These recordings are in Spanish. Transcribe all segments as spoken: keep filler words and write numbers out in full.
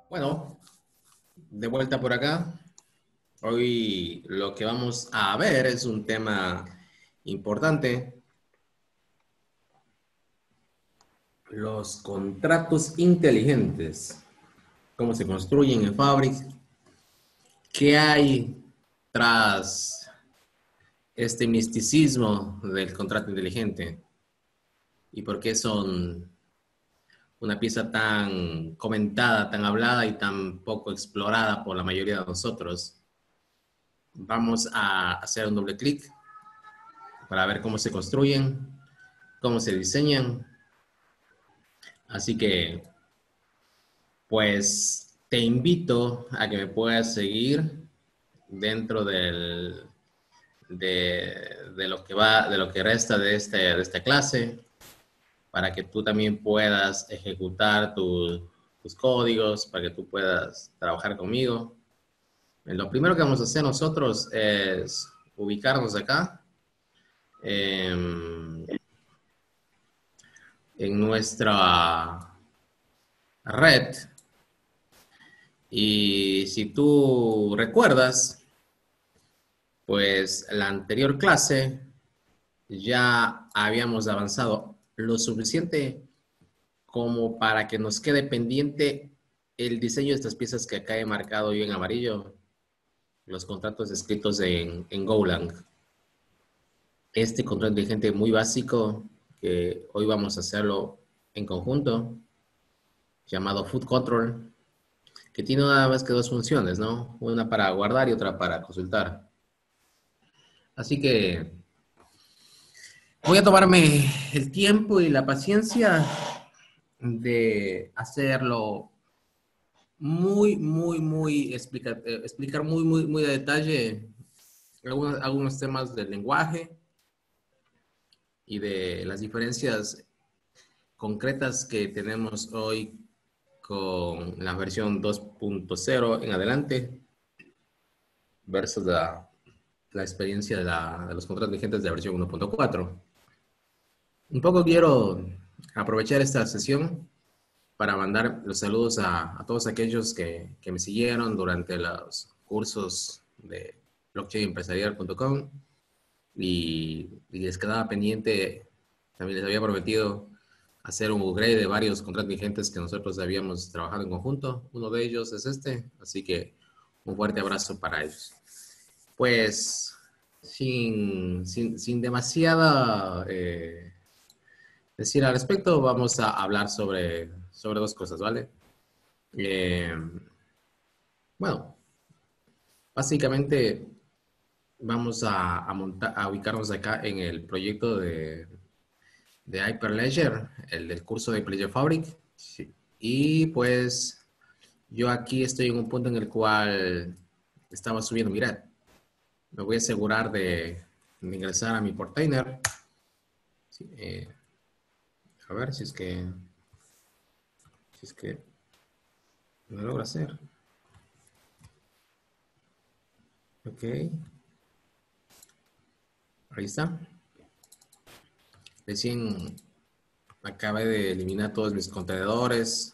Bueno, de vuelta por acá. Hoy lo que vamos a ver es un tema importante. Los contratos inteligentes. Cómo se construyen en Fabric. ¿Qué hay tras este misticismo del contrato inteligente? ¿Y por qué son una pieza tan comentada, tan hablada y tan poco explorada por la mayoría de nosotros? Vamos a hacer un doble clic para ver cómo se construyen, cómo se diseñan. Así que, pues, te invito a que me puedas seguir dentro del, de, de lo que va, de lo que resta de, este, de esta clase, para que tú también puedas ejecutar tu, tus códigos, para que tú puedas trabajar conmigo. Lo primero que vamos a hacer nosotros es ubicarnos acá. Eh, en nuestra red. Y si tú recuerdas, pues la anterior clase ya habíamos avanzado lo suficiente como para que nos quede pendiente el diseño de estas piezas que acá he marcado yo en amarillo, los contratos escritos en, en Golang. Este contrato inteligente muy básico, que hoy vamos a hacerlo en conjunto, llamado Food Control, que tiene nada más que dos funciones, ¿no? Una para guardar y otra para consultar. Así que voy a tomarme el tiempo y la paciencia de hacerlo muy, muy, muy, explicar, eh, explicar muy, muy, muy de detalle algunos, algunos temas del lenguaje y de las diferencias concretas que tenemos hoy con la versión dos punto cero en adelante versus la, la experiencia de, la, de los contratos vigentes de la versión uno punto cuatro. Un poco quiero aprovechar esta sesión para mandar los saludos a, a todos aquellos que, que me siguieron durante los cursos de blockchain empresarial punto com y, y les quedaba pendiente, también les había prometido hacer un upgrade de varios contratos vigentes que nosotros habíamos trabajado en conjunto. Uno de ellos es este, así que un fuerte abrazo para ellos. Pues sin, sin, sin demasiada eh, decir al respecto, vamos a hablar sobre, sobre dos cosas, ¿vale? Eh, bueno, básicamente vamos a, a, montar, a ubicarnos acá en el proyecto de, de Hyperledger, el del curso de Hyperledger Fabric. Sí. Y pues yo aquí estoy en un punto en el cual estaba subiendo, mirad, me voy a asegurar de, de ingresar a mi portainer. Sí, eh, a ver si es que si es que lo logro hacer. Ok. Ahí está. Recién acabé de eliminar todos mis contenedores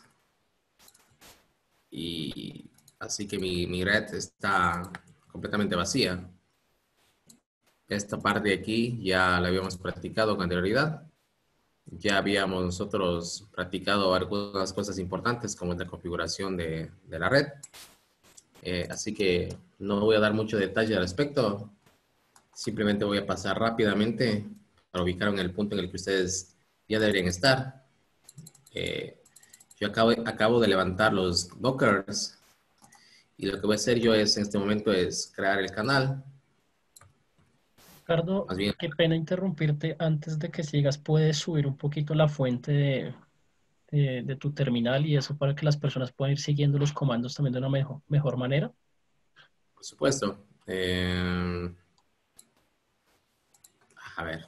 y así que mi, mi red está completamente vacía. Esta parte de aquí ya la habíamos practicado con anterioridad. Ya habíamos nosotros practicado algunas cosas importantes como la configuración de, de la red. Eh, así que no voy a dar mucho detalle al respecto. Simplemente voy a pasar rápidamente para ubicar en el punto en el que ustedes ya deberían estar. Eh, yo acabo, acabo de levantar los dockers y lo que voy a hacer yo es en este momento es crear el canal. Ricardo, Más bien, qué pena interrumpirte antes de que sigas. ¿Puedes subir un poquito la fuente de, de- de tu terminal y eso para que las personas puedan ir siguiendo los comandos también de una mejor, mejor manera? por supuesto. Eh, a ver,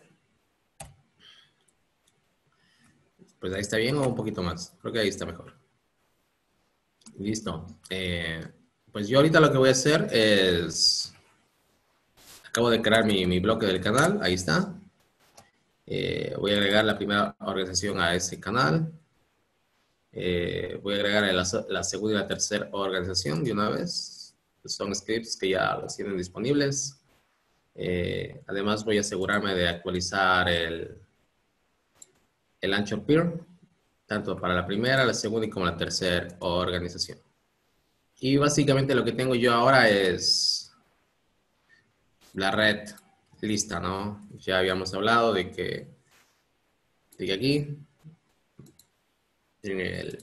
pues ahí está bien o un poquito más. Creo que ahí está mejor. Listo. Eh, pues yo ahorita lo que voy a hacer es, acabo de crear mi, mi bloque del canal, ahí está. Eh, voy a agregar la primera organización a ese canal. Eh, voy a agregar la, la segunda y la tercera organización de una vez. Son scripts que ya los tienen disponibles. Eh, además, voy a asegurarme de actualizar el, el ancho peer, tanto para la primera, la segunda y como la tercera organización. Y básicamente lo que tengo yo ahora es la red lista, ¿no? Ya habíamos hablado de que, de que aquí, en, el,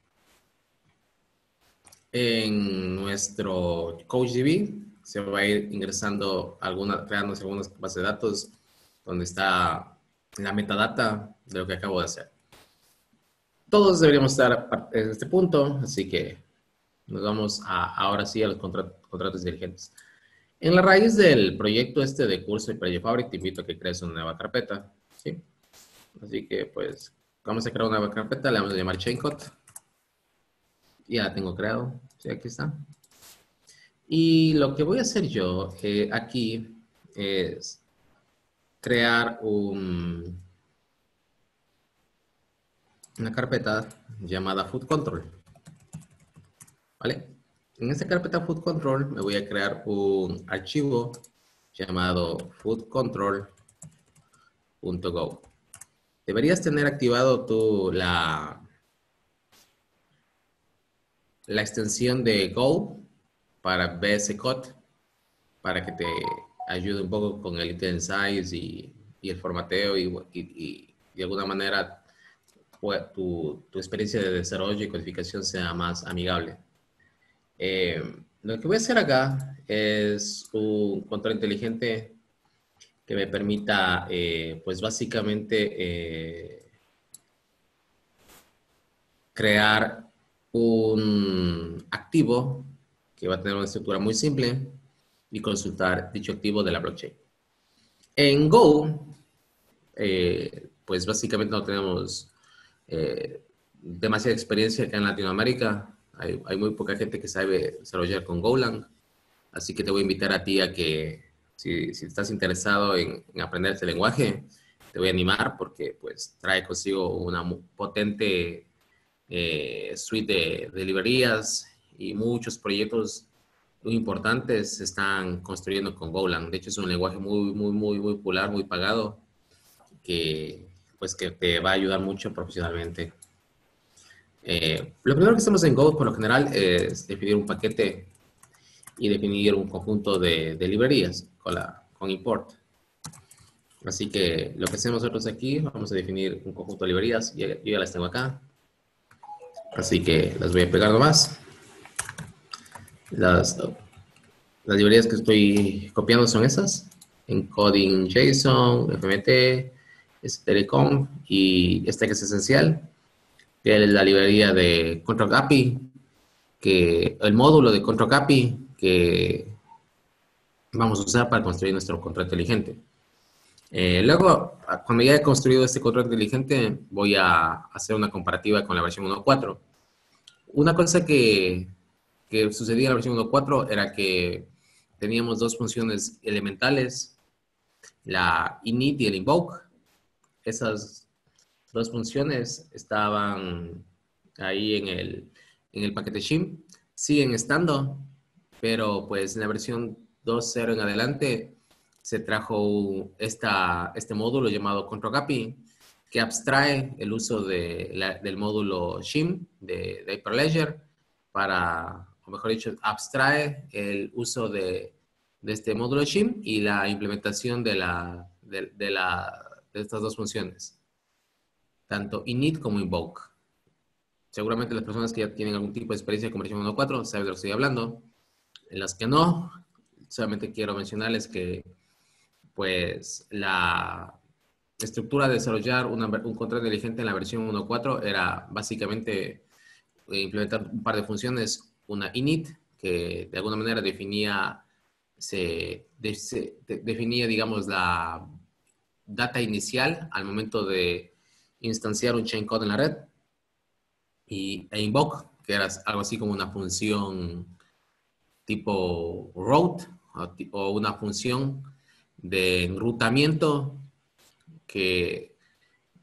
en nuestro CouchDB, se va a ir ingresando algunas, creando algunas bases de datos donde está la metadata de lo que acabo de hacer. Todos deberíamos estar en este punto, así que nos vamos a, ahora sí a los contratos, contratos dirigentes. En la raíz del proyecto este de curso de Project Fabric, te invito a que crees una nueva carpeta, ¿sí? Así que, pues, vamos a crear una nueva carpeta, le vamos a llamar chaincode. Ya la tengo creado, sí, aquí está. Y lo que voy a hacer yo eh, aquí es crear un, una carpeta llamada Food Control, ¿vale? En esta carpeta Food Control me voy a crear un archivo llamado foodcontrol.go. Deberías tener activado tu, la, la extensión de Go para V S Code, para que te ayude un poco con el item size y, y el formateo y, y, y de alguna manera pues, tu, tu experiencia de desarrollo y codificación sea más amigable. Eh, lo que voy a hacer acá es un control inteligente que me permita, eh, pues básicamente, eh, crear un activo que va a tener una estructura muy simple y consultar dicho activo de la blockchain. En Go, eh, pues básicamente no tenemos eh, demasiada experiencia acá en Latinoamérica. Hay, hay muy poca gente que sabe desarrollar con Golang. Así que te voy a invitar a ti a que, si, si estás interesado en, en, aprender este lenguaje, te voy a animar porque pues trae consigo una potente eh, suite de, de librerías y muchos proyectos muy importantes se están construyendo con Golang. De hecho, es un lenguaje muy, muy, muy, muy popular, muy pagado, que pues que te va a ayudar mucho profesionalmente. Eh, lo primero que hacemos en Go, por lo general, es definir un paquete y definir un conjunto de, de librerías con, la, con import. Así que lo que hacemos nosotros aquí, vamos a definir un conjunto de librerías. Yo, yo ya las tengo acá. Así que las voy a pegar nomás. Las, las librerías que estoy copiando son esas. Encoding JSON, F M T, Telecom y esta que es esencial, que es la librería de Control A P I, que el módulo de Control A P I que vamos a usar para construir nuestro control inteligente. Eh, luego, cuando ya he construido este control inteligente, voy a hacer una comparativa con la versión uno punto cuatro. Una cosa que, que sucedía en la versión uno punto cuatro era que teníamos dos funciones elementales, la init y el invoke. Esas dos funciones estaban ahí en el, en el paquete shim, siguen estando, pero pues en la versión dos punto cero en adelante se trajo esta, este módulo llamado Control A P I que abstrae el uso de la, del módulo shim de, de Hyperledger para, o mejor dicho, abstrae el uso de, de este módulo shim y la implementación de, la, de, de, la, de estas dos funciones, tanto init como invoke. Seguramente las personas que ya tienen algún tipo de experiencia con versión uno punto cuatro saben de lo que estoy hablando. En las que no, solamente quiero mencionarles que pues la estructura de desarrollar una, un control inteligente en la versión uno punto cuatro era básicamente implementar un par de funciones, una init que de alguna manera definía, se, de, se de, definía digamos la data inicial al momento de instanciar un chain code en la red, y e invoke, que era algo así como una función tipo route o, o una función de enrutamiento que,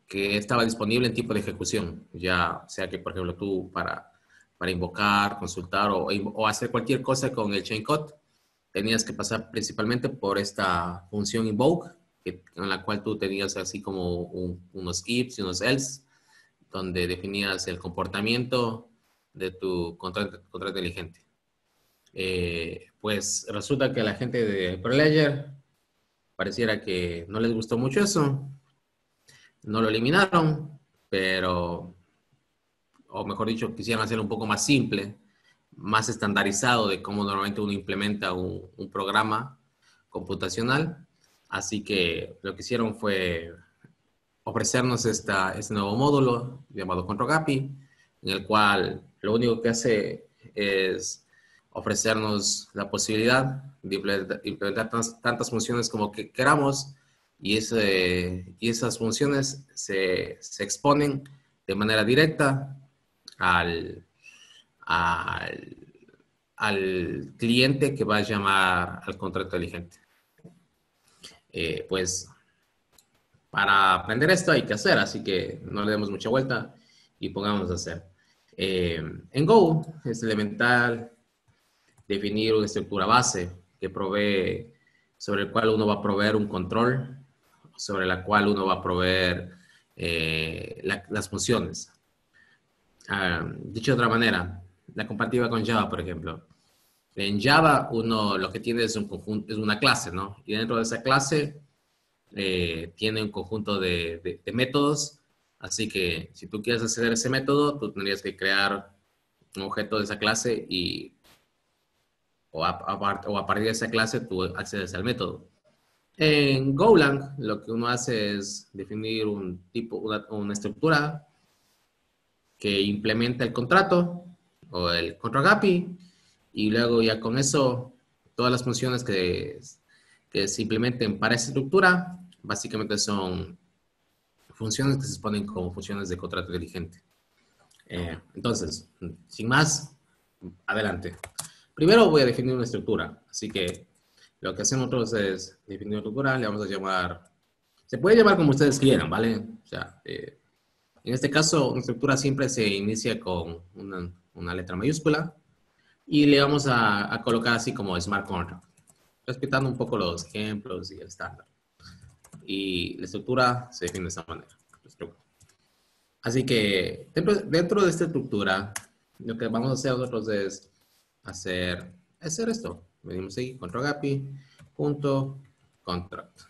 que estaba disponible en tipo de ejecución, ya sea que, por ejemplo, tú para, para invocar, consultar o, o hacer cualquier cosa con el chain code, tenías que pasar principalmente por esta función invoke, que, en la cual tú tenías así como un, unos ifs y unos else, donde definías el comportamiento de tu contrato, contrato inteligente. Eh, pues resulta que a la gente de Hyperledger pareciera que no les gustó mucho eso, no lo eliminaron, pero, o mejor dicho, quisieran hacerlo un poco más simple, más estandarizado de cómo normalmente uno implementa un, un programa computacional. Así que lo que hicieron fue ofrecernos esta, este nuevo módulo llamado ControlGAPI, en el cual lo único que hace es ofrecernos la posibilidad de implementar, implementar tantas, tantas funciones como que queramos, y, ese, y esas funciones se, se exponen de manera directa al, al, al cliente que va a llamar al contrato inteligente. Eh, pues para aprender esto hay que hacer, así que no le demos mucha vuelta y pongamos a hacer. Eh, en Go es elemental definir una estructura base que provee, sobre el cual uno va a proveer un control, sobre la cual uno va a proveer eh, la, las funciones. Uh, dicho de otra manera, la comparativa con Java, por ejemplo. En Java uno lo que tiene es, un conjunto, es una clase, ¿no? Y dentro de esa clase eh, tiene un conjunto de, de, de métodos. Así que si tú quieres acceder a ese método, tú tendrías que crear un objeto de esa clase y o a, a, o a partir de esa clase tú accedes al método. En Golang lo que uno hace es definir un tipo, una, una estructura que implementa el contrato o el ControlGAPI, y luego ya con eso todas las funciones que, que se implementen para esa estructura básicamente son funciones que se exponen como funciones de contrato inteligente. Eh, entonces, sin más, adelante. Primero voy a definir una estructura, así que lo que hacemos nosotros es definir una estructura, le vamos a llamar, se puede llamar como ustedes quieran, ¿vale? O sea, eh, en este caso, una estructura siempre se inicia con una, una letra mayúscula y le vamos a, a colocar así como Smart Contract, respetando un poco los ejemplos y el estándar. Y la estructura se define de esta manera. Así que dentro, dentro de esta estructura, lo que vamos a hacer nosotros es hacer, hacer esto. Venimos aquí, ControlGAPI, punto, contract.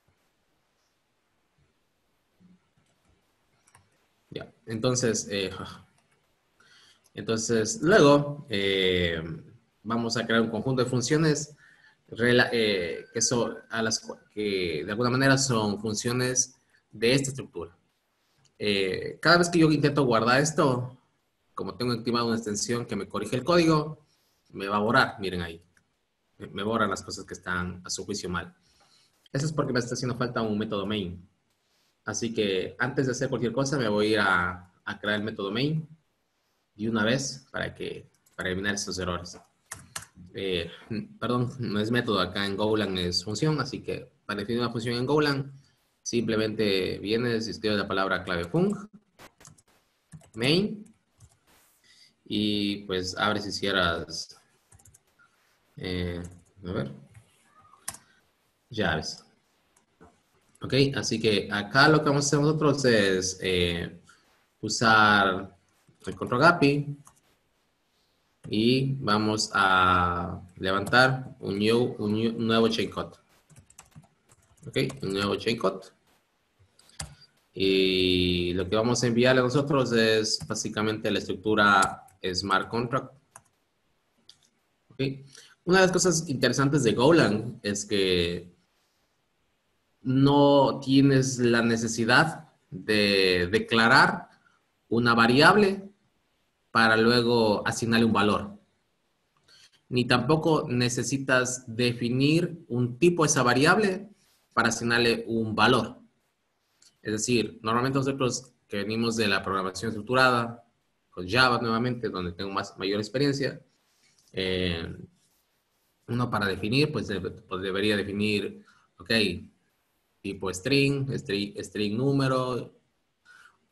Ya, entonces, eh, entonces luego eh, vamos a crear un conjunto de funciones eh, que, son a las, que de alguna manera son funciones de esta estructura. Eh, cada vez que yo intento guardar esto, como tengo activado una extensión que me corrige el código, me va a borrar, miren ahí. Me, me borran las cosas que están a su juicio mal. Eso es porque me está haciendo falta un método main. Así que antes de hacer cualquier cosa me voy a ir a, a crear el método main de una vez para, que, para eliminar esos errores. Eh, perdón, no es método, acá en Golang es función, así que para definir una función en Golang, simplemente vienes y escribes la palabra clave func, main, y pues abres y cierras, eh, a ver, llaves. Ok, así que acá lo que vamos a hacer nosotros es eh, usar el ControlGAPI y vamos a levantar un, new, un, new, un nuevo chaincode. Ok, un nuevo chaincode. Y lo que vamos a enviarle a nosotros es básicamente la estructura Smart Contract. Okay. Una de las cosas interesantes de Golang es que no tienes la necesidad de declarar una variable para luego asignarle un valor. Ni tampoco necesitas definir un tipo de esa variable para asignarle un valor. Es decir, normalmente nosotros que venimos de la programación estructurada, con Java nuevamente, donde tengo más, mayor experiencia, eh, uno para definir, pues, debe, pues debería definir, ok, tipo string, string, string número,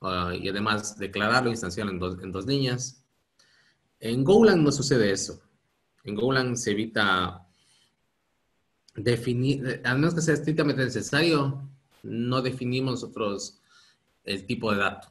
uh, y además declararlo, instanciarlo en dos, en dos líneas. En Golang no sucede eso. En Golang se evita definir, a menos que sea estrictamente necesario, no definimos nosotros el tipo de dato.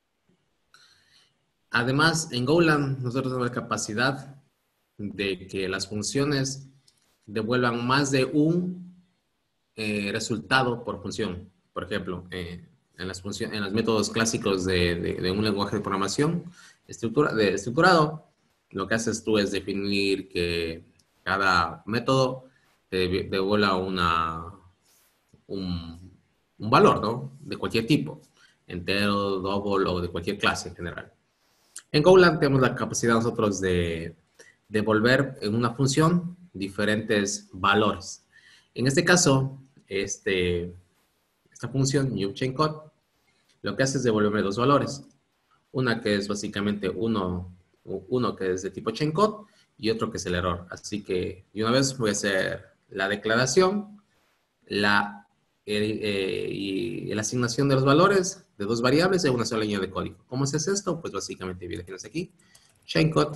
Además, en Golang nosotros tenemos la capacidad de que las funciones devuelvan más de un eh, resultado por función. Por ejemplo, eh, en, las funciones, en los métodos clásicos de, de, de un lenguaje de programación estructura, de, estructurado, lo que haces tú es definir que cada método te devuelva una, un, un valor, ¿no? De cualquier tipo, entero, double o de cualquier clase en general. En Golang tenemos la capacidad nosotros de devolver en una función diferentes valores. En este caso, este, esta función, newChainCode, lo que hace es devolverme dos valores. Una que es básicamente uno, uno que es de tipo chaincode y otro que es el error. Así que de una vez voy a hacer la declaración, la, eh, eh, y la asignación de los valores de dos variables en una sola línea de código. ¿Cómo se hace esto? Pues básicamente viene aquí, chaincode,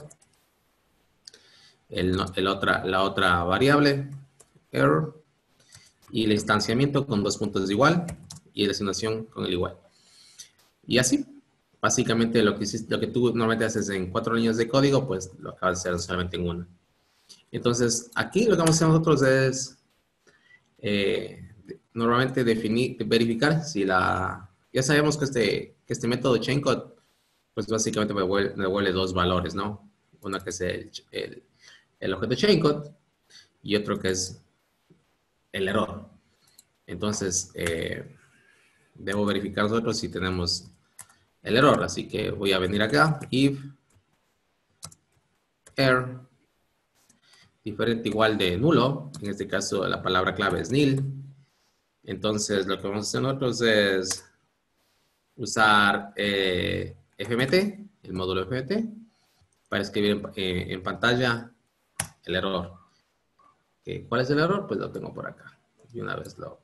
el, el otra, la otra variable, error, y el instanciamiento con dos puntos de igual y la asignación con el igual. Y así, básicamente lo que, hiciste, lo que tú normalmente haces en cuatro líneas de código, pues lo acabas de hacer solamente en una. Entonces, aquí lo que vamos a hacer nosotros es eh, normalmente definir, verificar si la... Ya sabemos que este, que este método chaincode, pues básicamente me devuelve, me devuelve dos valores, ¿no? Uno que es el, el, el objeto chaincode y otro que es el error. Entonces, eh, debo verificar nosotros si tenemos el error. Así que voy a venir acá, if error diferente igual de nulo, en este caso la palabra clave es nil. Entonces lo que vamos a hacer nosotros es usar eh, F M T, el módulo F M T, para escribir en, eh, en pantalla el error. Eh, ¿Cuál es el error? Pues lo tengo por acá. Y una vez lo,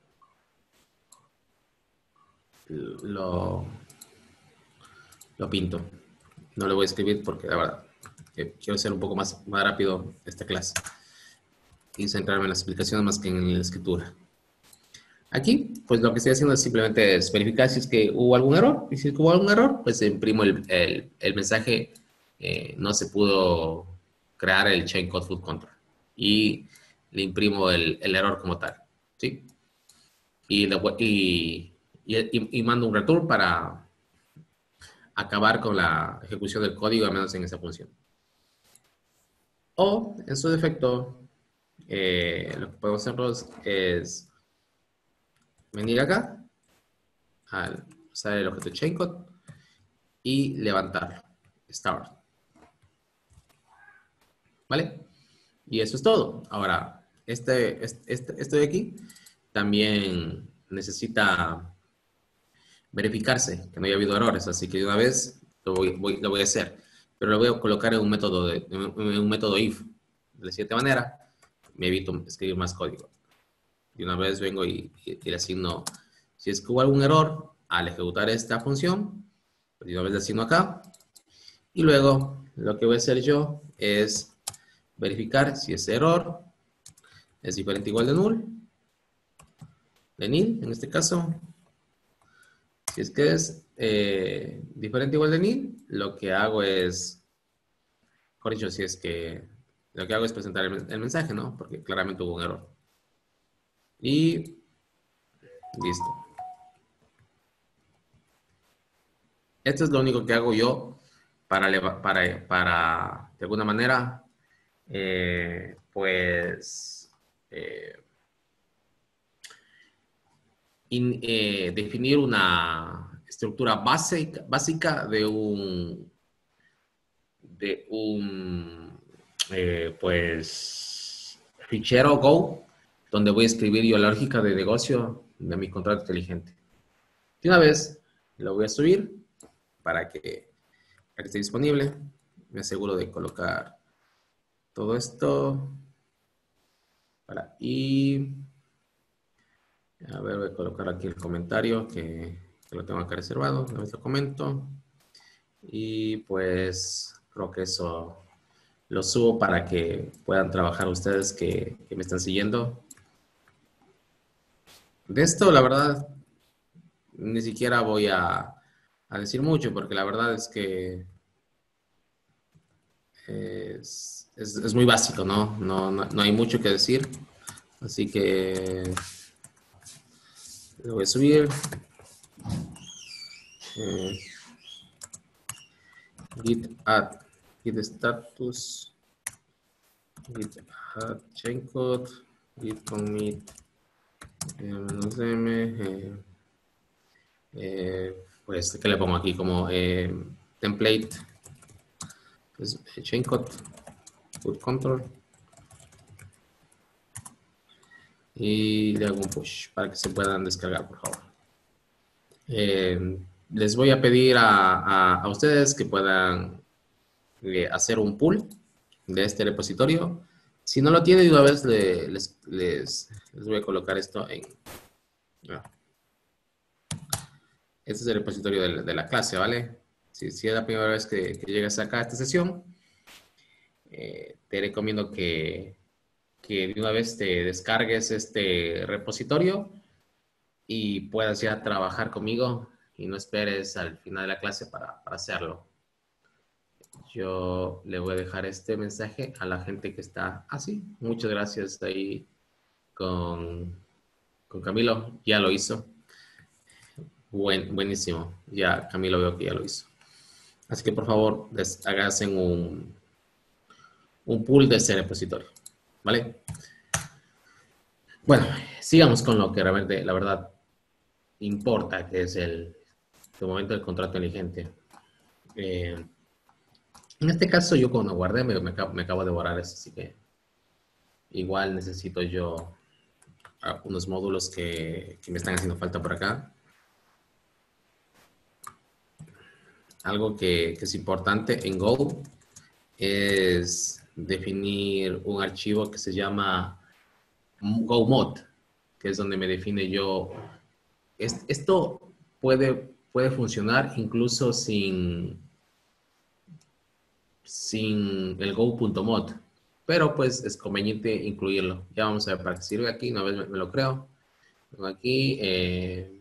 lo, lo pinto. No le voy a escribir porque la verdad eh, quiero hacer un poco más, más rápido esta clase y centrarme en las explicaciones más que en la escritura. Aquí, pues lo que estoy haciendo es simplemente es verificar si es que hubo algún error. Y si es que hubo algún error, pues imprimo el, el, el mensaje, eh, no se pudo crear el chain code food control. Y le imprimo el, el error como tal, ¿sí? Y, le, y, y, y mando un return para acabar con la ejecución del código, al menos en esa función. O, en su defecto, eh, lo que podemos hacer es venir acá, al usar el objeto chaincode y levantarlo, start. ¿Vale? Y eso es todo. Ahora, este, este, este de aquí también necesita verificarse que no haya habido errores, así que de una vez lo voy, voy, lo voy a hacer, pero lo voy a colocar en un método, de, en un método if. De la siguiente manera, me evito escribir más código. De una vez vengo y, y, y le asigno, si es que hubo algún error al ejecutar esta función, pues de una vez le asigno acá, y luego lo que voy a hacer yo es verificar si ese error es diferente o igual de null, de nil en este caso. Si es que es eh, diferente o igual de nil, lo que hago es, por dicho, si es que lo que hago es presentar el, el mensaje, ¿no? Porque claramente hubo un error. Y listo. Esto es lo único que hago yo para, para, para de alguna manera, eh, pues, eh, in, eh, definir una estructura básica, básica de un, de un, eh, pues, fichero Go, donde voy a escribir yo la lógica de negocio de mi contrato inteligente. Y una vez lo voy a subir para que, para que esté disponible. Me aseguro de colocar todo esto. Para, y a ver, voy a colocar aquí el comentario que que lo tengo acá reservado, una vez lo comento. Y pues creo que eso lo subo para que puedan trabajar ustedes que, que me están siguiendo. De esto, la verdad, ni siquiera voy a, a decir mucho, porque la verdad es que es, es, es muy básico, ¿no? No, no, no hay mucho que decir. Así que lo voy a subir. Eh, git add, git status, git add chaincode, git commit, eh, menos m, eh, eh, pues, ¿qué le pongo aquí? Como eh, template, pues, chaincode, put control, y le hago un push para que se puedan descargar, por favor. Eh, les voy a pedir a, a, a ustedes que puedan eh, hacer un pull de este repositorio. Si no lo tienen, de una vez le, les, les, les voy a colocar esto en... Ah, este es el repositorio de la, de la clase, ¿vale? Si, si es la primera vez que, que llegas acá a esta sesión, eh, te recomiendo que, que de una vez te descargues este repositorio y puedas ya trabajar conmigo y no esperes al final de la clase para, para hacerlo. Yo le voy a dejar este mensaje a la gente que está así. Ah, muchas gracias ahí con, con Camilo. Ya lo hizo. Buen, buenísimo. Ya Camilo veo que ya lo hizo. Así que por favor, hagasen un, un pool de ese repositorio. ¿Vale? Bueno, sigamos con lo que realmente, la verdad, importa, que es el, el momento del contrato inteligente. Eh, en este caso, yo cuando guardé, me, me, acabo, me acabo de borrar eso, así que igual necesito yo unos módulos que, que me están haciendo falta por acá. Algo que, que es importante en Go es definir un archivo que se llama GoMod, que es donde me define yo. Es, esto puede, puede funcionar incluso sin, sin el go.mod, pero pues es conveniente incluirlo. Ya vamos a ver para qué sirve aquí, una vez me, me lo creo. Tengo aquí eh,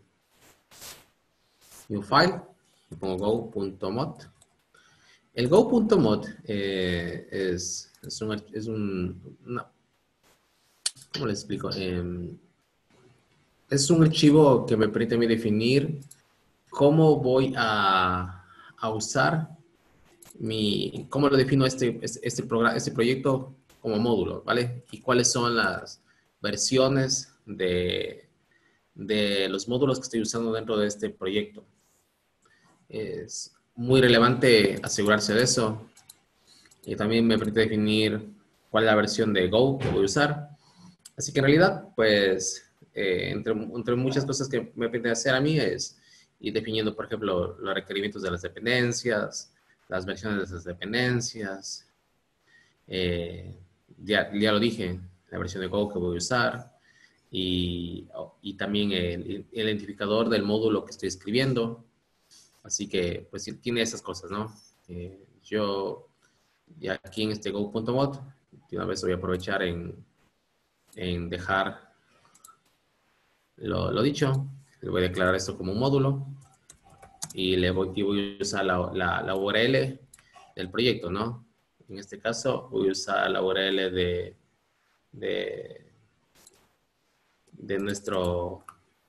New File, y pongo go.mod. El go.mod eh, es, es, un, es un una, ¿cómo les explico? Eh, es un archivo que me permite a mí definir cómo voy a, a usar mi, cómo lo defino este, este, este, programa, este proyecto como módulo, ¿vale? Y cuáles son las versiones de, de los módulos que estoy usando dentro de este proyecto. Es muy relevante asegurarse de eso. Y también me permite definir cuál es la versión de Go que voy a usar. Así que en realidad, pues, eh, entre, entre muchas cosas que me permite hacer a mí es ir definiendo, por ejemplo, los requerimientos de las dependencias, las versiones de esas dependencias. Eh, ya, ya lo dije, la versión de Go que voy a usar. Y, y también el, el identificador del módulo que estoy escribiendo. Así que, pues, tiene esas cosas, ¿no? Eh, yo, ya aquí en este go.mod, de una vez voy a aprovechar en, en dejar lo, lo dicho. Le voy a declarar esto como un módulo y, le voy, y voy a usar la, la, la U R L del proyecto, ¿no? En este caso, voy a usar la U R L de, de, de nuestro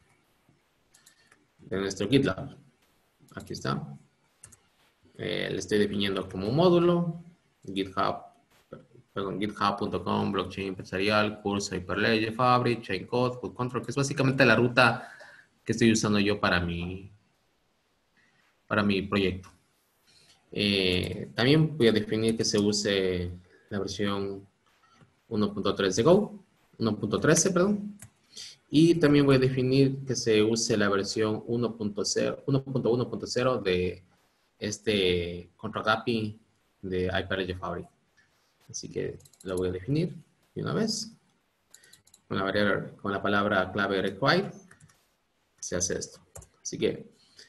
de nuestro GitLab. Aquí está. Eh, le estoy definiendo como un módulo, GitHub, perdón, github punto com, blockchain empresarial, curso Hyperledger, Fabric, Chain Code, Code Control, que es básicamente la ruta que estoy usando yo para mi, para mi proyecto. Eh, también voy a definir que se use la versión uno punto tres de Go, uno punto trece, perdón. Y también voy a definir que se use la versión uno punto uno punto cero de este Contract A P I de Hyperledger Fabric. Así que lo voy a definir de una vez. Con la, variable, con la palabra clave required se hace esto. Así que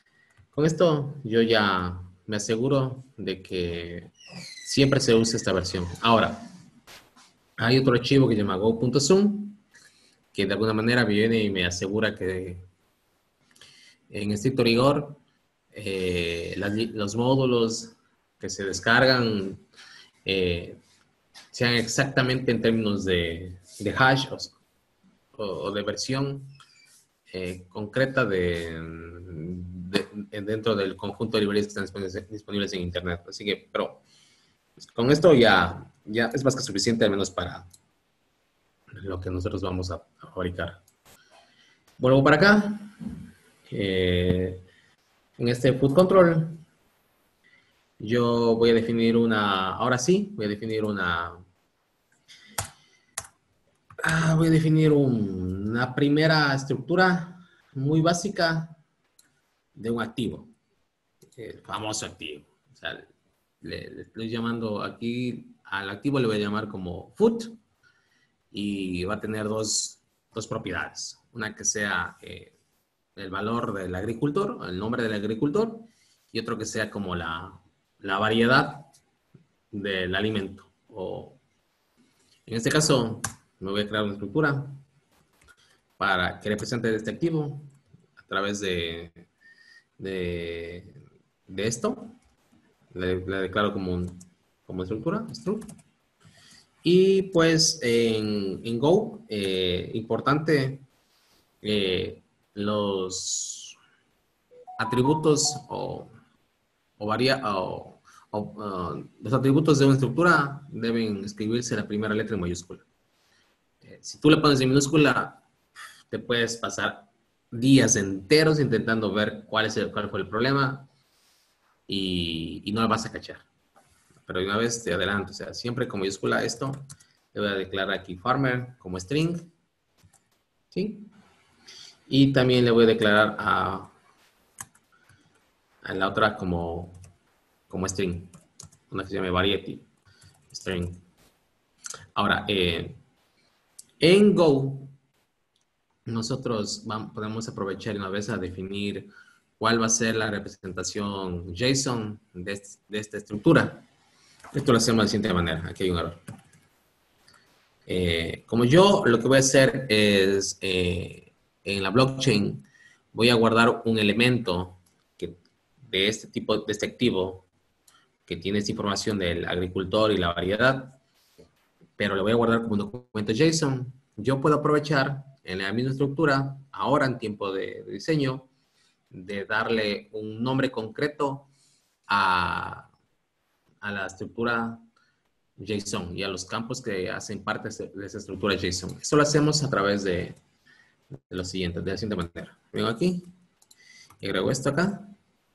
Con esto yo ya me aseguro de que siempre se use esta versión. Ahora, hay otro archivo que se llama go.zoom, que de alguna manera viene y me asegura que en estricto rigor eh, las, los módulos que se descargan eh, sean exactamente en términos de, de hash o, o de versión eh, concreta de, de, dentro del conjunto de librerías que están disponibles en Internet. Así que, pero con esto ya, ya es más que suficiente, al menos para lo que nosotros vamos a, a fabricar. Vuelvo para acá. Eh, en este food control, yo voy a definir una, ahora sí, voy a definir una, ah, voy a definir un, una primera estructura muy básica de un activo, el famoso activo. O sea, le, le estoy llamando aquí, al activo le voy a llamar como food y va a tener dos, dos propiedades. Una que sea eh, el valor del agricultor, el nombre del agricultor, y otro que sea como la, la variedad del alimento. O, en este caso, me voy a crear una estructura para que represente este activo a través de, de, de esto. Le, le declaro como, un, como estructura, struct. Y pues en, en Go, eh, importante, eh, los atributos o, o, varia, o, o uh, los atributos de una estructura deben escribirse la primera letra en mayúscula. Eh, si tú le pones en minúscula, te puedes pasar días enteros intentando ver cuál, es el, cuál fue el problema y, y no lo vas a cachar. Pero de una vez te adelanto, o sea, siempre con mayúscula esto, le voy a declarar aquí farmer como string, ¿sí? Y también le voy a declarar a, a la otra como, como string, una que se llama variety, string. Ahora, eh, en Go, nosotros vamos, podemos aprovechar una vez a definir cuál va a ser la representación JSON de, de esta estructura. Esto lo hacemos de la siguiente manera. Aquí hay un error. Eh, como yo lo que voy a hacer es, eh, en la blockchain, voy a guardar un elemento que, de este tipo, de este activo, que tiene esta información del agricultor y la variedad, pero lo voy a guardar como un documento JSON. Yo puedo aprovechar en la misma estructura, ahora en tiempo de, de diseño, de darle un nombre concreto a, a la estructura JSON y a los campos que hacen parte de esa estructura JSON. Esto lo hacemos a través de, de lo siguiente, de la siguiente manera. Vengo aquí y agrego esto acá.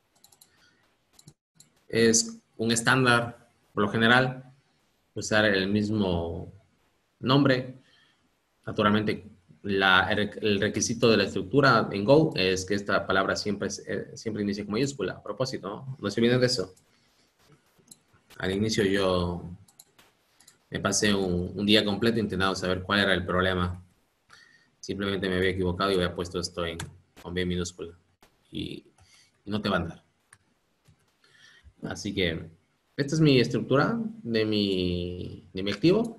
Es un estándar, por lo general, usar el mismo nombre. Naturalmente, la, el requisito de la estructura en Go es que esta palabra siempre, siempre inicie con mayúscula. A propósito, ¿no? No se olviden de eso. Al inicio yo me pasé un, un día completo intentando saber cuál era el problema. Simplemente me había equivocado y había puesto esto en, con B minúscula. Y, y no te va a andar. Así que esta es mi estructura de mi, de mi activo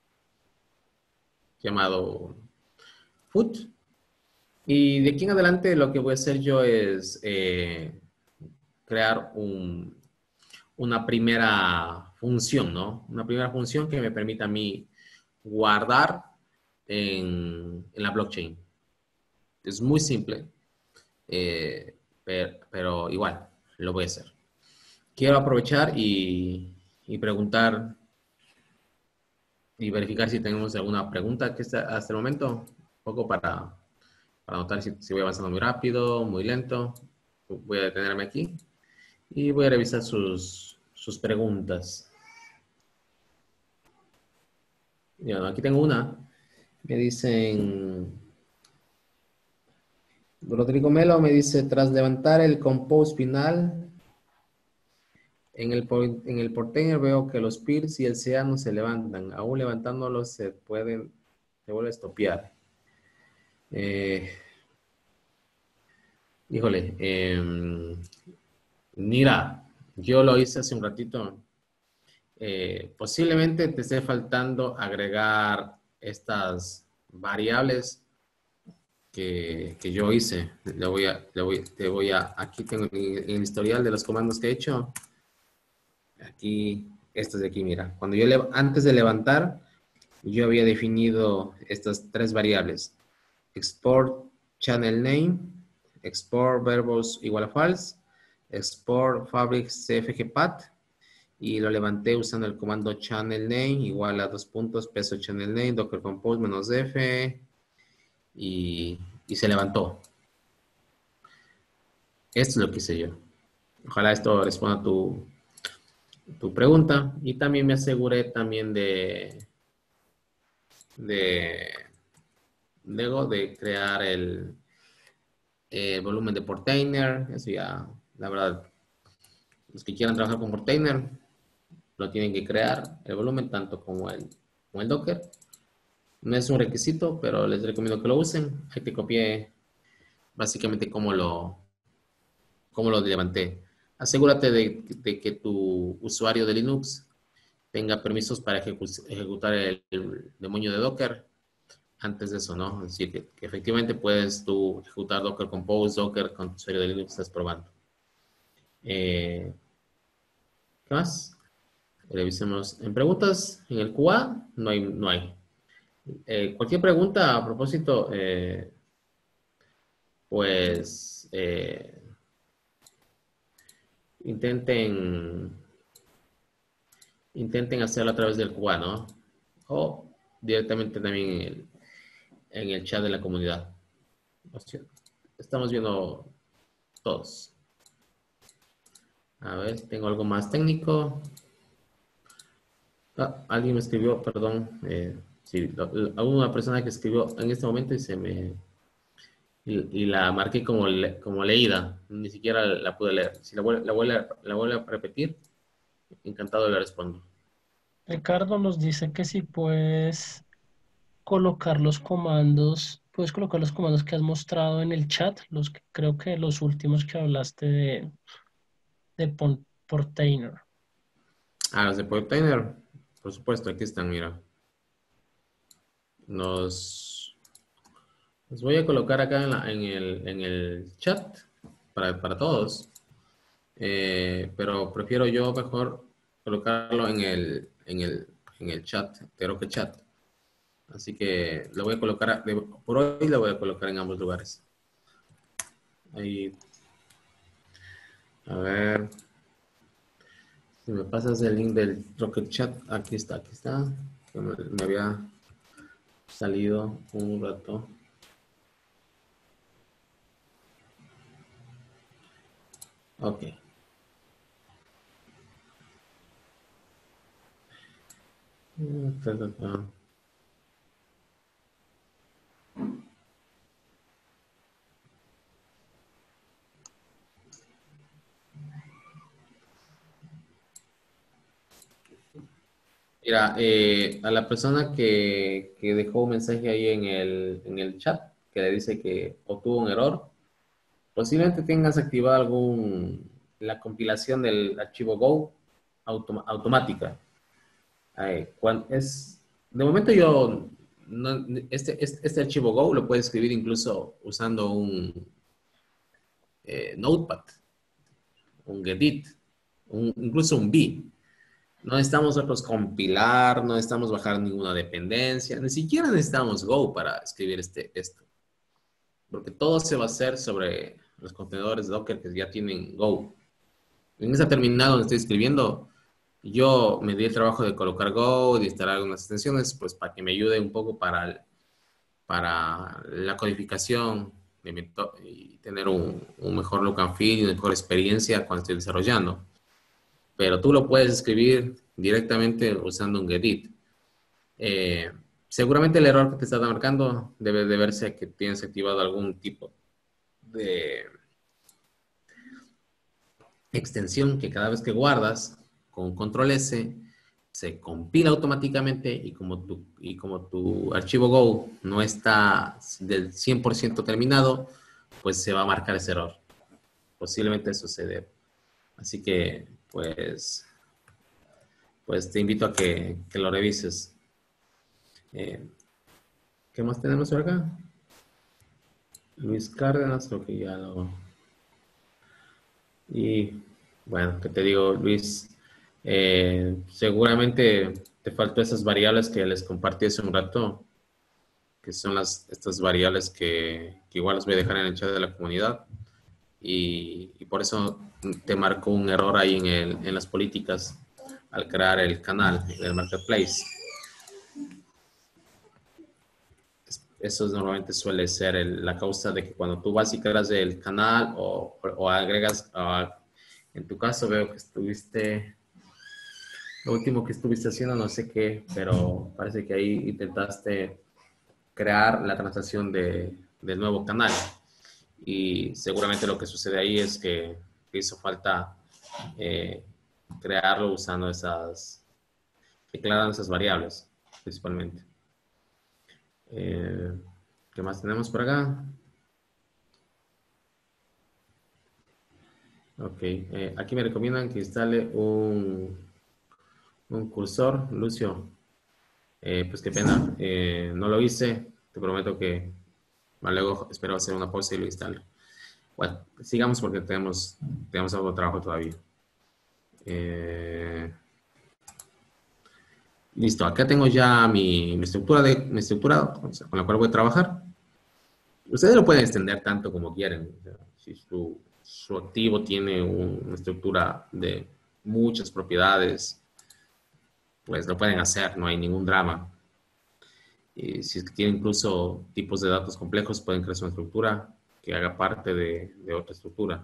llamado food. Y de aquí en adelante lo que voy a hacer yo es eh, crear un, una primera función, ¿no? Una primera función que me permita a mí guardar en, en la blockchain. Es muy simple, eh, pero, pero igual lo voy a hacer. Quiero aprovechar y, y preguntar y verificar si tenemos alguna pregunta que está hasta el momento, un poco para, para notar si, si voy avanzando muy rápido, muy lento. Voy a detenerme aquí y voy a revisar sus, sus preguntas. Bueno, aquí tengo una. Me dicen, Rodrigo Melo me dice, tras levantar el compose final, en el, en el portainer veo que los peers y el C A no se levantan. Aún levantándolos se pueden, se vuelve a estopear. Eh, Híjole, eh, mira, yo lo hice hace un ratito. Eh, posiblemente te esté faltando agregar estas variables que, que yo hice. Le voy a, le voy, te voy a, aquí tengo el, el historial de los comandos que he hecho. Aquí, estos de aquí, mira. Cuando yo, le, antes de levantar, yo había definido estas tres variables. Export channel name, export verbos igual a false, export fabric cfgpath, y lo levanté usando el comando channel name igual a dos puntos, peso channel name, docker compose menos f, y, y se levantó. Esto es lo que hice yo. Ojalá esto responda a tu, tu pregunta. Y también me aseguré también de, de, luego de crear el, el volumen de Portainer. Eso ya, la verdad, los que quieran trabajar con Portainer lo tienen que crear, el volumen, tanto como el, como el Docker. No es un requisito, pero les recomiendo que lo usen. Ahí te copié básicamente cómo lo, cómo lo levanté. Asegúrate de, de que tu usuario de Linux tenga permisos para ejecu ejecutar el, el demonio de Docker antes de eso, ¿no? Es decir, que, que efectivamente puedes tú ejecutar Docker Compose, Docker con tu usuario de Linux, estás probando. Eh, ¿Qué más? Revisemos en preguntas. En el Q A no hay. No hay. Eh, cualquier pregunta a propósito, eh, pues eh, intenten, intenten hacerlo a través del Q A, ¿no? O directamente también en el, en el chat de la comunidad. Estamos viendo todos. A ver, tengo algo más técnico. Ah, alguien me escribió, perdón. Eh, sí, alguna persona que escribió en este momento y se me... Y, y la marqué como, le, como leída. Ni siquiera la pude leer. Si la vuelvo, la vuelvo, la vuelvo a repetir, encantado le respondo. Ricardo nos dice que si puedes colocar los comandos, puedes colocar los comandos que has mostrado en el chat, los que creo que los últimos que hablaste de, de Pon- Portainer. Ah, los de Portainer, por supuesto, aquí están, mira. Nos, los voy a colocar acá en, la, en, el, en el chat para, para todos. Eh, pero prefiero yo mejor colocarlo en el, en el, en el chat, creo que chat. Así que lo voy a colocar, por hoy lo voy a colocar en ambos lugares. Ahí, a ver, si me pasas el link del Rocket Chat, aquí está, aquí está. Me, me había salido un rato. Ok. Ta, ta, ta. Mira, eh, a la persona que, que dejó un mensaje ahí en el, en el chat, que le dice que obtuvo un error, posiblemente tengas activado algún, la compilación del archivo Go autom automática. Eh, cuando es, de momento yo, no, este, este, este archivo Go lo puedes escribir incluso usando un eh, Notepad, un Gedit, un, incluso un V. No necesitamos nosotros compilar, no necesitamos bajar ninguna dependencia, ni siquiera necesitamos Go para escribir este, esto. Porque todo se va a hacer sobre los contenedores de Docker que ya tienen Go. En esa terminal donde estoy escribiendo, yo me di el trabajo de colocar Go, de instalar algunas extensiones, pues para que me ayude un poco para, el, para la codificación de mi, y tener un, un mejor look and feel y una mejor experiencia cuando estoy desarrollando. Pero tú lo puedes escribir directamente usando un Gedit. Eh, seguramente el error que te está marcando debe de verse que tienes activado algún tipo de extensión que cada vez que guardas con control S se compila automáticamente y como tu, y como tu archivo Go no está del cien por ciento terminado, pues se va a marcar ese error. posiblemente suceder. Así que, pues, pues te invito a que, que lo revises. Eh, ¿Qué más tenemos por acá? Luis Cárdenas, creo que ya lo... Y bueno, ¿qué te digo, Luis? Eh, seguramente te faltó esas variables que les compartí hace un rato, que son las, estas variables que, que igual las voy a dejar en el chat de la comunidad. Y, y por eso te marcó un error ahí en, el, en las políticas al crear el canal del marketplace. Eso normalmente suele ser el, la causa de que cuando tú vas y creas el canal o, o agregas, uh, en tu caso veo que estuviste, lo último que estuviste haciendo no sé qué, pero parece que ahí intentaste crear la transacción de, del nuevo canal. Y seguramente lo que sucede ahí es que hizo falta eh, crearlo usando esas, declarando esas variables principalmente. Eh, ¿Qué más tenemos por acá? Ok, eh, aquí me recomiendan que instale un, un cursor, Lucio. Eh, pues qué pena, eh, no lo hice. Te prometo que bueno, luego espero hacer una pausa y lo instalo. Bueno, sigamos porque tenemos, tenemos algo de trabajo todavía. Eh, listo, acá tengo ya mi, mi estructura, de, mi estructura con la cual voy a trabajar. Ustedes lo pueden extender tanto como quieren. O sea, si su, su activo tiene un, una estructura de muchas propiedades, pues lo pueden hacer, no hay ningún drama. Y si es que tiene incluso tipos de datos complejos, pueden crear una estructura que haga parte de, de otra estructura.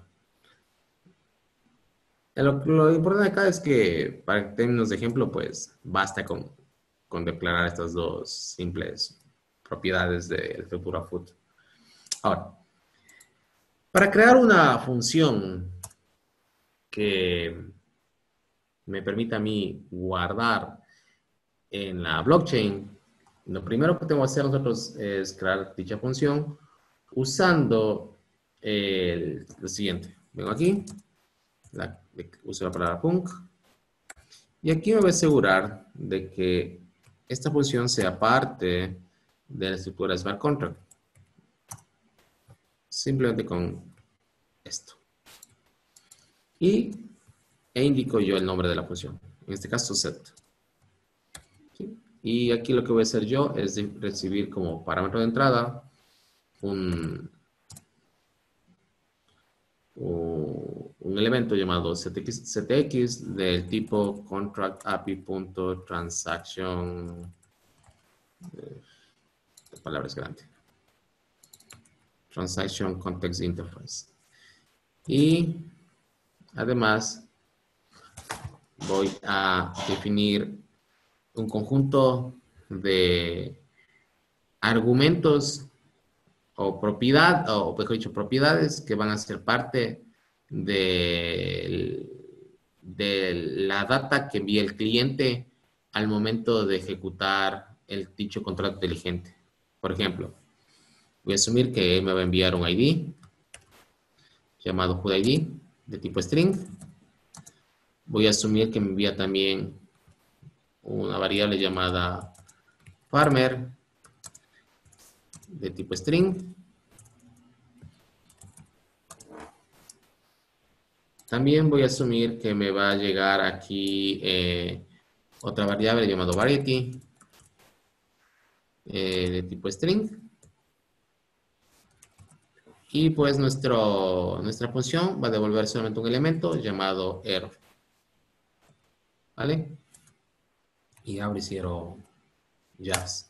Lo, lo importante acá es que, para términos de ejemplo, pues basta con, con declarar estas dos simples propiedades de la estructura foot. Ahora, para crear una función que me permita a mí guardar en la blockchain, lo primero que tengo que hacer nosotros es crear dicha función usando el, lo siguiente. Vengo aquí, la, uso la palabra punc, y aquí me voy a asegurar de que esta función sea parte de la estructura Smart Contract. Simplemente con esto. Y e indico yo el nombre de la función. En este caso, set. ¿Sí? Y aquí lo que voy a hacer yo es recibir como parámetro de entrada un, un elemento llamado ctx, ctx del tipo contract-api.transaction. La palabra es grande. Transaction Context Interface. Y además voy a definir un conjunto de argumentos o propiedad, o mejor dicho, propiedades que van a ser parte de, de la data que envía el cliente al momento de ejecutar el dicho contrato inteligente. Por ejemplo, voy a asumir que me va a enviar un I D llamado HoodID de tipo string. Voy a asumir que me envía también una variable llamada farmer de tipo string. También voy a asumir que me va a llegar aquí eh, otra variable llamada variety eh, de tipo string. Y pues nuestro, nuestra función va a devolver solamente un elemento llamado error. ¿Vale? Y ahora hicieron jazz.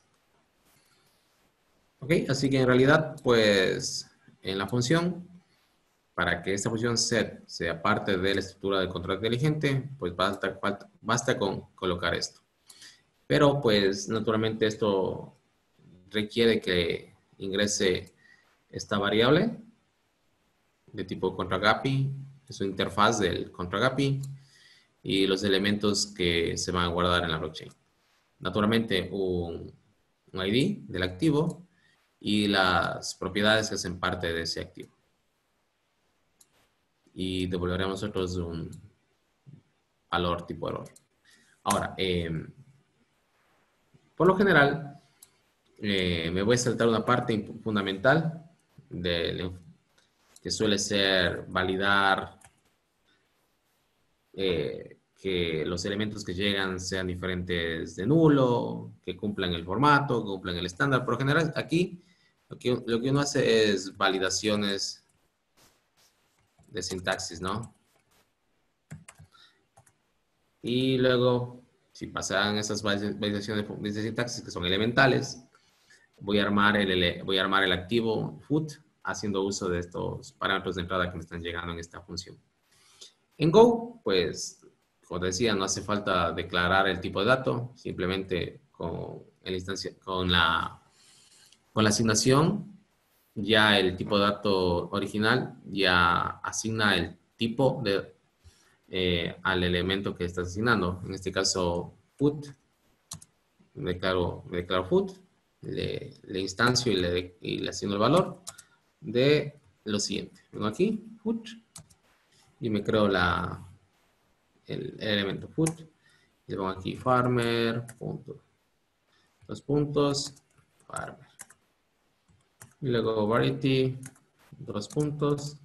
Ok, así que en realidad, pues en la función, para que esta función set sea parte de la estructura del contrato inteligente, pues basta, basta con colocar esto. Pero pues naturalmente esto requiere que ingrese esta variable de tipo contract A P I, es su interfaz del contract A P I y los elementos que se van a guardar en la blockchain. Naturalmente un, un I D del activo y las propiedades que hacen parte de ese activo. y devolveremos nosotros un valor tipo error. Ahora, eh, por lo general, eh, me voy a saltar una parte fundamental de, que suele ser validar eh, que los elementos que llegan sean diferentes de nulo, que cumplan el formato, que cumplan el estándar. Por lo general, aquí lo que, lo que uno hace es validaciones de sintaxis, ¿no? Y luego, si pasan esas validaciones de sintaxis que son elementales, voy a armar el, voy a armar el activo foot haciendo uso de estos parámetros de entrada que me están llegando en esta función. En Go, pues, como te decía, no hace falta declarar el tipo de dato, simplemente con, el instancia, con, la, con la asignación, ya el tipo de dato original ya asigna el tipo de, eh, al elemento que estás asignando. En este caso, foot, me declaro, me declaro foot, le, le instancio y le, y le asigno el valor de lo siguiente. Vengo aquí, foot, y me creo la, el, el elemento foot. Y le pongo aquí farmer, punto, dos puntos, farmer. Y luego variety, dos puntos,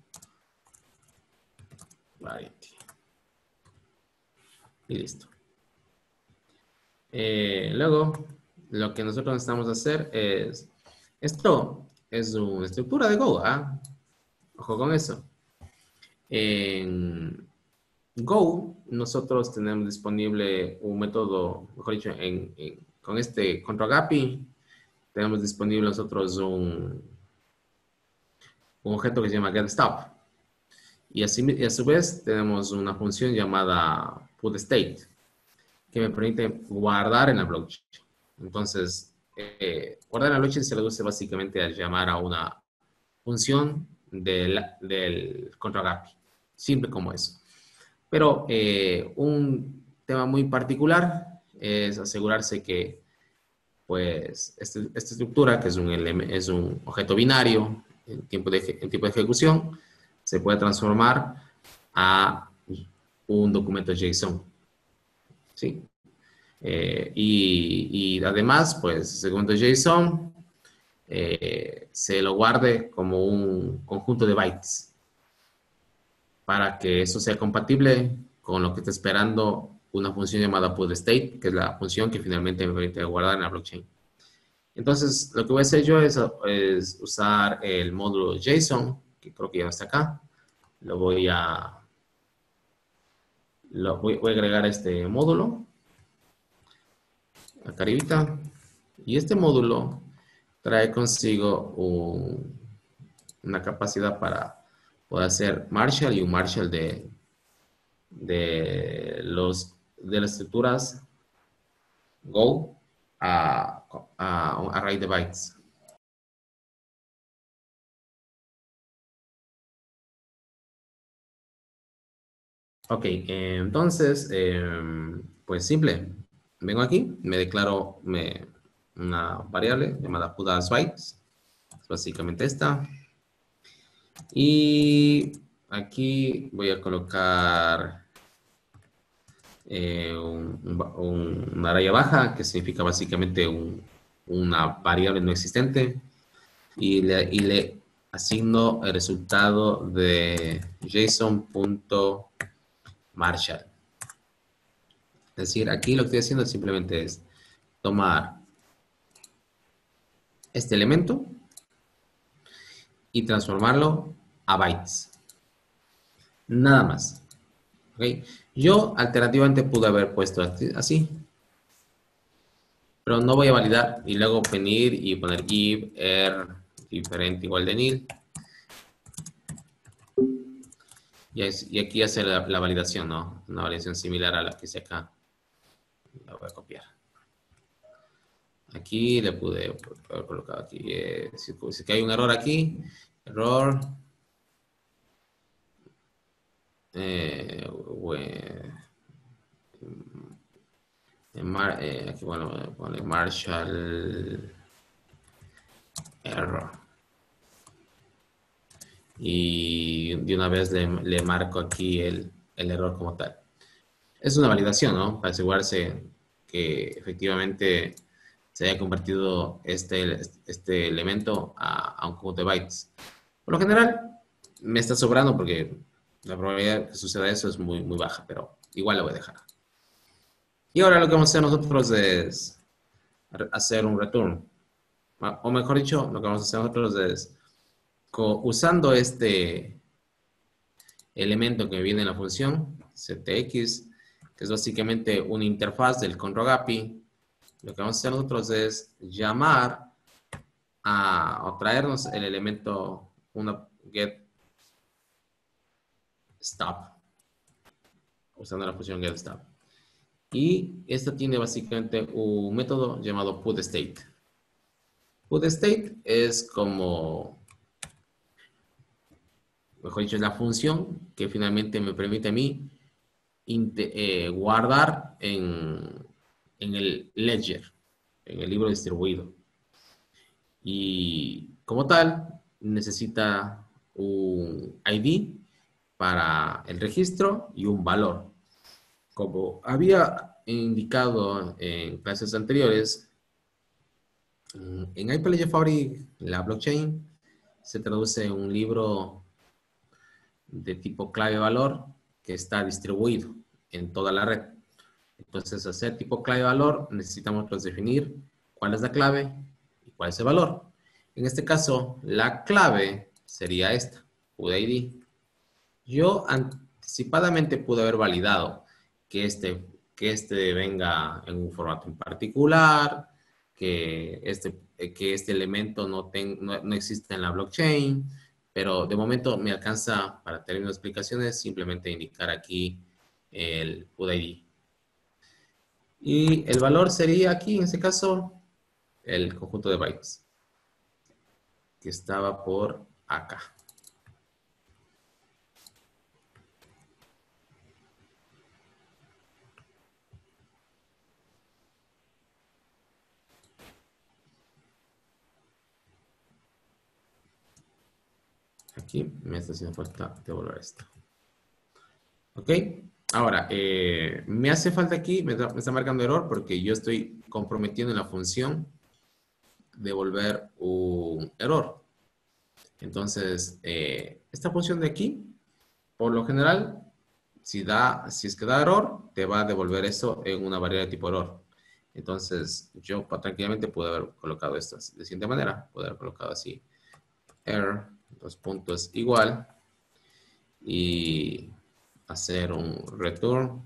variety. Y listo. Eh, luego, lo que nosotros necesitamos hacer es, esto es una estructura de Go, ¿ah? Ojo con eso. En Go, nosotros tenemos disponible un método, mejor dicho, en, en, con este control A P I, tenemos disponible nosotros un, un objeto que se llama getStop. Y, así, y a su vez tenemos una función llamada putState, que me permite guardar en la blockchain. Entonces, eh, guardar en la blockchain se reduce básicamente a llamar a una función del, del control A P I, simple como eso. Pero eh, un tema muy particular es asegurarse que pues este, esta estructura, que es un, es un objeto binario en tiempo, de, en tiempo de ejecución, se puede transformar a un documento JSON. ¿Sí? Eh, y, y además, pues, ese documento JSON eh, se lo guarde como un conjunto de bytes para que eso sea compatible con lo que está esperando una función llamada putState, que es la función que finalmente me permite guardar en la blockchain. Entonces, lo que voy a hacer yo es, es usar el módulo JSON, que creo que ya está acá. Lo voy a, lo voy, voy a agregar este módulo, acá arribita. Y este módulo trae consigo un, una capacidad para poder hacer Marshall y un Marshall de, de, los, de las estructuras Go a, a un array de bytes. Ok, eh, entonces, eh, pues simple. Vengo aquí, me declaro me, una variable llamada putAsBytes, básicamente esta. Y aquí voy a colocar eh, un, un, una raya baja, que significa básicamente un, una variable no existente. Y le, y le asigno el resultado de JSON.Marshall. Es decir, aquí lo que estoy haciendo simplemente es tomar este elemento y transformarlo a bytes. Nada más. ¿Okay? Yo alternativamente pude haber puesto así, pero no voy a validar y luego venir y poner give er diferente igual de nil. Y, es, y aquí hace la, la validación, ¿no? Una validación similar a la que hice acá. La voy a copiar. Aquí le pude haber colocado aquí. Eh, si, si hay un error aquí, error. Eh, we, Mar, eh, aquí bueno, pone Marshall error. y de una vez le, le marco aquí el, el error como tal. Es una validación, ¿no? Para asegurarse que efectivamente se haya convertido este, este elemento a, a un conjunto de bytes. Por lo general, me está sobrando porque la probabilidad de que suceda eso es muy, muy baja, pero igual la voy a dejar. Y ahora lo que vamos a hacer nosotros es hacer un return. O mejor dicho, lo que vamos a hacer nosotros es, usando este elemento que viene en la función, ctx, que es básicamente una interfaz del control A P I, lo que vamos a hacer nosotros es llamar a, o traernos el elemento, una get stop, usando la función get stop. Y esta tiene básicamente un método llamado putState. PutState es como, mejor dicho, es la función que finalmente me permite a mí eh, guardar en, en el ledger, en el libro distribuido. Y como tal, necesita un I D para el registro y un valor. Como había indicado en clases anteriores, en IPLG Fabric, la blockchain se traduce en un libro de tipo clave-valor que está distribuido en toda la red. Entonces, hacer tipo clave-valor, necesitamos pues, definir cuál es la clave y cuál es el valor. En este caso, la clave sería esta, U D I D. Yo anticipadamente pude haber validado que este, que este venga en un formato en particular, que este, que este elemento no, ten, no, no existe en la blockchain, pero de momento me alcanza para términos de explicaciones simplemente indicar aquí el U D I D. Y el valor sería aquí, en este caso, el conjunto de bytes que estaba por acá. Aquí me está haciendo falta devolver esto. ¿Ok? Ahora, eh, me hace falta aquí, me está, me está marcando error porque yo estoy comprometiendo en la función devolver un error. Entonces, eh, esta función de aquí, por lo general, si, da, si es que da error, te va a devolver eso en una variable de tipo error. Entonces, yo tranquilamente puedo haber colocado esto de la siguiente manera. Puedo haber colocado así, error, dos puntos igual, y hacer un return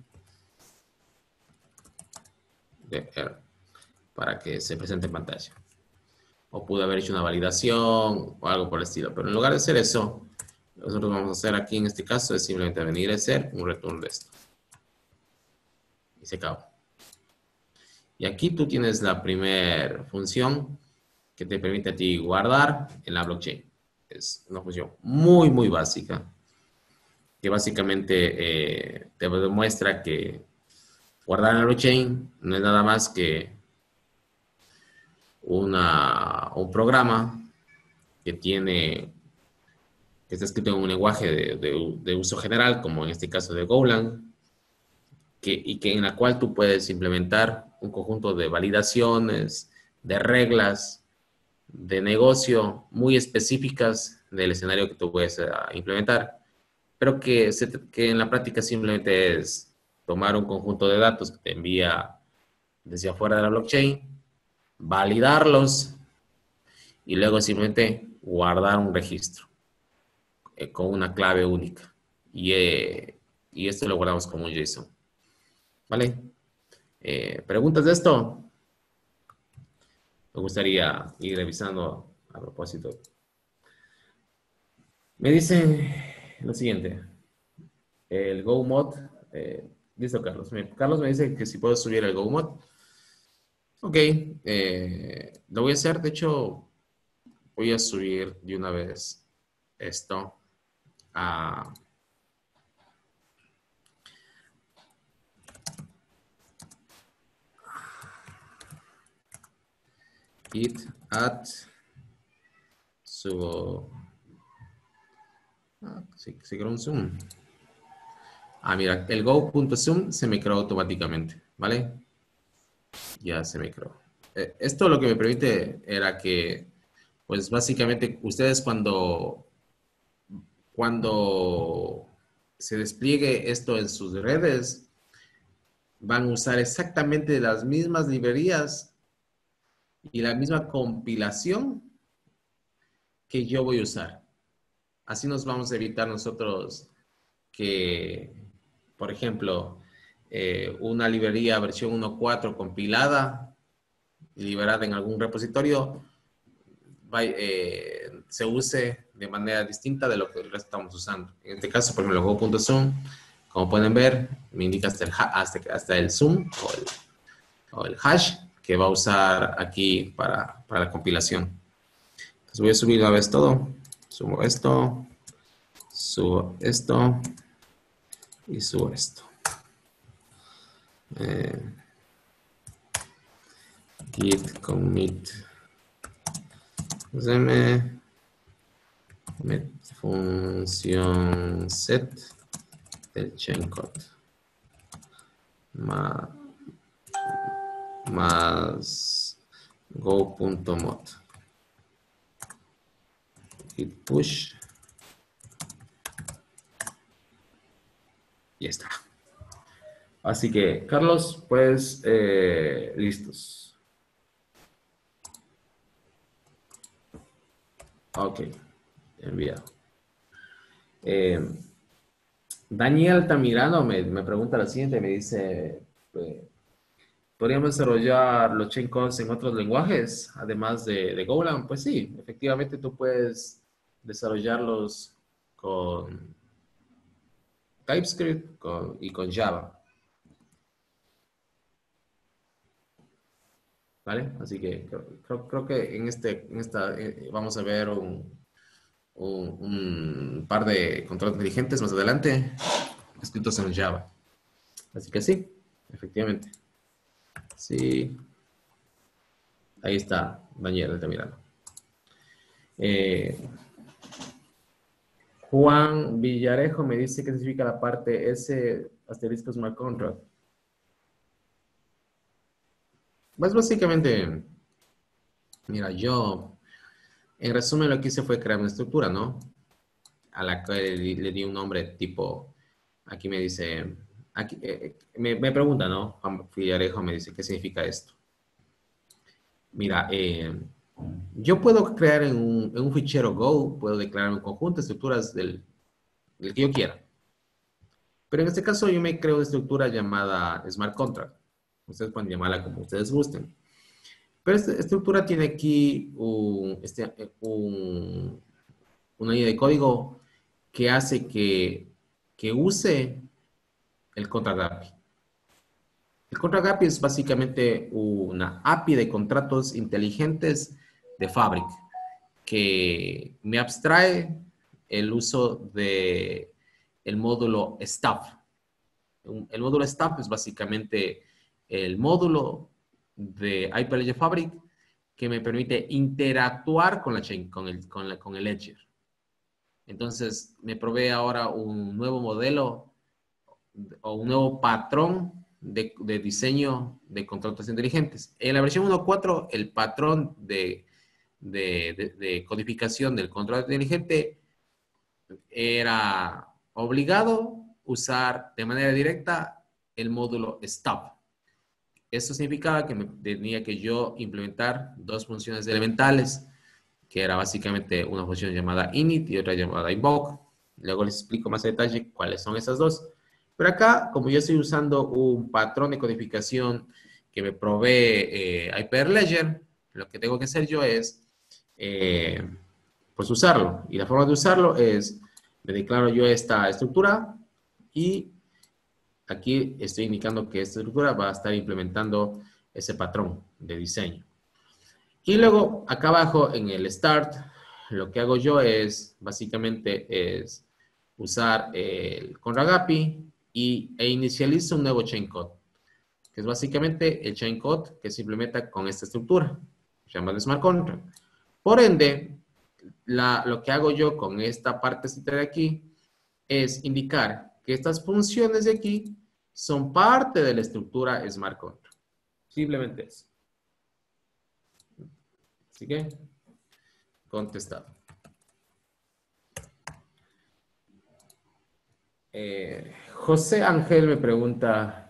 de error para que se presente en pantalla. O pude haber hecho una validación o algo por el estilo. Pero en lugar de hacer eso, nosotros vamos a hacer aquí en este caso es simplemente venir a hacer un return de esto. Y se acabó. Y aquí tú tienes la primera función que te permite a ti guardar en la blockchain. Es una función muy, muy básica, que básicamente eh, te demuestra que guardar en la blockchain no es nada más que una, un programa que tiene, que está escrito en un lenguaje de, de, de uso general, como en este caso de Golang, que, y que en la cual tú puedes implementar un conjunto de validaciones, de reglas, de negocio muy específicas del escenario que tú puedes uh, implementar, pero que, se, que en la práctica simplemente es tomar un conjunto de datos que te envía desde afuera de la blockchain, validarlos y luego simplemente guardar un registro eh, con una clave única. Y, eh, y esto lo guardamos como un JSON. ¿Vale? Eh, ¿Preguntas de esto? Me gustaría ir revisando a propósito. Me dicen lo siguiente. El GoMod. Eh, listo, Carlos. Me, Carlos me dice que si puedo subir el GoMod. Ok. Eh, lo voy a hacer. De hecho, voy a subir de una vez esto a... it at subo Ah, sí, se creó un zoom. Ah, mira, el go.zoom se me creó automáticamente, ¿vale? Ya se me creó. Eh, esto lo que me permite era que, pues básicamente, ustedes cuando, cuando se despliegue esto en sus redes, van a usar exactamente las mismas librerías y la misma compilación que yo voy a usar. Así nos vamos a evitar nosotros que, por ejemplo, eh, una librería versión uno punto cuatro compilada y liberada en algún repositorio va, eh, se use de manera distinta de lo que el resto estamos usando. En este caso, por ejemplo, go.zoom, como pueden ver, me indica hasta el, hasta, hasta el zoom o el, o el hash que va a usar aquí para, para la compilación. Entonces voy a subir una vez todo. Subo esto, subo esto y subo esto. Eh, git commit m met función set del chain code más, más go.mod git push y ya está. Así que, Carlos, pues, eh, listos. Ok, enviado. Eh, Daniel Altamirano me, me pregunta lo siguiente, me dice, eh, ¿podríamos desarrollar los chain codes en otros lenguajes, además de, de Golang? Pues sí, efectivamente tú puedes desarrollarlos con TypeScript con, y con Java. ¿Vale? Así que creo, creo que en, este, en esta eh, vamos a ver un, un, un par de controles inteligentes más adelante escritos en Java. Así que sí, efectivamente. Sí. Ahí está, Daniel, está mirando. Eh, Juan Villarejo me dice qué significa la parte S asterisco smart contract. Pues básicamente, mira, yo en resumen lo que hice fue crear una estructura, ¿no? A la que le, le di un nombre tipo, aquí me dice, aquí, eh, me, me pregunta, ¿no? Juan Villarejo me dice qué significa esto. Mira, eh, yo puedo crear en un, en un fichero Go, puedo declarar un conjunto de estructuras del, del que yo quiera. Pero en este caso yo me creo una estructura llamada Smart Contract. Ustedes pueden llamarla como ustedes gusten. Pero esta estructura tiene aquí un, este, un, una línea de código que hace que, que use el Contract A P I. El Contract A P I es básicamente una A P I de contratos inteligentes de Fabric que me abstrae el uso de el módulo Stuff. El módulo Stuff es básicamente el módulo de Hyper-Ledger Fabric que me permite interactuar con, la chain, con, el, con, la, con el Ledger. Entonces, me provee ahora un nuevo modelo o un nuevo patrón de, de diseño de contratos inteligentes. En la versión uno punto cuatro, el patrón de, de, de, de codificación del contrato inteligente era obligado usar de manera directa el módulo stop. Esto significaba que me tenía que yo implementar dos funciones elementales, que era básicamente una función llamada init y otra llamada invoke. Luego les explico más a detalle cuáles son esas dos. Pero acá, como yo estoy usando un patrón de codificación que me provee eh, Hyperledger, lo que tengo que hacer yo es eh, pues usarlo. Y la forma de usarlo es, me declaro yo esta estructura y aquí estoy indicando que esta estructura va a estar implementando ese patrón de diseño. Y luego, acá abajo en el start, lo que hago yo es, básicamente, es usar el Contract A P I y, e inicializo un nuevo chain code, que es básicamente el chain code que se implementa con esta estructura, llamada Smart Contract. Por ende, la, lo que hago yo con esta partecita de aquí es indicar que estas funciones de aquí son parte de la estructura Smart Control. Simplemente eso. Así que, contestado. Eh, José Ángel me pregunta...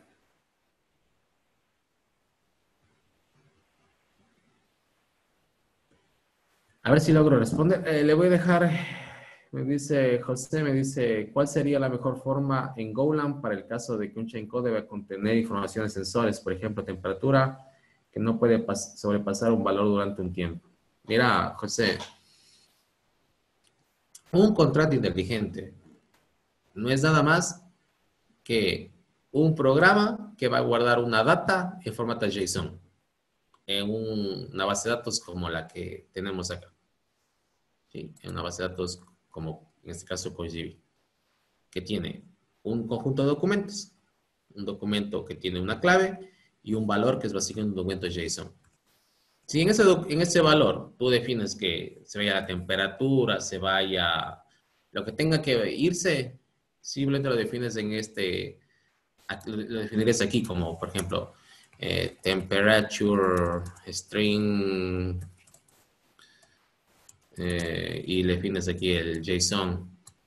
A ver si logro responder. Eh, le voy a dejar, me dice José, me dice, ¿cuál sería la mejor forma en Golang para el caso de que un shellcode deba contener información de sensores, por ejemplo, temperatura, que no puede sobrepasar un valor durante un tiempo? Mira, José, un contrato inteligente no es nada más que un programa que va a guardar una data en formato JSON en un, una base de datos como la que tenemos acá. ¿Sí? En una base de datos como en este caso CodeGB, que tiene un conjunto de documentos, un documento que tiene una clave y un valor que es básicamente un documento JSON. Si en ese, en ese valor tú defines que se vaya la temperatura, se vaya lo que tenga que irse, simplemente lo defines en este, lo definirías aquí como, por ejemplo, eh, temperature string eh, y le defines aquí el JSON.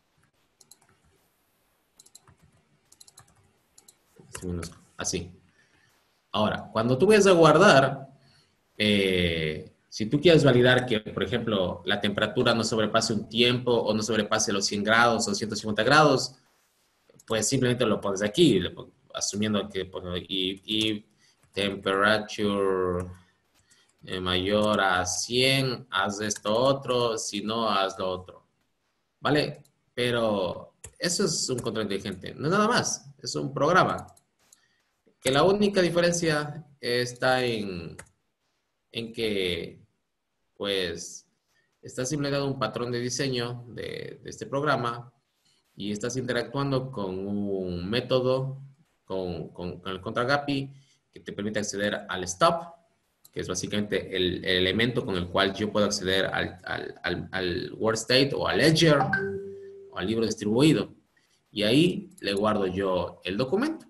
Así. Ahora, cuando tú vayas a guardar, eh, si tú quieres validar que, por ejemplo, la temperatura no sobrepase un tiempo o no sobrepase los cien grados o ciento cincuenta grados, pues simplemente lo pones aquí, asumiendo que y, y temperature eh, mayor a cien, haz esto otro, si no, haz lo otro. ¿Vale? Pero eso es un control inteligente, no es nada más, es un programa. Que la única diferencia está en, en que, pues, estás implementando un patrón de diseño de, de este programa y estás interactuando con un método, con, con, con el control A P I, que te permite acceder al stop, que es básicamente el, el elemento con el cual yo puedo acceder al, al, al, al word state o al ledger o al libro distribuido. Y ahí le guardo yo el documento.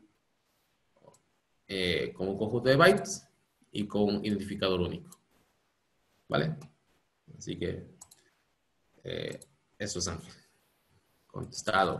Eh, con un conjunto de bytes y con un identificador único. ¿Vale? Así que eh, eso es Ángel. Contestado.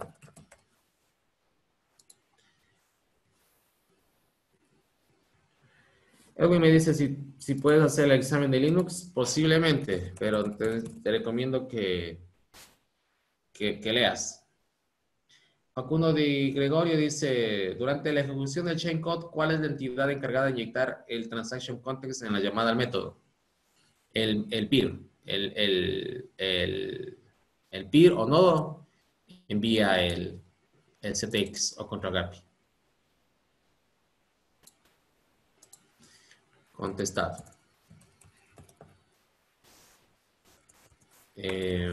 Edwin me dice si, si puedes hacer el examen de Linux, posiblemente, pero te, te recomiendo que, que, que leas. Facundo Di Gregorio dice, durante la ejecución del chain code, ¿cuál es la entidad encargada de inyectar el transaction context en la llamada al método? El, el peer, el, el, el, el peer o nodo envía el, el C T X o control A P I. Contestado. Eh,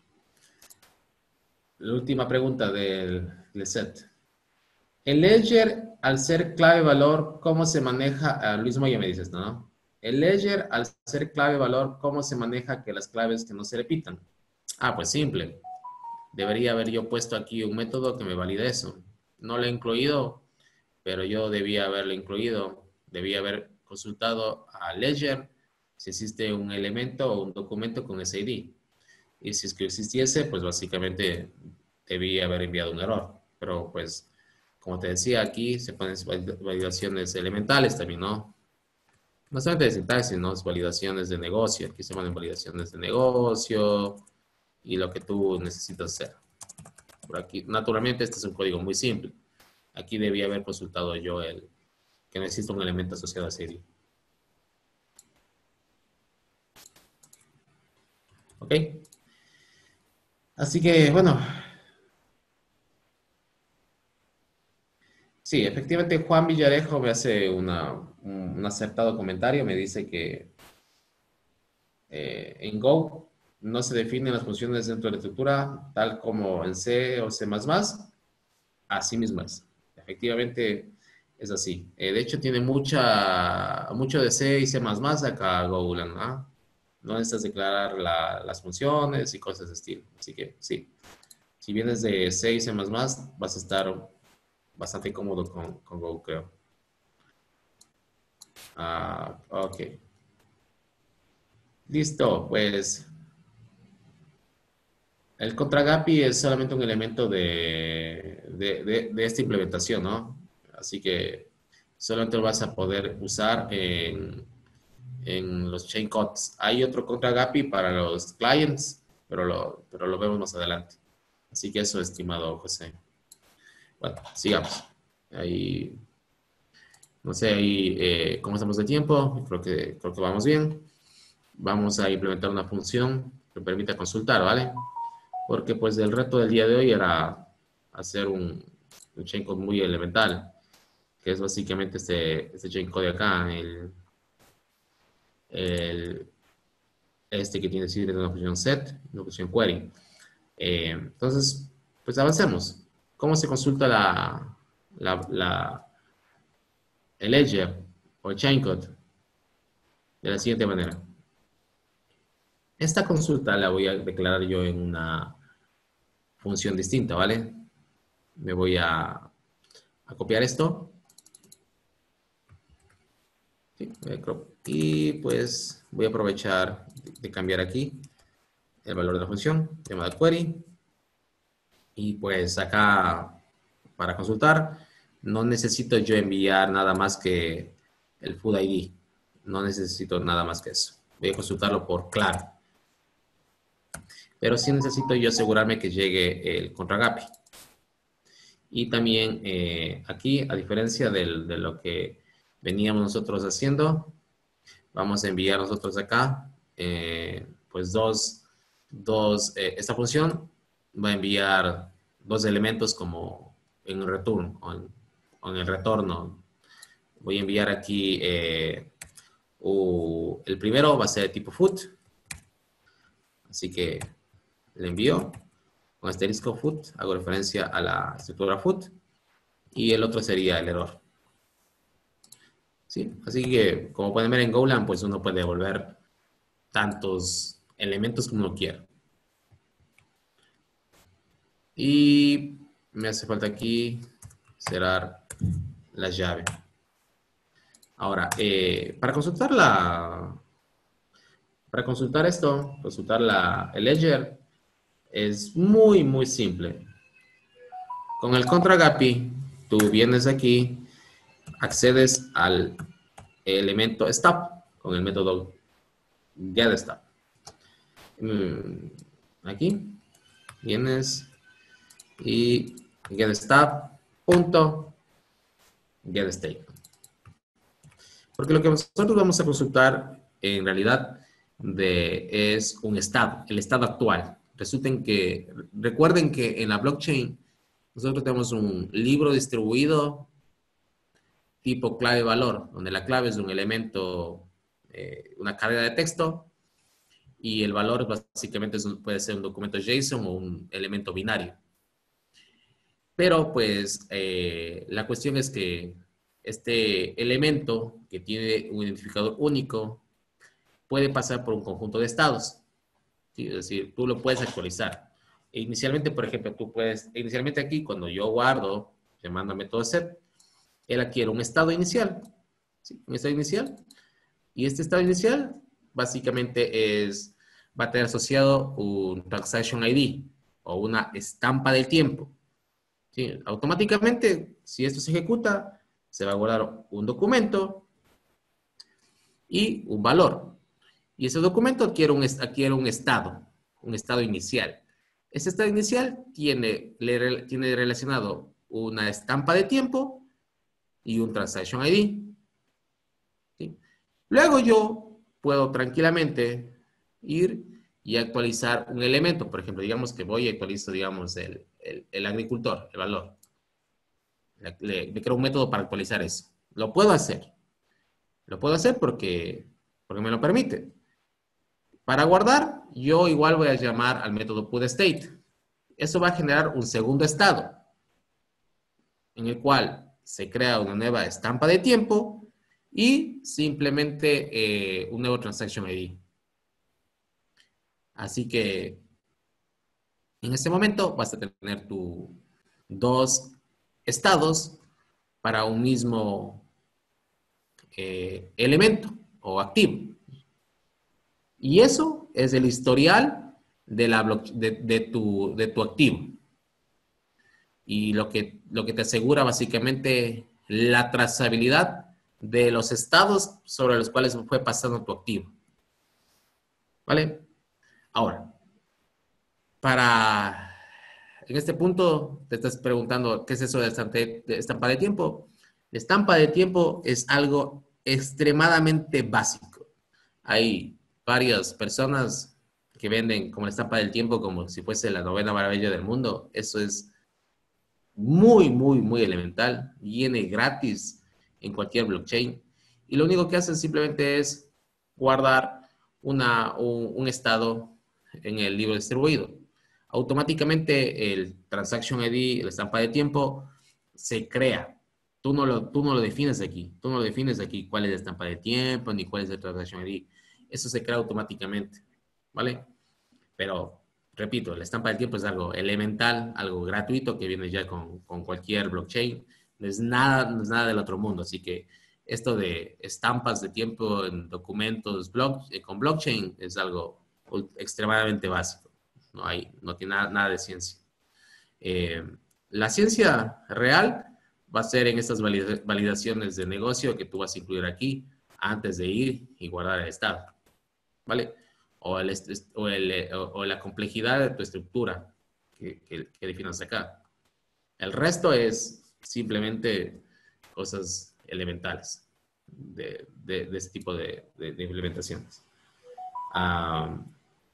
la última pregunta del, del set. El ledger, al ser clave valor, ¿cómo se maneja? Ah, Luis Moya me dices, ¿no? El ledger, al ser clave valor, ¿cómo se maneja que las claves que no se repitan? Ah, pues simple. Debería haber yo puesto aquí un método que me valide eso. No lo he incluido, pero yo debía haberlo incluido. Debía haber consultado a ledger si existe un elemento o un documento con ese I D. Y si es que existiese, pues básicamente debía haber enviado un error. Pero pues, como te decía, aquí se ponen validaciones elementales también, ¿no? No solamente de sintaxis, sino validaciones de negocio. Aquí se ponen validaciones de negocio y lo que tú necesitas hacer. Por aquí, naturalmente, este es un código muy simple. Aquí debía haber consultado yo el que necesita un elemento asociado a serie. ¿Ok? Así que, bueno. Sí, efectivamente Juan Villarejo me hace una, un, un acertado comentario. Me dice que eh, en Go no se definen las funciones dentro de la estructura, tal como en C o C++. Así mismo es. Efectivamente es así. Eh, de hecho, tiene mucha, mucho de C y C++ acá Golang, ¿ah? No necesitas declarar la, las funciones y cosas de estilo. Así que sí, si vienes de C y C++, vas a estar bastante cómodo con, con Go, creo. Ah, ok. Listo, pues el contragapi es solamente un elemento de, de, de, de esta implementación, ¿no? Así que solamente lo vas a poder usar en, en los chain codes. Hay otro contragapi para los clients, pero lo, pero lo vemos más adelante. Así que eso, estimado José. Bueno, sigamos. Ahí, no sé, ahí, eh, ¿cómo estamos de tiempo? Creo que, creo que vamos bien. Vamos a implementar una función que permita consultar, ¿vale? Porque pues el reto del día de hoy era hacer un, un chain code muy elemental, que es básicamente este, este chain code de acá, el, el, este que tiene decir una función set, una función query. Eh, entonces, pues avancemos. ¿Cómo se consulta la, la, la, el ledger o el chain code? De la siguiente manera. Esta consulta la voy a declarar yo en una función distinta, ¿vale? Me voy a, a copiar esto. Sí, y pues voy a aprovechar de cambiar aquí el valor de la función llamada query. Y pues acá para consultar no necesito yo enviar nada más que el food I D. No necesito nada más que eso. Voy a consultarlo por claro. Pero sí necesito yo asegurarme que llegue el contragapi. Y también eh, aquí, a diferencia del, de lo que veníamos nosotros haciendo, vamos a enviar nosotros acá, eh, pues dos, dos eh, esta función va a enviar dos elementos como en el return o en, o en el retorno. Voy a enviar aquí, eh, uh, el primero va a ser de tipo food, así que le envío con asterisco food, hago referencia a la estructura food, y el otro sería el error. ¿Sí? Así que, como pueden ver en Golang, pues uno puede devolver tantos elementos como uno quiera. Y me hace falta aquí cerrar la llave. Ahora, eh, para consultar la, para consultar esto, consultar la, el ledger, es muy, muy simple. Con el contragapi, tú vienes aquí, accedes al elemento stop con el método getStop. Aquí vienes y getStop punto getState. Porque lo que nosotros vamos a consultar en realidad de, es un estado, el estado actual. Resulten que, recuerden que en la blockchain nosotros tenemos un libro distribuido tipo clave-valor, donde la clave es un elemento, eh, una carga de texto, y el valor básicamente es un, puede ser un documento JSON o un elemento binario. Pero pues eh, la cuestión es que este elemento que tiene un identificador único puede pasar por un conjunto de estados. ¿Sí? Es decir, tú lo puedes actualizar. E inicialmente, por ejemplo, tú puedes, inicialmente aquí cuando yo guardo, llamando a método set, él adquiere un estado inicial. ¿Sí? Un estado inicial. Y este estado inicial básicamente es, va a tener asociado un transaction I D o una estampa del tiempo. ¿Sí? Automáticamente, si esto se ejecuta, se va a guardar un documento y un valor. Y ese documento adquiere un, adquiere un estado, un estado inicial. Ese estado inicial tiene, le, tiene relacionado una estampa de tiempo y un transaction I D. ¿Sí? Luego yo puedo tranquilamente ir y actualizar un elemento. Por ejemplo, digamos que voy y actualizo, digamos, el, el, el agricultor, el valor. Le, le creo un método para actualizar eso. Lo puedo hacer. Lo puedo hacer porque, porque me lo permite. Para guardar, yo igual voy a llamar al método putState. Eso va a generar un segundo estado, en el cual se crea una nueva estampa de tiempo y simplemente eh, un nuevo transaction I D. Así que en este momento vas a tener tus dos estados para un mismo eh, elemento o activo. Y eso es el historial de, la de, de, tu, de tu activo. Y lo que, lo que te asegura básicamente la trazabilidad de los estados sobre los cuales fue pasando tu activo. ¿Vale? Ahora, para... En este punto te estás preguntando qué es eso de estampa de tiempo. La estampa de tiempo es algo extremadamente básico. Hay varias personas que venden como la estampa del tiempo como si fuese la novena maravilla del mundo. Eso es muy, muy, muy elemental. Viene gratis en cualquier blockchain. Y lo único que hace simplemente es guardar una, un, un estado en el libro distribuido. Automáticamente el Transaction I D, la estampa de tiempo, se crea. Tú no, lo, tú no lo defines aquí. Tú no lo defines aquí cuál es la estampa de tiempo ni cuál es el Transaction I D. Eso se crea automáticamente. ¿Vale? Pero, repito, la estampa del tiempo es algo elemental, algo gratuito que viene ya con, con cualquier blockchain. No es, nada, no es nada del otro mundo. Así que esto de estampas de tiempo en documentos block, eh, con blockchain es algo extremadamente básico. No, hay, no tiene nada, nada de ciencia. Eh, la ciencia real va a ser en estas validaciones de negocio que tú vas a incluir aquí antes de ir y guardar el estado. ¿Vale? O, el, o, el, o, o la complejidad de tu estructura que, que, que definas acá. El resto es simplemente cosas elementales de, de, de este tipo de, de, de implementaciones. Um,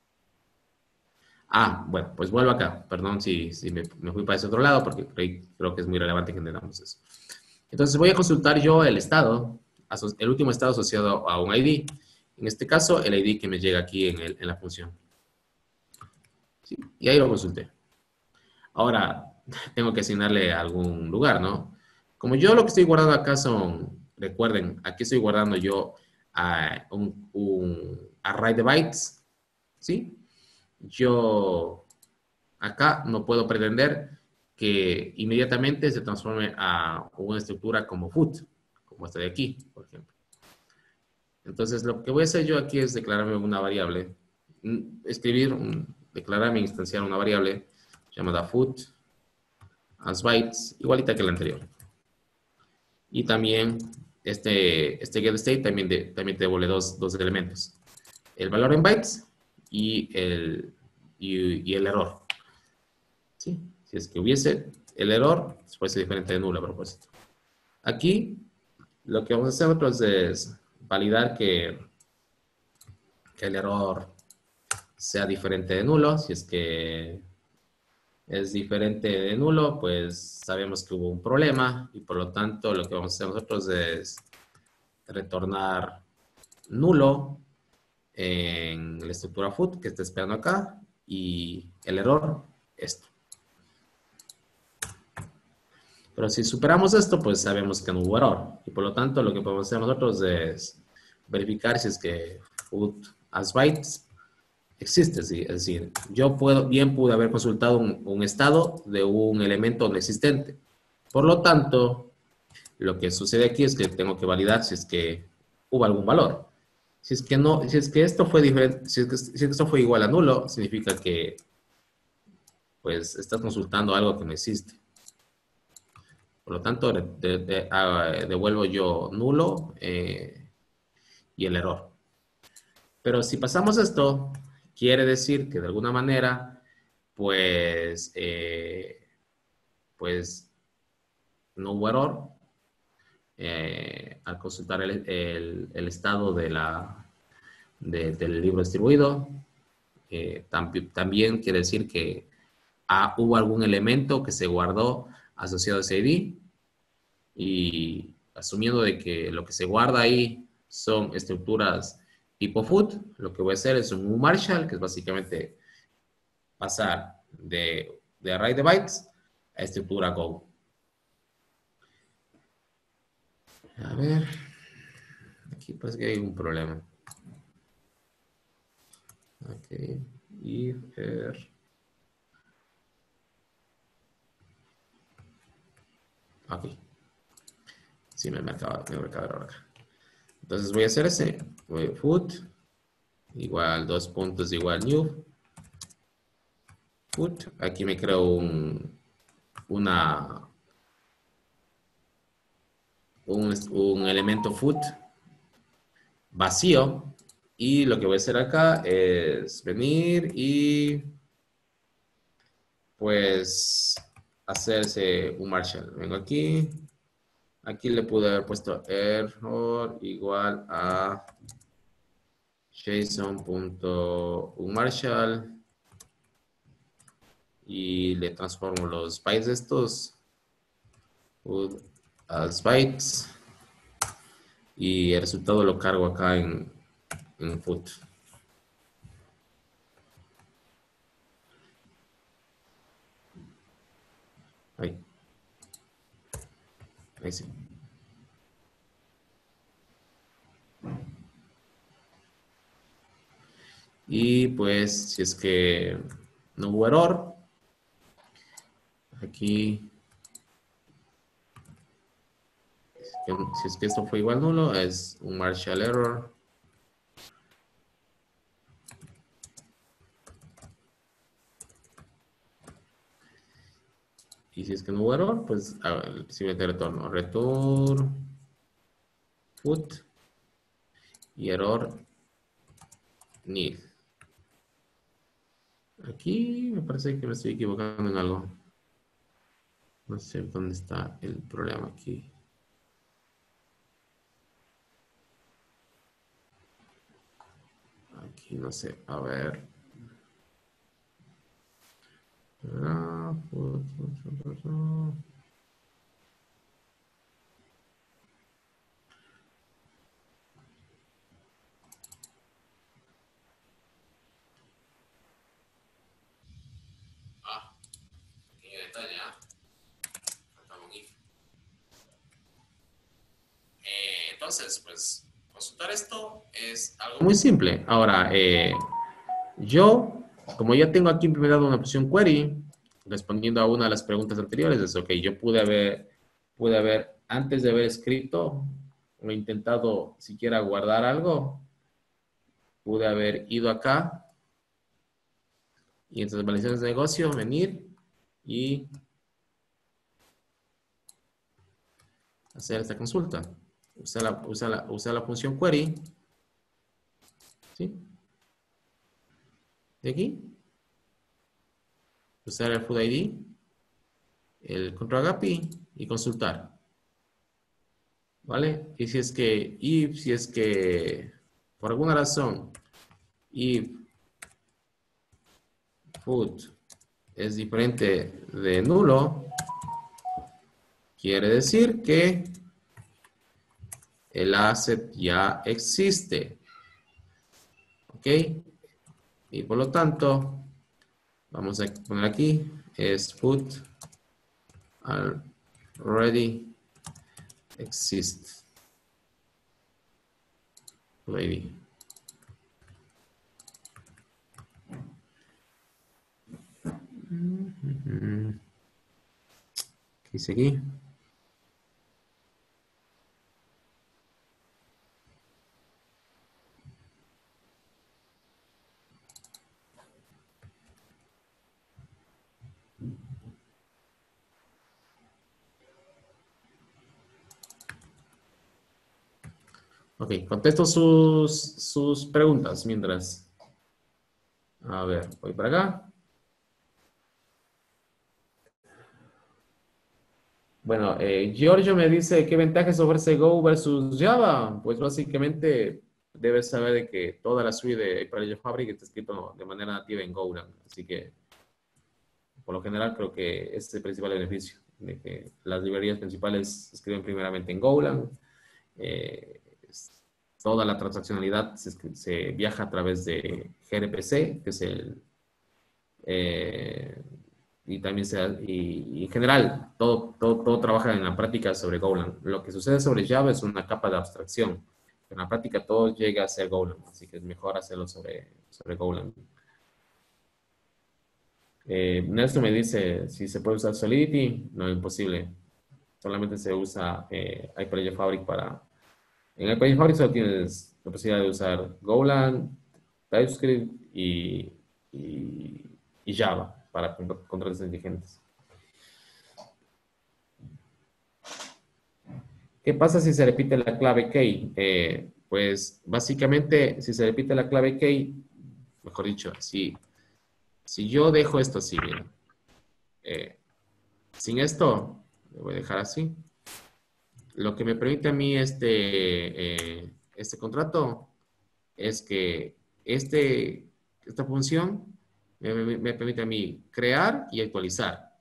ah, bueno, pues vuelvo acá. Perdón si, si me, me, fui para ese otro lado porque creo, creo que es muy relevante que entendamos eso. Entonces voy a consultar yo el estado, el último estado asociado a un I D. En este caso, el I D que me llega aquí en, el, en la función. ¿Sí? Y ahí lo consulté. Ahora, tengo que asignarle algún lugar, ¿no? Como yo lo que estoy guardando acá son, recuerden, aquí estoy guardando yo uh, un, un array de bytes, ¿sí? Yo acá no puedo pretender que inmediatamente se transforme a una estructura como foot, como esta de aquí, por ejemplo. Entonces, lo que voy a hacer yo aquí es declararme una variable, escribir, un, declararme, instanciar una variable llamada foot as bytes, igualita que la anterior. Y también este, este getState también, de, también te devuelve dos, dos elementos. El valor en bytes y el, y, y el error. ¿Sí? Si es que hubiese el error, fuese diferente de nulo a propósito. Aquí, lo que vamos a hacer nosotros es validar que, que el error sea diferente de nulo. Si es que es diferente de nulo, pues sabemos que hubo un problema y por lo tanto lo que vamos a hacer nosotros es retornar nulo en la estructura foot que está esperando acá y el error, esto. Pero si superamos esto, pues sabemos que no hubo error y por lo tanto lo que podemos hacer nosotros es verificar si es que foot as bytes existe, ¿sí? Es decir, yo puedo, bien pude haber consultado un, un estado de un elemento no existente. Por lo tanto, lo que sucede aquí es que tengo que validar si es que hubo algún valor. Si es que no, si es que esto fue diferente, si es que, si es que esto fue igual a nulo, significa que pues estás consultando algo que no existe. Por lo tanto, de, de, de, uh, devuelvo yo nulo eh, y el error. Pero si pasamos esto, quiere decir que de alguna manera, pues, eh, pues no hubo error eh, al consultar el, el, el estado de la, de, del libro distribuido. Eh, tam, también quiere decir que ah, hubo algún elemento que se guardó asociado a ese I D y asumiendo de que lo que se guarda ahí son estructuras tipo foot, lo que voy a hacer es un Marshall, que es básicamente pasar de, de array de bytes a estructura Go. A ver, aquí parece que hay un problema. Ok. if, er. Aquí. Sí, me marcaba, me marcaba ahora acá. Entonces voy a hacer ese. Voy a foot. Igual, dos puntos igual new. Foot. Aquí me creo un, una, un, un elemento foot vacío. Y lo que voy a hacer acá es venir y pues hacerse un Marshall. Vengo aquí. Aquí le pude haber puesto error igual a json.unMarshall y le transformo los bytes de estos put as bytes y el resultado lo cargo acá en, en foot. Ahí. Ahí sí. Y pues si es que no hubo error, aquí, si es que esto fue igual nulo, es un Marshall error. Y si es que no hubo error, pues a ver, simplemente retorno return foot y error nil. Aquí me parece que me estoy equivocando en algo. No sé dónde está el problema aquí. Aquí no sé, a ver. Ah, foot, foot, foot, foot. Ah, pequeño detalle, ¿ah? Faltaba un if. Eh, entonces, pues, consultar esto es algo muy simple. Ahora, eh, yo, como ya tengo aquí implementado una opción query, respondiendo a una de las preguntas anteriores, es ok, yo pude haber, pude haber, antes de haber escrito o intentado siquiera guardar algo, pude haber ido acá y en transformaciones de negocio, venir y hacer esta consulta. Usar la, usar la, usar la función query, ¿sí? De aquí. Usar el food I D, el control A P I y consultar. ¿Vale? Y si es que, y si es que por alguna razón, if food es diferente de nulo, quiere decir que el asset ya existe. ¿Ok? Y por lo tanto, vamos a poner aquí, es food already exist. Food I D. ¿Qué dice aquí? Ok, contesto sus, sus preguntas mientras. A ver, voy para acá. Bueno, eh, Giorgio me dice, ¿qué ventajas ofrece Go versus Java? Pues básicamente debes saber de que toda la suite de Parallel Fabric está escrito de manera nativa en Golang. Así que, por lo general, creo que ese es el principal beneficio, de que las librerías principales se escriben primeramente en Golang. Eh, toda la transaccionalidad se, se, viaja a través de gRPC, que es el... Eh, y también se y, y en general todo, todo, todo trabaja en la práctica sobre Golang. Lo que sucede sobre Java es una capa de abstracción. En la práctica todo llega a ser Golang, así que es mejor hacerlo sobre, sobre Golang. Eh, Nelson me dice si se puede usar Solidity. No, imposible. Solamente se usa eh, Hyper-Edge Fabric para... En Hyper-Edge Fabric solo tienes la posibilidad de usar Golang, TypeScript y, y, y Java para contr- controles inteligentes. ¿Qué pasa si se repite la clave key? Eh, pues básicamente, si se repite la clave key, mejor dicho, si, si yo dejo esto así, mira, eh, sin esto, lo voy a dejar así. Lo que me permite a mí este, eh, este contrato es que este, esta función me, me- me permite a mí crear y actualizar.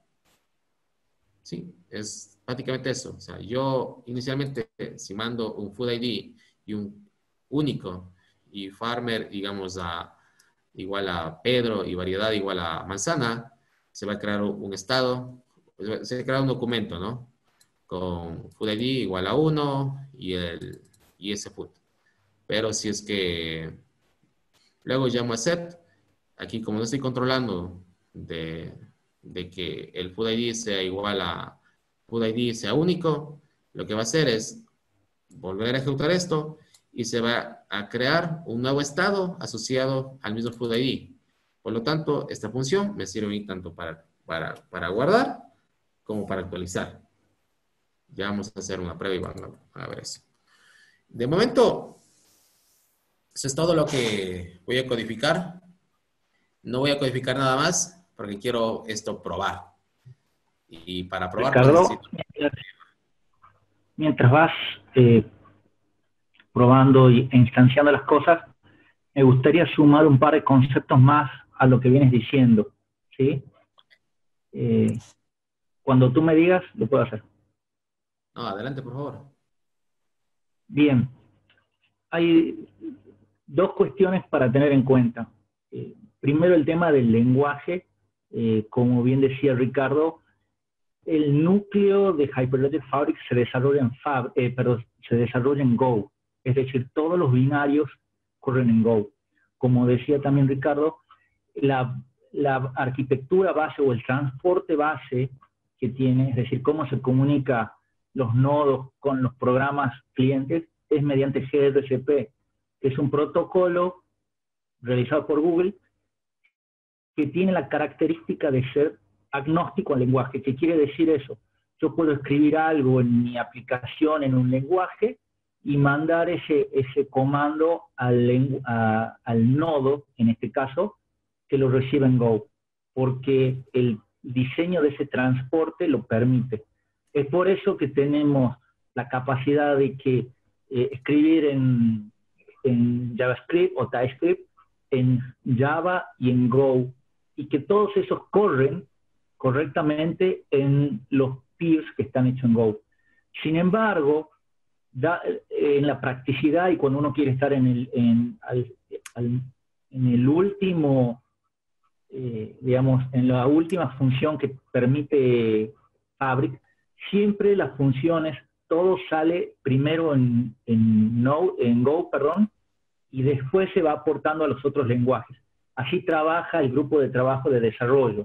Sí, es prácticamente eso. O sea, yo inicialmente, si mando un food I D y un único y farmer, digamos, a, igual a Pedro y variedad igual a manzana, se va a crear un estado, se va a crear un documento, ¿no? Con food I D igual a uno y, el, y ese food. Pero si es que luego llamo a set, aquí como no estoy controlando de, de que el food I D sea igual a food I D sea único, lo que va a hacer es volver a ejecutar esto y se va a crear un nuevo estado asociado al mismo food I D. Por lo tanto, esta función me sirve tanto para, para, para guardar como para actualizar. Ya vamos a hacer una prueba y vamos a ver eso. De momento, eso es todo lo que voy a codificar. No voy a codificar nada más porque quiero esto probar. Y para probar, pues Ricardo, necesito... mientras, mientras vas eh, probando e instanciando las cosas, me gustaría sumar un par de conceptos más a lo que vienes diciendo, ¿sí? Eh, cuando tú me digas, lo puedo hacer. No, adelante, por favor. Bien, hay dos cuestiones para tener en cuenta. Eh, primero, el tema del lenguaje. Eh, como bien decía Ricardo, el núcleo de Hyperledger Fabric se desarrolla en, Fab, eh, perdón, se desarrolla en Go. Es decir, todos los binarios corren en Go. Como decía también Ricardo, la, la arquitectura base o el transporte base que tiene, es decir, cómo se comunica los nodos con los programas clientes, es mediante G R C P, que es un protocolo realizado por Google que tiene la característica de ser agnóstico al lenguaje. ¿Qué quiere decir eso? Yo puedo escribir algo en mi aplicación en un lenguaje y mandar ese, ese comando al, a, al nodo, en este caso, que lo reciba en Go, porque el diseño de ese transporte lo permite. Es por eso que tenemos la capacidad de que eh, escribir en, en JavaScript o TypeScript, en Java y en Go, y que todos esos corren correctamente en los peers que están hechos en Go. Sin embargo, da, en la practicidad y cuando uno quiere estar en el, en, al, al, en el último, eh, digamos, en la última función que permite Fabric, siempre las funciones, todo sale primero en, en, no, en Go, perdón, y después se va aportando a los otros lenguajes. Así trabaja el grupo de trabajo de desarrollo.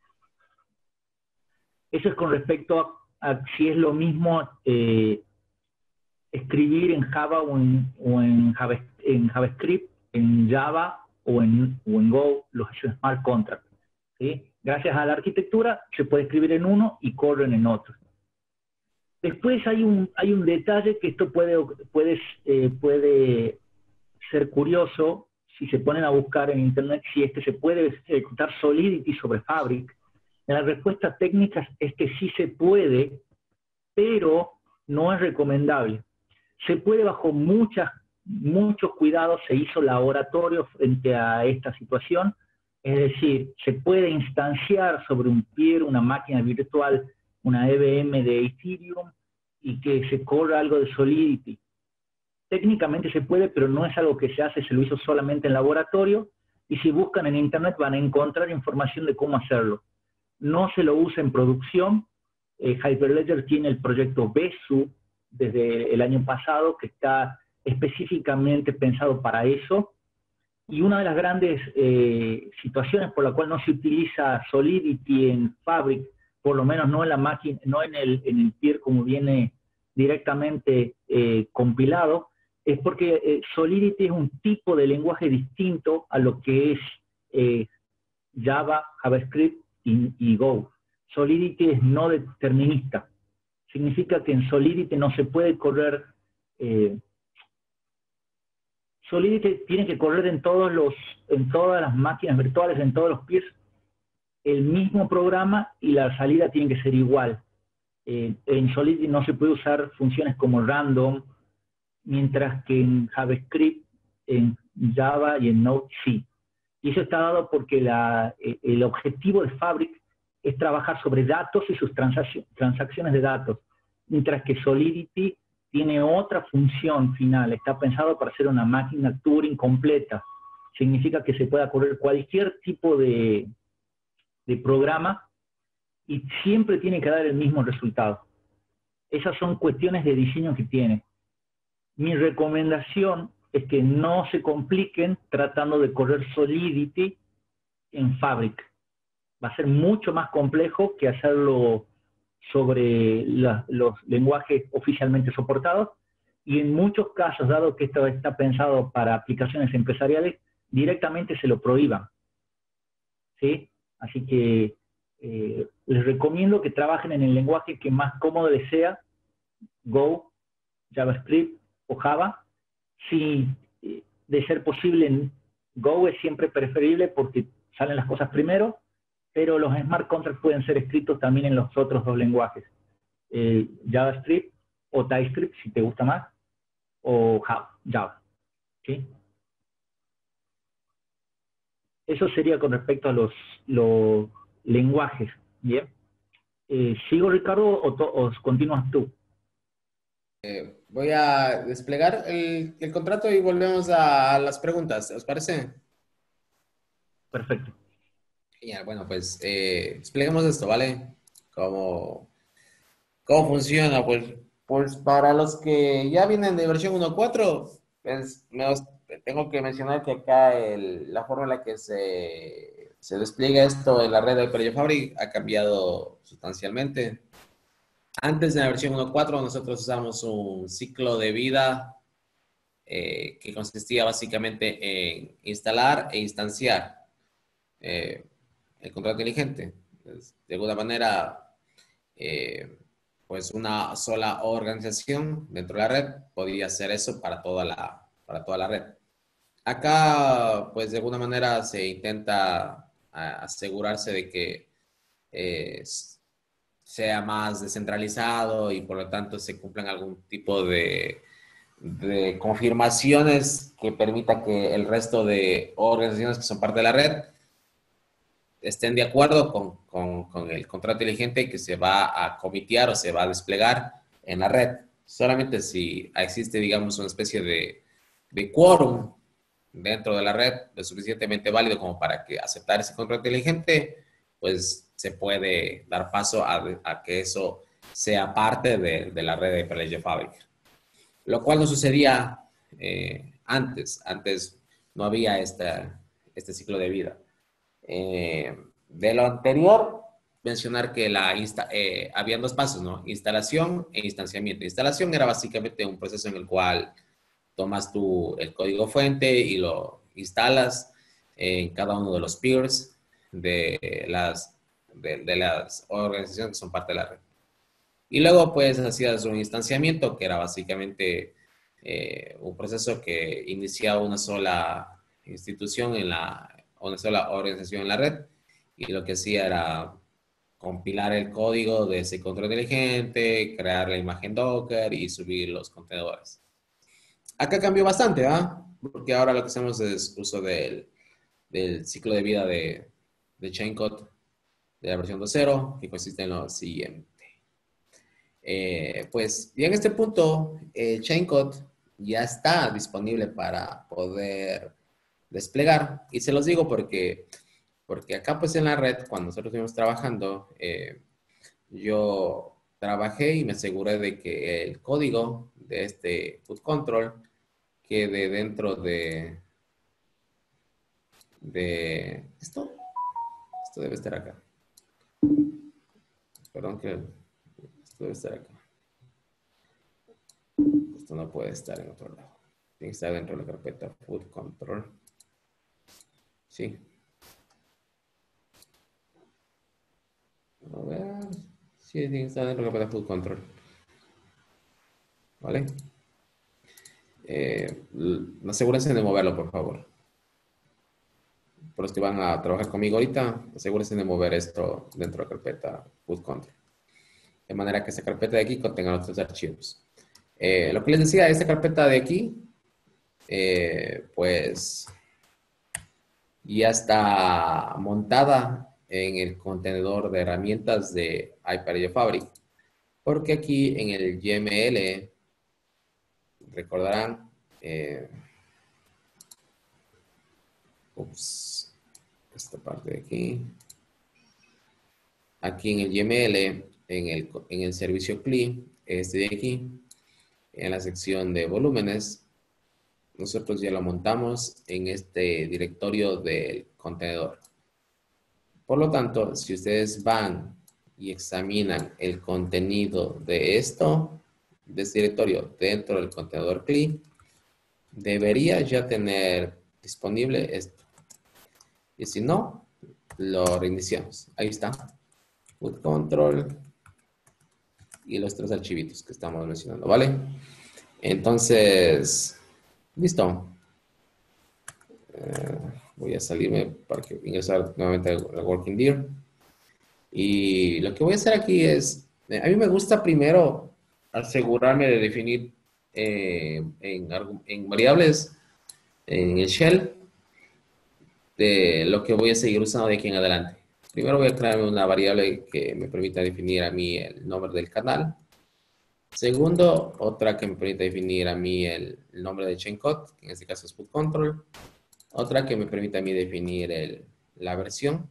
Eso es con respecto a, a si es lo mismo eh, escribir en Java o en, o en, Java, en JavaScript, en Java o en, o en Go, los smart contracts. ¿Sí? Gracias a la arquitectura se puede escribir en uno y corren en otro. Después hay un, hay un detalle que esto puede, puede, eh, puede ser curioso si se ponen a buscar en internet si es que se puede ejecutar Solidity sobre Fabric. La respuesta técnica es que sí se puede, pero no es recomendable. Se puede bajo muchas, muchos cuidados, se hizo laboratorio frente a esta situación, es decir, se puede instanciar sobre un peer, una máquina virtual, una E V M de Ethereum, y que se corra algo de Solidity. Técnicamente se puede, pero no es algo que se hace, se lo hizo solamente en laboratorio, y si buscan en internet van a encontrar información de cómo hacerlo. No se lo usa en producción. eh, Hyperledger tiene el proyecto Besu desde el año pasado, que está específicamente pensado para eso, Y una de las grandes eh, situaciones por la cual no se utiliza Solidity en Fabric, por lo menos no en la máquina, no en el, en el peer como viene directamente eh, compilado, es porque eh, Solidity es un tipo de lenguaje distinto a lo que es eh, Java, JavaScript y, y Go. Solidity es no determinista. Significa que en Solidity no se puede correr... Eh, Solidity tiene que correr en, todos los, en todas las máquinas virtuales, en todos los peers, el mismo programa y la salida tiene que ser igual. Eh, en Solidity no se puede usar funciones como random, mientras que en JavaScript, en Java y en Node sí. Y eso está dado porque la, el objetivo de Fabric es trabajar sobre datos y sus transacciones de datos, mientras que Solidity tiene otra función final, está pensado para ser una máquina Turing completa. Significa que se pueda correr cualquier tipo de, de programa y siempre tiene que dar el mismo resultado. Esas son cuestiones de diseño que tiene. Mi recomendación es que no se compliquen tratando de correr Solidity en Fabric. Va a ser mucho más complejo que hacerlo sobre la, los lenguajes oficialmente soportados, y en muchos casos, dado que esto está pensado para aplicaciones empresariales, directamente se lo prohíban. ¿Sí? Así que eh, les recomiendo que trabajen en el lenguaje que más cómodo les sea, Go, JavaScript o Java. Si de ser posible, Go es siempre preferible porque salen las cosas primero, pero los smart contracts pueden ser escritos también en los otros dos lenguajes, eh, JavaScript o TypeScript, si te gusta más, o Java. Java, ¿sí? Eso sería con respecto a los, los lenguajes, ¿bien? Eh, ¿Sigo, Ricardo, o, to, o continúas tú? Eh, voy a desplegar el, el contrato y volvemos a las preguntas, ¿os parece? Perfecto. Genial, bueno, pues eh, despleguemos esto, ¿vale? ¿Cómo, cómo funciona? Pues, pues para los que ya vienen de versión uno punto cuatro, pues me os- tengo que mencionar que acá el- la forma en la que se, se despliega esto en la red de Hyper Fabric ha cambiado sustancialmente. Antes de la versión uno punto cuatro nosotros usamos un ciclo de vida eh, que consistía básicamente en instalar e instanciar eh, el contrato inteligente. Pues, de alguna manera, eh, pues una sola organización dentro de la red podía hacer eso para toda la, para toda la red. Acá, pues de alguna manera se intenta a, asegurarse de que eh, sea más descentralizado y por lo tanto se cumplan algún tipo de, de confirmaciones que permita que el resto de organizaciones que son parte de la red estén de acuerdo con, con, con el contrato inteligente que se va a comitear o se va a desplegar en la red. Solamente si existe, digamos, una especie de, de quórum dentro de la red lo suficientemente válido como para que aceptar ese contrato inteligente, pues se puede dar paso a, a que eso sea parte de, de la red de Hyperledger Fabric. Lo cual no sucedía eh, antes. Antes no había esta, este ciclo de vida. Eh, de lo anterior, mencionar que la insta eh, habían dos pasos, ¿no? Instalación e instanciamiento. Instalación era básicamente un proceso en el cual tomas tú el código fuente y lo instalas en cada uno de los peers de las, de, de las organizaciones que son parte de la red. Y luego, pues, hacías un instanciamiento, que era básicamente eh, un proceso que iniciaba una sola institución en la, una sola organización en la red, y lo que hacía era compilar el código de ese control inteligente, crear la imagen Docker y subir los contenedores. Acá cambió bastante, ¿ah? ¿eh? Porque ahora lo que hacemos es uso del, del ciclo de vida de, de Chaincode de la versión dos punto cero, que consiste en lo siguiente. Eh, pues ya en este punto, eh, Chaincode ya está disponible para poder desplegar. Y se los digo porque, porque acá pues en la red, cuando nosotros estuvimos trabajando, eh, yo trabajé y me aseguré de que el código de este food control quede dentro de, de esto. Esto debe estar acá. Perdón que esto debe estar acá. Esto no puede estar en otro lado. Tiene que estar dentro de la carpeta Food Control. Sí. A ver. Sí, tiene que estar dentro de la carpeta Food Control. ¿Vale? Eh, asegúrense de moverlo, por favor. Por los que van a trabajar conmigo ahorita, asegúrense de mover esto dentro de la carpeta Food Control. De manera que esta carpeta de aquí contenga otros archivos. Eh, lo que les decía, esta carpeta de aquí, eh, pues ya está montada en el contenedor de herramientas de iPad Fabric. Porque aquí en el Y M L, recordarán, eh, ups, esta parte de aquí. Aquí en el Y M L, en el, en el servicio C L I, este de aquí, en la sección de volúmenes, nosotros ya lo montamos en este directorio del contenedor. Por lo tanto, si ustedes van y examinan el contenido de esto, de este directorio dentro del contenedor C L I, debería ya tener disponible esto. Y si no, lo reiniciamos. Ahí está. Food Control y los tres archivitos que estamos mencionando, ¿vale? Entonces, listo. Eh, voy a salirme para que ingresar nuevamente al Working Dir. Y lo que voy a hacer aquí es, a mí me gusta primero asegurarme de definir eh, en, en variables, en el shell, de lo que voy a seguir usando de aquí en adelante. Primero voy a crear una variable que me permita definir a mí el nombre del canal. Segundo, otra que me permita definir a mí el, el nombre del chain code, que en este caso es Food Control. Otra que me permita a mí definir el, la versión.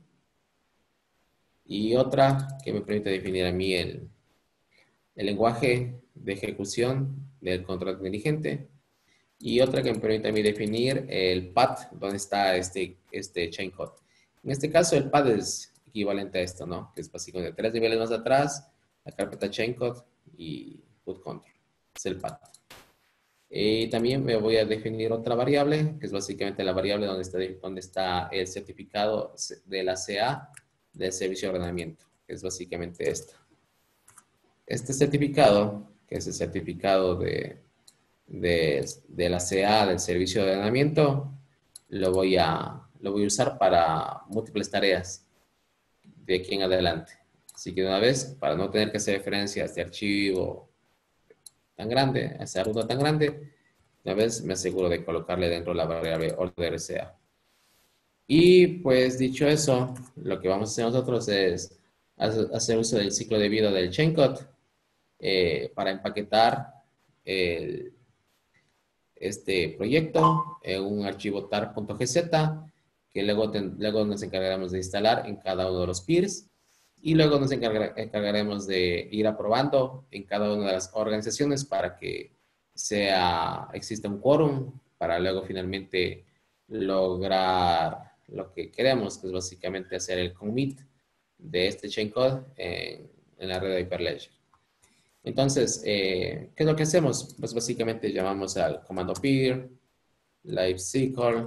Y otra que me permite definir a mí el, el lenguaje de ejecución del control inteligente. Y otra que me permite a mí definir el path donde está este, este chain code. En este caso, el path es equivalente a esto, ¿no? Que es básicamente tres niveles más atrás, la carpeta chain code y food control. Es el path. Y también me voy a definir otra variable, que es básicamente la variable donde está, donde está el certificado de la C A del servicio de ordenamiento, que es básicamente esta. Este certificado, que es el certificado de, de, de la C A del servicio de ordenamiento, lo voy, a, lo voy a usar para múltiples tareas de aquí en adelante. Así que de una vez, para no tener que hacer referencia a este archivo tan grande, a esa ruta tan grande, una vez me aseguro de colocarle dentro la variable order C A. Y pues dicho eso, lo que vamos a hacer nosotros es hacer uso del ciclo de vida del chain code eh, para empaquetar el, este proyecto en un archivo tar.gz que luego, ten, luego nos encargaremos de instalar en cada uno de los peers y luego nos encargar, encargaremos de ir aprobando en cada una de las organizaciones para que sea, exista un quórum para luego finalmente lograr lo que queremos, que es básicamente hacer el commit de este chain code en, en la red de Hyperledger. Entonces, eh, ¿qué es lo que hacemos? Pues básicamente llamamos al comando peer, livecycle,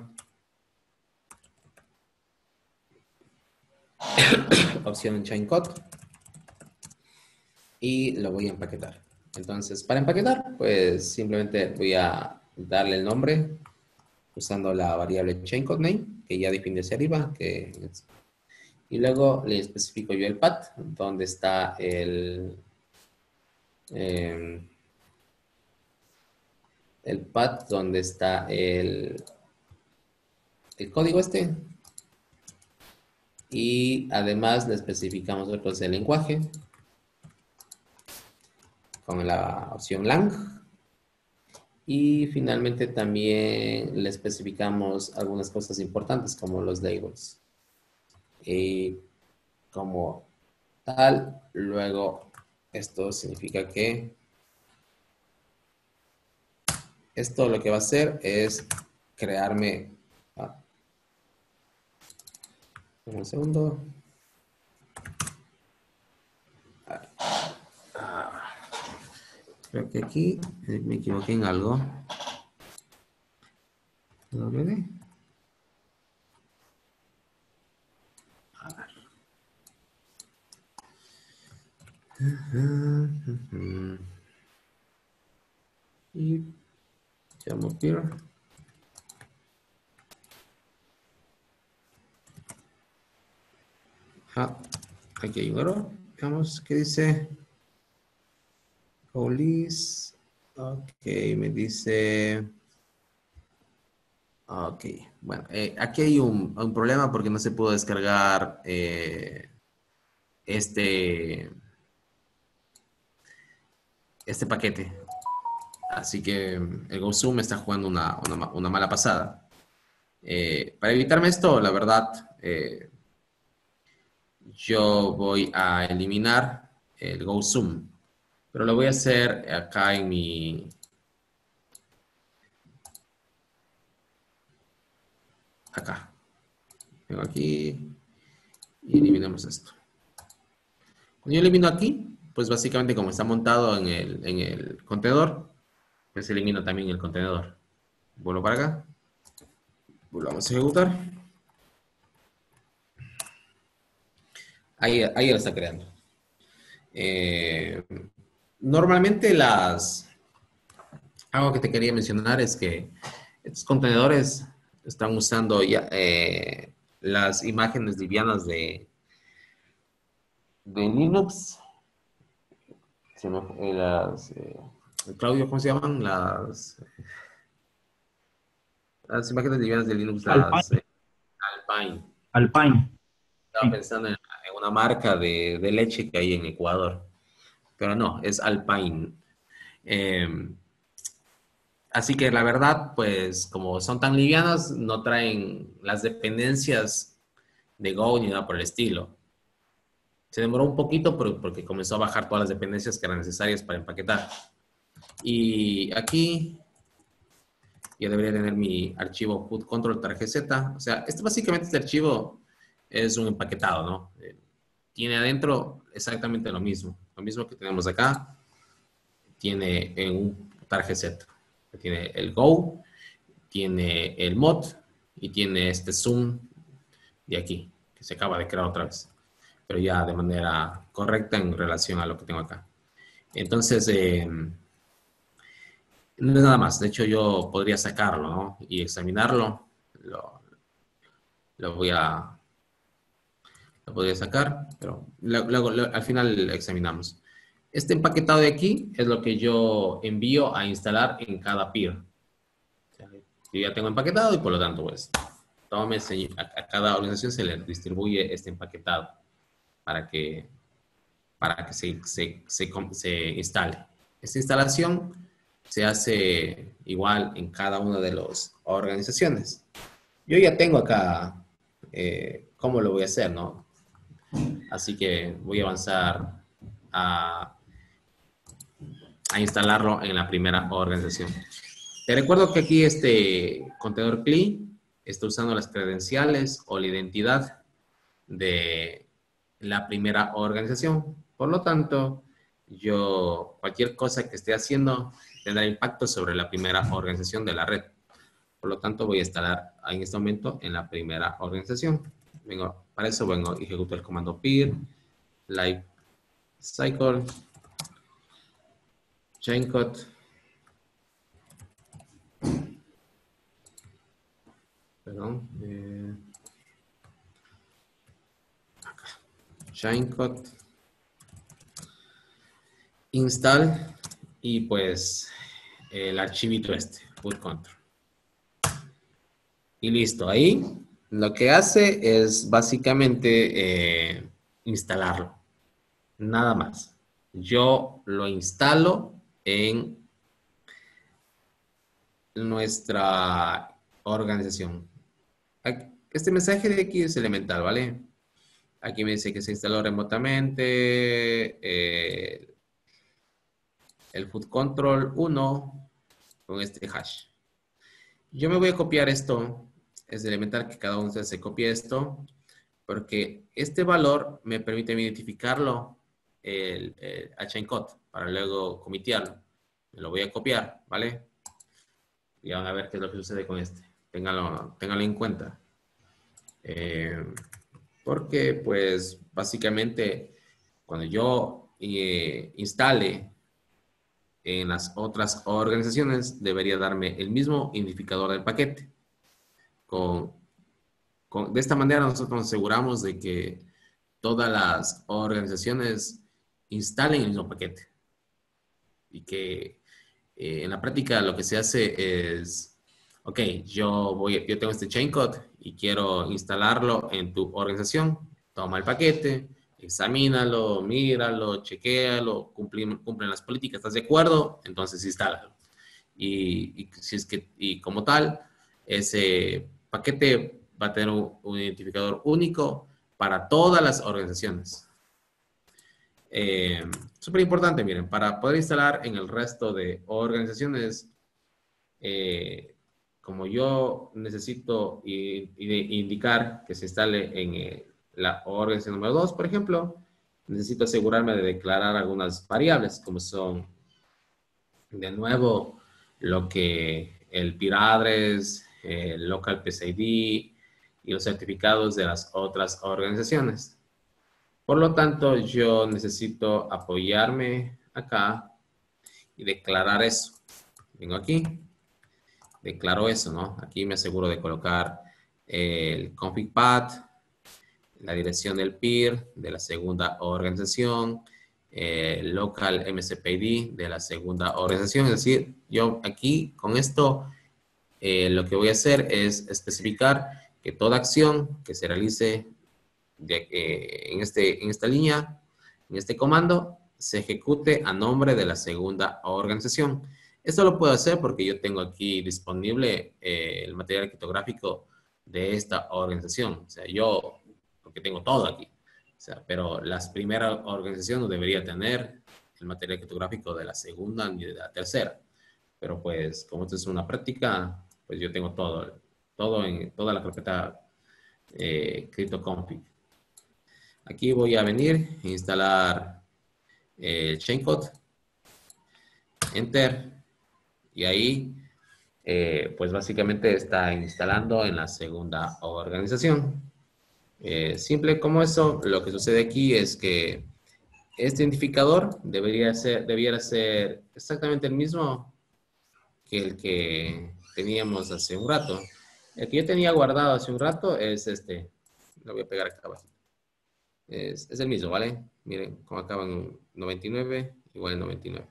opción chain code, y lo voy a empaquetar. Entonces, para empaquetar, pues simplemente voy a darle el nombre usando la variable chain code name, que ya define hacia arriba, que es, y luego le especifico yo el path, donde está el, eh, el path, donde está el, el código este, y además le especificamos nosotros el lenguaje con la opción lang. Y finalmente también le especificamos algunas cosas importantes como los labels. Y como tal, luego esto significa que esto lo que va a hacer es crearme, ah, Un segundo. Ah, creo que aquí me equivoqué en algo. ¿Lo ve? A ver. Y llamo peer. Ah, aquí hay un error. Veamos qué dice. Police. Ok, me dice. Ok, bueno, eh, aquí hay un, un problema porque no se pudo descargar eh, este, este paquete. Así que el GoZoom está jugando una, una, una mala pasada. Eh, para evitarme esto, la verdad, eh, yo voy a eliminar el GoZoom. Pero lo voy a hacer acá en mi... Acá. Vengo aquí y eliminamos esto. Cuando yo elimino aquí, pues básicamente como está montado en el, en el contenedor, pues elimino también el contenedor. Vuelvo para acá. Volvamos a ejecutar. Ahí, ahí lo está creando. Eh, normalmente las... Algo que te quería mencionar es que estos contenedores están usando ya eh, las imágenes livianas de, de Linux. Se me, eh, las, eh, Claudio, ¿cómo se llaman? Las, las imágenes livianas de Linux, las Alpine. eh, Alpine. Alpine. Estaba Sí. pensando en, en una marca de, de leche que hay en Ecuador, pero no, es Alpine. Eh, así que la verdad, pues como son tan livianas, no traen las dependencias de Go ni nada por el estilo. Se demoró un poquito porque comenzó a bajar todas las dependencias que eran necesarias para empaquetar. Y aquí yo debería tener mi archivo food control tarjeta. O sea, este básicamente este archivo es un empaquetado, ¿no? Eh, tiene adentro exactamente lo mismo. Lo mismo que tenemos acá. Tiene en un tarjeta. Tiene el Go, tiene el mod y tiene este zoom de aquí, que se acaba de crear otra vez. Pero ya de manera correcta en relación a lo que tengo acá. Entonces, eh, no es nada más. De hecho, yo podría sacarlo, ¿no? Y examinarlo. Lo, lo voy a... Lo podría sacar, pero luego, luego al final lo examinamos. Este empaquetado de aquí es lo que yo envío a instalar en cada peer. O sea, yo ya tengo empaquetado y por lo tanto, pues, tome, a, a cada organización se le distribuye este empaquetado para que, para que se, se, se, se instale. Esta instalación se hace igual en cada una de las organizaciones. Yo ya tengo acá eh, cómo lo voy a hacer, ¿no? Así que voy a avanzar a, a instalarlo en la primera organización. Te recuerdo que aquí este contenedor C L I está usando las credenciales o la identidad de la primera organización. Por lo tanto, yo cualquier cosa que esté haciendo tendrá impacto sobre la primera organización de la red. Por lo tanto, voy a instalar en este momento en la primera organización. Vengo, para eso vengo a ejecutar el comando peer, live cycle, chaincode, perdón, eh, acá, chaincode, install y pues el archivito este, food control. Y listo, ahí lo que hace es básicamente eh, instalarlo, nada más. Yo lo instalo en nuestra organización. Este mensaje de aquí es elemental, ¿vale? Aquí me dice que se instaló remotamente eh, el food control uno con este hash. Yo me voy a copiar esto. Es elemental que cada uno se copie esto. porque este valor me permite identificarlo el, el, a chaincode para luego comitearlo. Me lo voy a copiar, ¿vale? Y van a ver qué es lo que sucede con este. Ténganlo, ténganlo en cuenta. Eh, porque, pues, básicamente, cuando yo eh, instale en las otras organizaciones, debería darme el mismo identificador del paquete. Con, con, de esta manera, nosotros nos aseguramos de que todas las organizaciones instalen el mismo paquete. Y que eh, en la práctica lo que se hace es, ok, yo, voy, yo tengo este chaincode y quiero instalarlo en tu organización. Toma el paquete, examínalo, míralo, chequéalo, cumplen, cumplen las políticas, ¿estás de acuerdo? Entonces instálalo. Y, y, si es que, y como tal, ese paquete va a tener un, un identificador único para todas las organizaciones. Eh, súper importante, miren, para poder instalar en el resto de organizaciones, eh, como yo necesito i, i, indicar que se instale en eh, la organización número dos, por ejemplo, necesito asegurarme de declarar algunas variables, como son, de nuevo, lo que el P I R address, el local P C I D y los certificados de las otras organizaciones. Por lo tanto, yo necesito apoyarme acá y declarar eso. Vengo aquí, declaro eso, ¿no? Aquí me aseguro de colocar el config path, la dirección del P I R de la segunda organización, el local M C P I D de la segunda organización. Es decir, yo aquí con esto eh, lo que voy a hacer es especificar que toda acción que se realice de, eh, en, este, en esta línea, en este comando, se ejecute a nombre de la segunda organización. Esto lo puedo hacer porque yo tengo aquí disponible eh, el material criptográfico de esta organización. O sea, yo, porque tengo todo aquí. O sea, pero las primeras organizaciones no debería tener el material criptográfico de la segunda ni de la tercera. Pero pues, como esto es una práctica, pues yo tengo todo, todo en toda la carpeta eh, CryptoConfig. Aquí voy a venir a instalar el chaincode, enter, y ahí eh, pues básicamente está instalando en la segunda organización. Eh, simple como eso, lo que sucede aquí es que este identificador debería ser, debiera ser exactamente el mismo que el que teníamos hace un rato. El que yo tenía guardado hace un rato es este, lo voy a pegar acá abajo. Es, es el mismo, ¿vale? Miren cómo acaba en noventa y nueve, igual en noventa y nueve.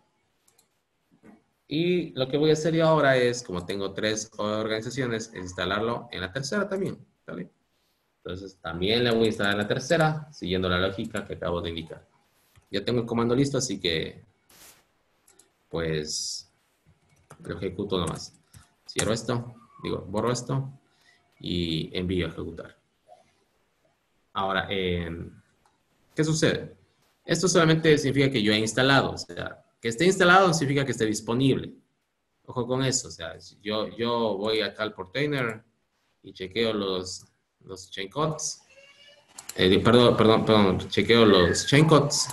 Y lo que voy a hacer yo ahora es, como tengo tres organizaciones, es instalarlo en la tercera también, ¿vale? Entonces, también le voy a instalar en la tercera, siguiendo la lógica que acabo de indicar. Ya tengo el comando listo, así que, pues, lo ejecuto nomás. Cierro esto, digo, borro esto y envío a ejecutar. Ahora, eh, ¿qué sucede? Esto solamente significa que yo he instalado, o sea, que esté instalado no significa que esté disponible. Ojo con eso, o sea, yo, yo voy acá al portainer y chequeo los, los chaincodes. Eh, perdón, perdón, perdón, chequeo los chaincodes.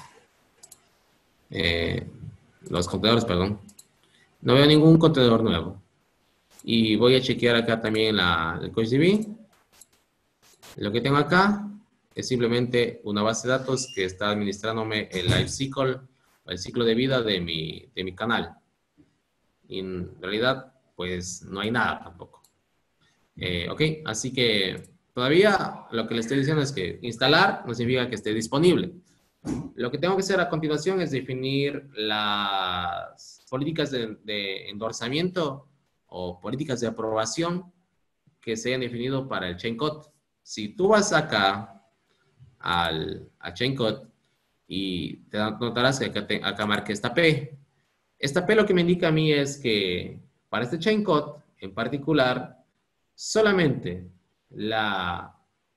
Eh, los contenedores, perdón. No veo ningún contenedor nuevo. Y voy a chequear acá también la, el CouchDB. Lo que tengo acá es simplemente una base de datos que está administrándome el life cycle, el ciclo de vida de mi, de mi canal. Y en realidad, pues no hay nada tampoco. Eh, ok, así que todavía lo que le estoy diciendo es que instalar no significa que esté disponible. Lo que tengo que hacer a continuación es definir las políticas de, de endorsamiento o políticas de aprobación que se hayan definido para el chaincode. Si tú vas acá al, al chaincode y te notarás que acá, te, acá marqué esta P. Esta P lo que me indica a mí es que para este chaincode en particular, solamente la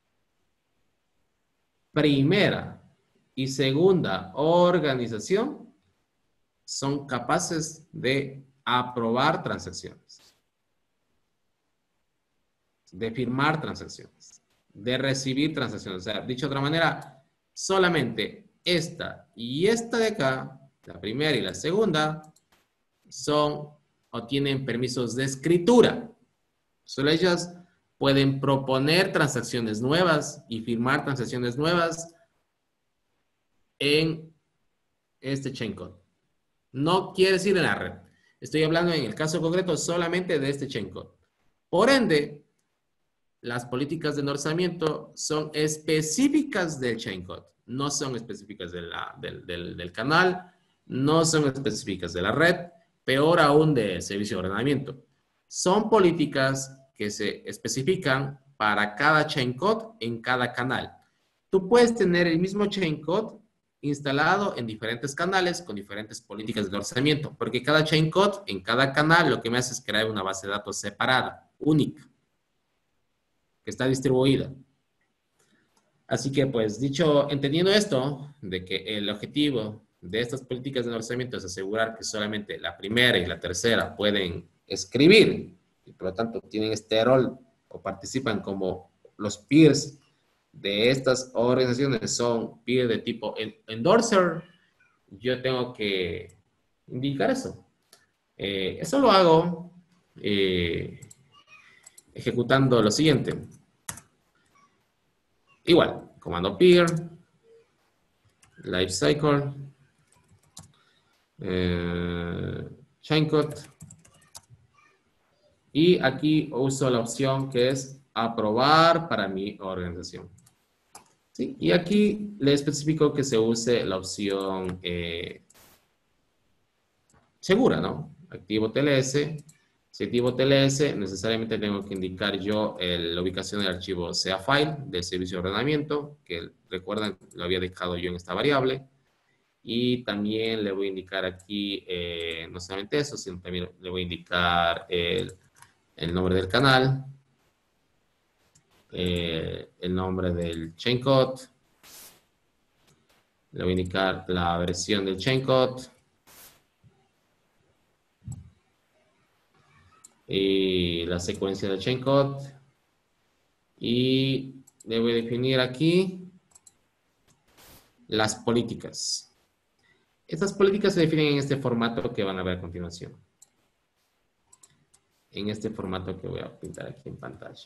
primera y segunda organización son capaces de aprobar transacciones, de firmar transacciones. de recibir transacciones. O sea, dicho de otra manera, solamente esta y esta de acá, la primera y la segunda, son o tienen permisos de escritura. Solo ellas pueden proponer transacciones nuevas y firmar transacciones nuevas en este chain code. No quiere decir en la red. Estoy hablando en el caso concreto solamente de este chain code. Por ende, las políticas de endorsamiento son específicas del chain code. No son específicas de la, del, del, del canal, no son específicas de la red, peor aún del servicio de ordenamiento. Son políticas que se especifican para cada chain code en cada canal. Tú puedes tener el mismo chain code instalado en diferentes canales con diferentes políticas de endorsamiento, porque cada chain code en cada canal lo que me hace es crear una base de datos separada, única, que está distribuida. Así que, pues, dicho, entendiendo esto, de que el objetivo de estas políticas de endorsamiento es asegurar que solamente la primera y la tercera pueden escribir, y por lo tanto tienen este rol o participan como los peers de estas organizaciones, son peers de tipo endorser, yo tengo que indicar eso. Eh, eso lo hago eh, ejecutando lo siguiente. Igual, comando peer, lifecycle, eh, chain code, y aquí uso la opción que es aprobar para mi organización. ¿Sí? Y aquí le especifico que se use la opción eh, segura, ¿no? Activo T L S. Si activo T L S, necesariamente tengo que indicar yo el, la ubicación del archivo sea file del servicio de ordenamiento, que recuerdan, lo había dejado yo en esta variable. Y también le voy a indicar aquí, eh, no solamente eso, sino también le voy a indicar el, el nombre del canal, eh, el nombre del chain code, le voy a indicar la versión del chain code, y la secuencia del chain code, y le voy a definir aquí las políticas. Estas políticas se definen en este formato que van a ver a continuación. En este formato que voy a pintar aquí en pantalla.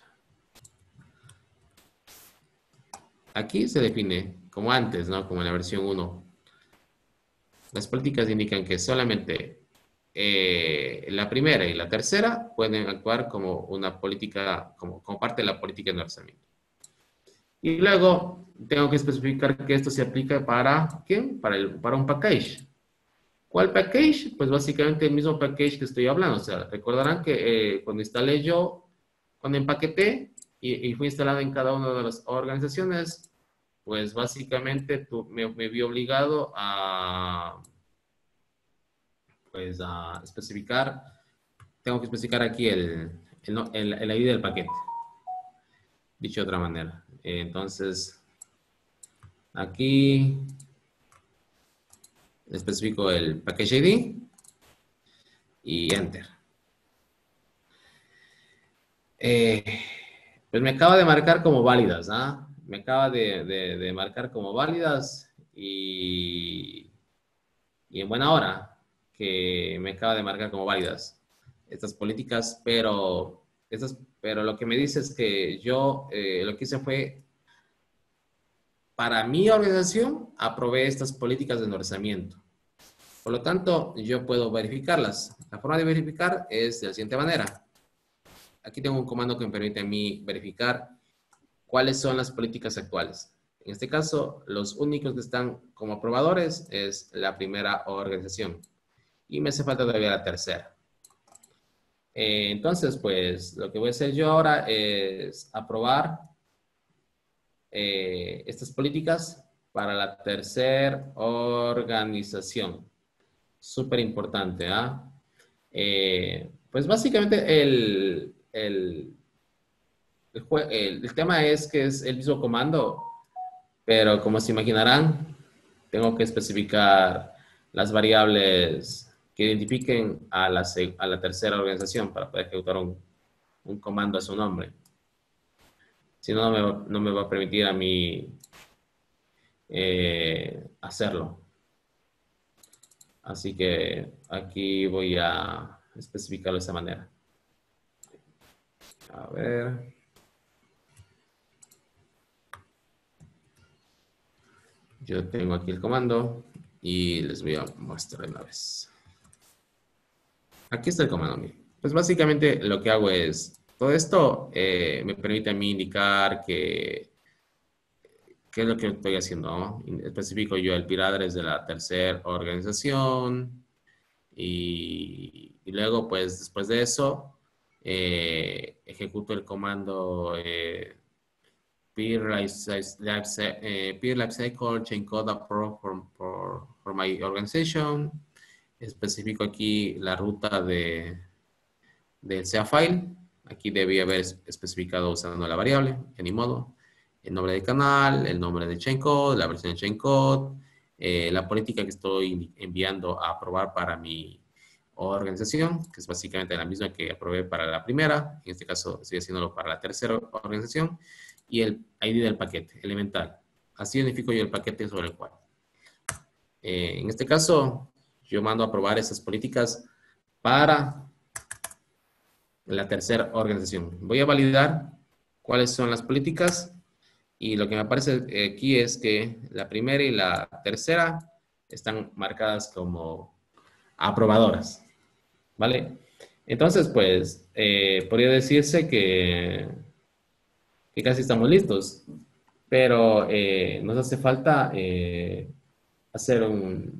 Aquí se define, como antes, ¿no? Como en la versión uno. Las políticas indican que solamente eh, la primera y la tercera pueden actuar como una política, como, como parte de la política de endorsamiento. Y luego tengo que especificar que esto se aplica para, ¿quién? Para, el, para un package. ¿Cuál package? Pues básicamente el mismo package que estoy hablando. O sea, recordarán que eh, cuando instalé yo, cuando empaqueté y, y fui instalado en cada una de las organizaciones, pues básicamente tú, me, me vi obligado a, pues a especificar, tengo que especificar aquí el, el, el, el I D del paquete. Dicho de otra manera. Entonces, aquí especifico el package I D y enter. Eh, pues me acaba de marcar como válidas, ¿ah? ¿eh? Me acaba de, de, de marcar como válidas y, y en buena hora que me acaba de marcar como válidas estas políticas, pero, estas, pero lo que me dice es que yo eh, lo que hice fue, para mi organización, aprobé estas políticas de endorsamiento. Por lo tanto, yo puedo verificarlas. La forma de verificar es de la siguiente manera. Aquí tengo un comando que me permite a mí verificar cuáles son las políticas actuales. En este caso, los únicos que están como aprobadores es la primera organización. Y me hace falta todavía la tercera. Eh, entonces, pues, lo que voy a hacer yo ahora es aprobar eh, estas políticas para la tercera organización. Súper importante, ¿ah? ¿eh? Pues básicamente el, el, el, el, el tema es que es el mismo comando, pero como se imaginarán, tengo que especificar las variables que identifiquen a la, a la tercera organización para poder ejecutar un, un comando a su nombre. Si no, no me, va, no me va a permitir a mí eh, hacerlo. Así que aquí voy a especificarlo de esa manera. A ver. Yo tengo aquí el comando y les voy a mostrar una vez. Aquí está el comando, miren. Pues básicamente lo que hago es, todo esto eh, me permite a mí indicar que qué es lo que estoy haciendo, ¿no? Especifico yo el P I R address de la tercera organización y, y luego, pues, después de eso, eh, ejecuto el comando eh, peer lifecycle life chain code approve for, for, for my organization. Especifico aquí la ruta de, del C A file. Aquí debía haber especificado usando la variable, que ni modo. El nombre del canal, el nombre del chain code, la versión del chain code, eh, la política que estoy enviando a aprobar para mi organización, que es básicamente la misma que aprobé para la primera. En este caso estoy haciéndolo para la tercera organización. Y el I D del paquete, elemental. Así identifico yo el paquete sobre el cual. Eh, en este caso, yo mando a aprobar esas políticas para la tercera organización. Voy a validar cuáles son las políticas y lo que me aparece aquí es que la primera y la tercera están marcadas como aprobadoras, ¿vale? Entonces, pues, eh, podría decirse que, que casi estamos listos, pero eh, nos hace falta eh, hacer un,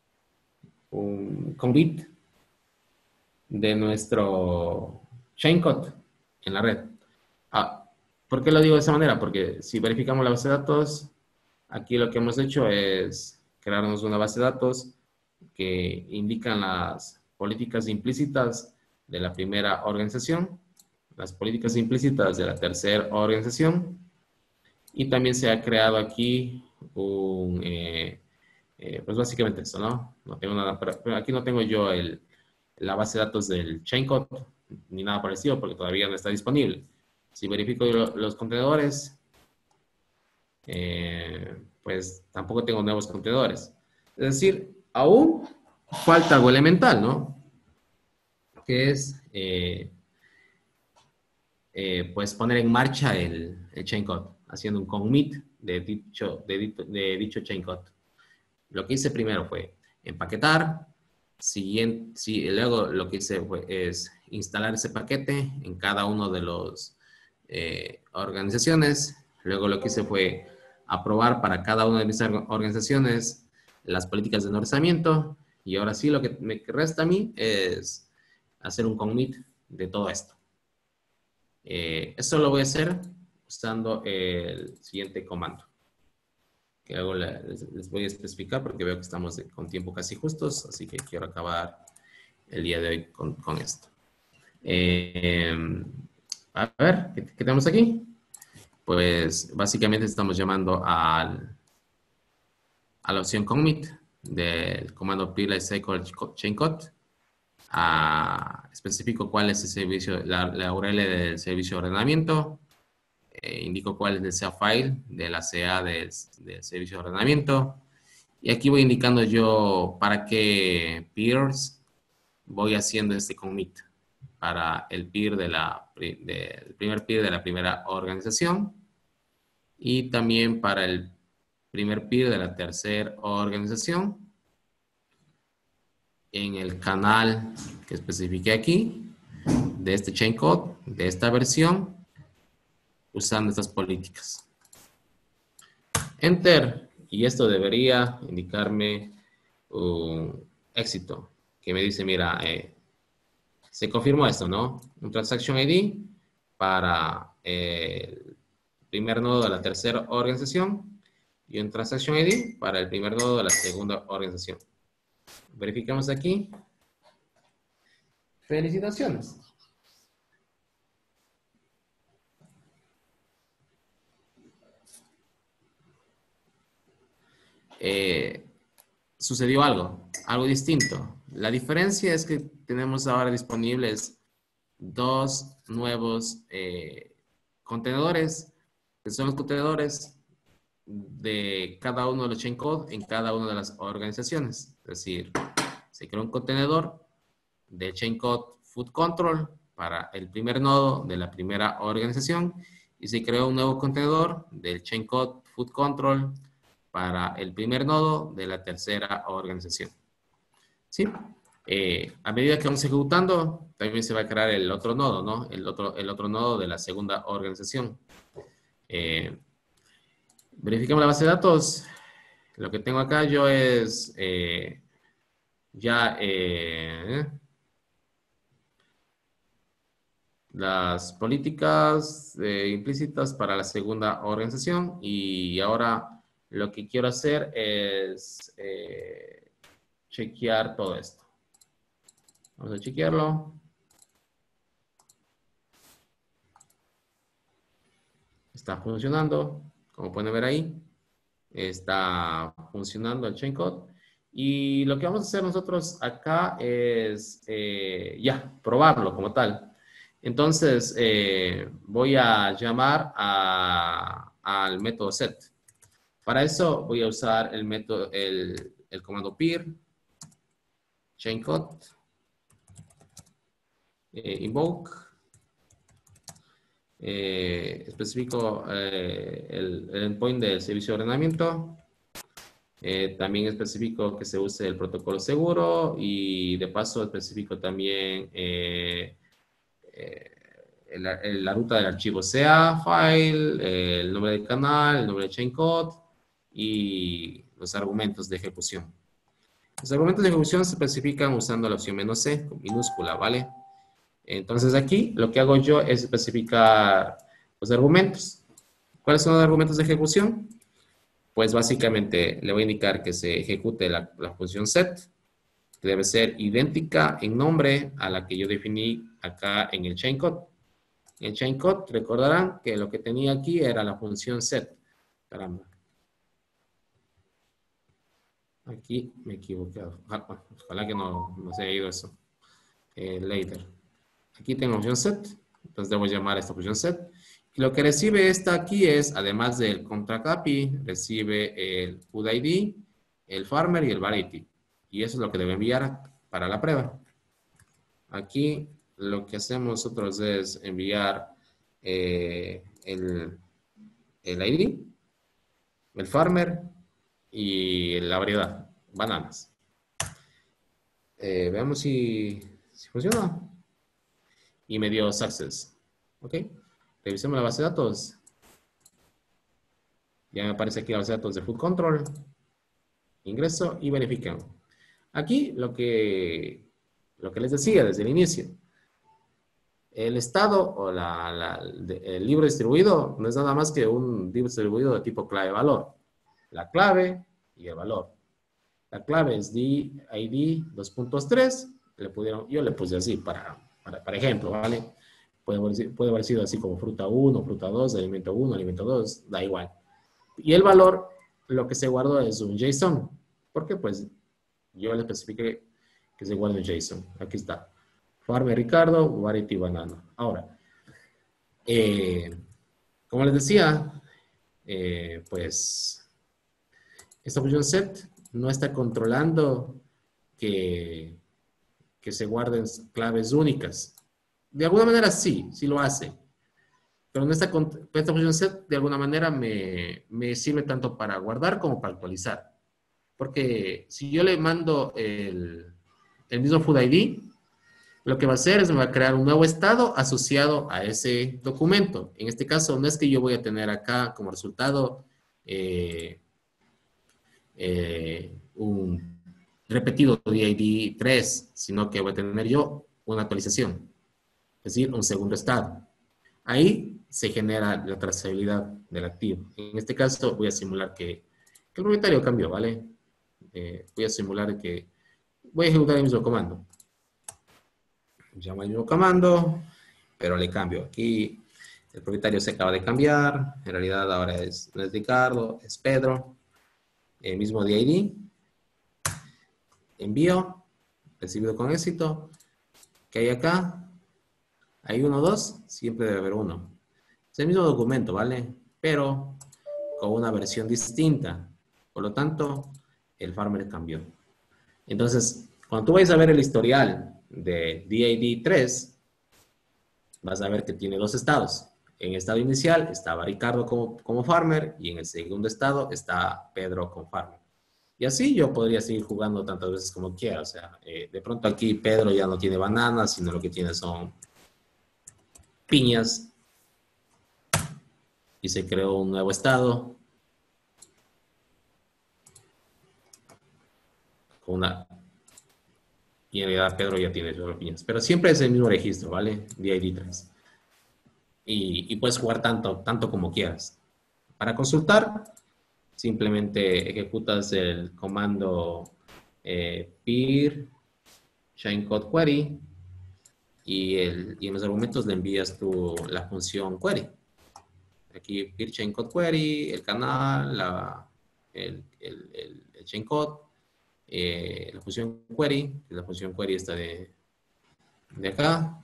un commit de nuestro chain code en la red. Ah, ¿por qué lo digo de esa manera? Porque si verificamos la base de datos, aquí lo que hemos hecho es crearnos una base de datos que indican las políticas implícitas de la primera organización, las políticas implícitas de la tercera organización, y también se ha creado aquí un, eh, eh, pues básicamente eso, ¿no? No tengo nada, pero, pero aquí no tengo yo el, la base de datos del chain code, ni nada parecido, porque todavía no está disponible. Si verifico yo los contenedores, eh, pues tampoco tengo nuevos contenedores. Es decir, aún falta algo elemental, ¿no? Que es, eh, eh, pues, poner en marcha el, el chain code, haciendo un commit de dicho, de, de dicho chain code. Lo que hice primero fue empaquetar, siguiente, sí, luego lo que hice fue, es instalar ese paquete en cada uno de los eh, organizaciones. Luego lo que hice fue aprobar para cada una de mis organizaciones las políticas de endorsamiento. Y ahora sí, lo que me resta a mí es hacer un commit de todo esto. Eh, esto lo voy a hacer usando el siguiente comando, que luego les, les voy a especificar porque veo que estamos de, con tiempo casi justos, así que quiero acabar el día de hoy con, con esto. Eh, a ver, ¿qué, ¿qué tenemos aquí? Pues básicamente estamos llamando al, a la opción commit del comando pre-lifecycle chain code. A, especifico cuál es el servicio, la, la U R L del servicio de ordenamiento. Eh, indico cuál es el C A file de la C A del, del servicio de ordenamiento. Y aquí voy indicando yo para qué peers voy haciendo este commit. Para el peer de la, de, el primer peer de la primera organización. Y también para el primer peer de la tercera organización. En el canal que especifique aquí, de este chain code, de esta versión, usando estas políticas. Enter. Y esto debería indicarme un éxito, que me dice, mira, eh, se confirmó esto, ¿no? Un transaction I D para el primer nodo de la tercera organización y un transaction I D para el primer nodo de la segunda organización. Verificamos aquí. Felicitaciones. Eh, sucedió algo, algo distinto. La diferencia es que tenemos ahora disponibles dos nuevos eh, contenedores que son los contenedores de cada uno de los chain code en cada una de las organizaciones. Es decir, se creó un contenedor de chain code food control para el primer nodo de la primera organización y se creó un nuevo contenedor del chain code food control para el primer nodo de la tercera organización. ¿Sí? Eh, a medida que vamos ejecutando, también se va a crear el otro nodo, ¿no? El otro, el otro nodo de la segunda organización. Eh, verificamos la base de datos. Lo que tengo acá yo es eh, ya eh, las políticas eh, implícitas para la segunda organización y ahora lo que quiero hacer es eh, chequear todo esto. Vamos a chequearlo. Está funcionando, como pueden ver ahí. Está funcionando el chain code. Y lo que vamos a hacer nosotros acá es eh, ya, probarlo como tal. Entonces, eh, voy a llamar a, al método set. Para eso voy a usar el método, el, el comando peer, chain code, eh, invoke, eh, especifico eh, el, el endpoint del servicio de ordenamiento. Eh, también especifico que se use el protocolo seguro y de paso especifico también eh, eh, la, la ruta del archivo C A file, eh, el nombre del canal, el nombre del chain code y los argumentos de ejecución. Los argumentos de ejecución se especifican usando la opción menos C con minúscula, ¿vale? Entonces aquí lo que hago yo es especificar los argumentos. ¿Cuáles son los argumentos de ejecución? Pues básicamente le voy a indicar que se ejecute la, la función set, que debe ser idéntica en nombre a la que yo definí acá en el chain code. En el chain code recordarán que lo que tenía aquí era la función set. Caramba. Aquí me he equivocado. Ojalá que no, no se haya ido eso. Eh, later. Aquí tengo función set. Entonces debo llamar a esta función set. Y lo que recibe esta aquí es, además del contract A P I, recibe el food I D, el farmer y el variety. Y eso es lo que debe enviar para la prueba. Aquí lo que hacemos nosotros es enviar eh, el, el I D, el farmer y la variedad, bananas. Eh, veamos si, si funciona. Y me dio success. ¿Ok? Revisemos la base de datos. Ya me aparece aquí la base de datos de Food Control. Ingreso y verifican. Aquí lo que, lo que les decía desde el inicio. El estado o la, la, el libro distribuido no es nada más que un libro distribuido de tipo clave-valor. La clave y el valor. La clave es D I D dos punto tres. Le pudieron, yo le puse así para, para, para ejemplo, ¿vale? Puede haber, puede haber sido así como fruta uno, fruta dos, alimento uno, alimento dos, da igual. Y el valor, lo que se guardó es un JSON. Porque pues yo le especifiqué que se guarde un JSON. Aquí está. Farmer Ricardo, variety banana. Ahora, eh, como les decía, eh, pues esta función set no está controlando que, que se guarden claves únicas. De alguna manera sí, sí lo hace. Pero en esta, esta función set de alguna manera me, me sirve tanto para guardar como para actualizar. Porque si yo le mando el, el mismo food I D, lo que va a hacer es me va a crear un nuevo estado asociado a ese documento. En este caso no es que yo voy a tener acá como resultado eh, eh, un repetido D I D tres, sino que voy a tener yo una actualización. Es decir, un segundo estado. Ahí se genera la trazabilidad del activo. En este caso voy a simular que, que el propietario cambió, ¿vale? Eh, voy a simular que voy a ejecutar el mismo comando. Llamo el mismo comando, pero le cambio. Aquí el propietario se acaba de cambiar. En realidad ahora es, no es Ricardo, es Pedro. El mismo D I D. Envío. Recibido con éxito. ¿Qué hay acá? Hay uno, dos, siempre debe haber uno. Es el mismo documento, ¿vale? pero con una versión distinta. Por lo tanto, el farmer cambió. Entonces, cuando tú vayas a ver el historial de D A D tres, vas a ver que tiene dos estados. En el estado inicial estaba Ricardo como, como farmer y en el segundo estado está Pedro como farmer. Y así yo podría seguir jugando tantas veces como quiera. O sea, eh, de pronto aquí Pedro ya no tiene bananas, sino lo que tiene son piñas. Y se creó un nuevo estado con una... Y en realidad Pedro ya tiene solo piñas. Pero siempre es el mismo registro, ¿vale? D I D tres. Y, y puedes jugar tanto, tanto como quieras. Para consultar, simplemente ejecutas el comando eh, peer chaincode query y, el, y en los argumentos le envías tu, la función query. Aquí peer chaincode query, el canal, la, el, el, el, el chaincode, eh, la función query, la función query está de, de acá.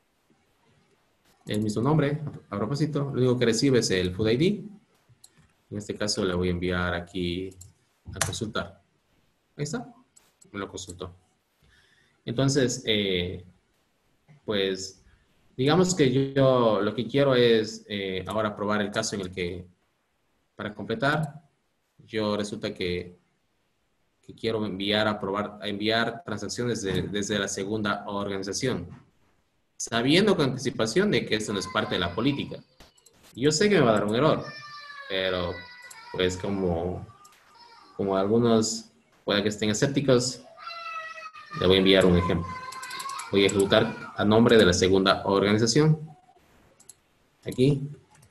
El mismo nombre, a propósito, lo único que recibe es el food I D. En este caso le voy a enviar aquí a consultar. Ahí está, me lo consultó. Entonces, eh, pues, digamos que yo, yo lo que quiero es eh, ahora probar el caso en el que, para completar, yo resulta que, que quiero enviar a probar, a enviar transacciones de, desde la segunda organización, sabiendo con anticipación de que esto no es parte de la política. Yo sé que me va a dar un error, pero pues como, como algunos puede que estén escépticos, le voy a enviar un ejemplo. Voy a ejecutar a nombre de la segunda organización. Aquí.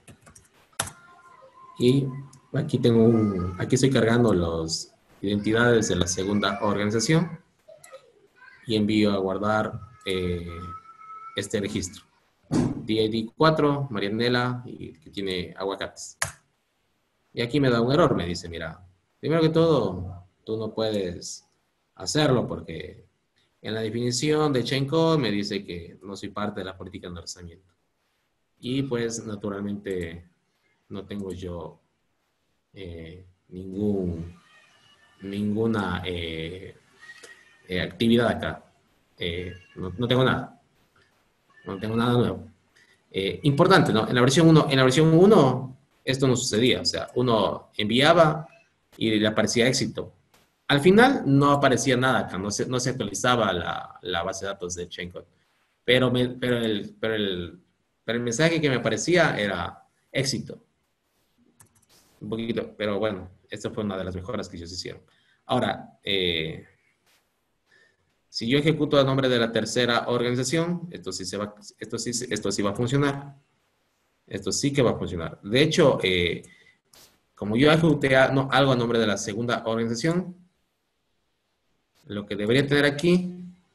Y aquí tengo un, aquí estoy cargando las identidades de la segunda organización y envío a guardar eh, este registro. D I D cuatro, Marianela, y que tiene aguacates. Y aquí me da un error, me dice, mira, primero que todo, tú no puedes hacerlo porque en la definición de chaincode me dice que no soy parte de la política de enderezamiento. Y pues, naturalmente, no tengo yo eh, ningún, ninguna eh, eh, actividad acá. Eh, no, no tengo nada. No tengo nada nuevo. Eh, importante, ¿no? En la versión uno, en la versión uno esto no sucedía. O sea, uno enviaba y le aparecía éxito. Al final no aparecía nada acá, no se, no se actualizaba la, la base de datos de chaincode. Pero, me, pero, el, pero, el, pero el mensaje que me aparecía era éxito. Un poquito, pero bueno, esta fue una de las mejoras que ellos hicieron. Ahora, eh, si yo ejecuto a nombre de la tercera organización, esto sí, se va, esto sí, esto sí va a funcionar. Esto sí que va a funcionar. De hecho, eh, como yo ejecuté a, no, algo a nombre de la segunda organización, lo que debería tener aquí,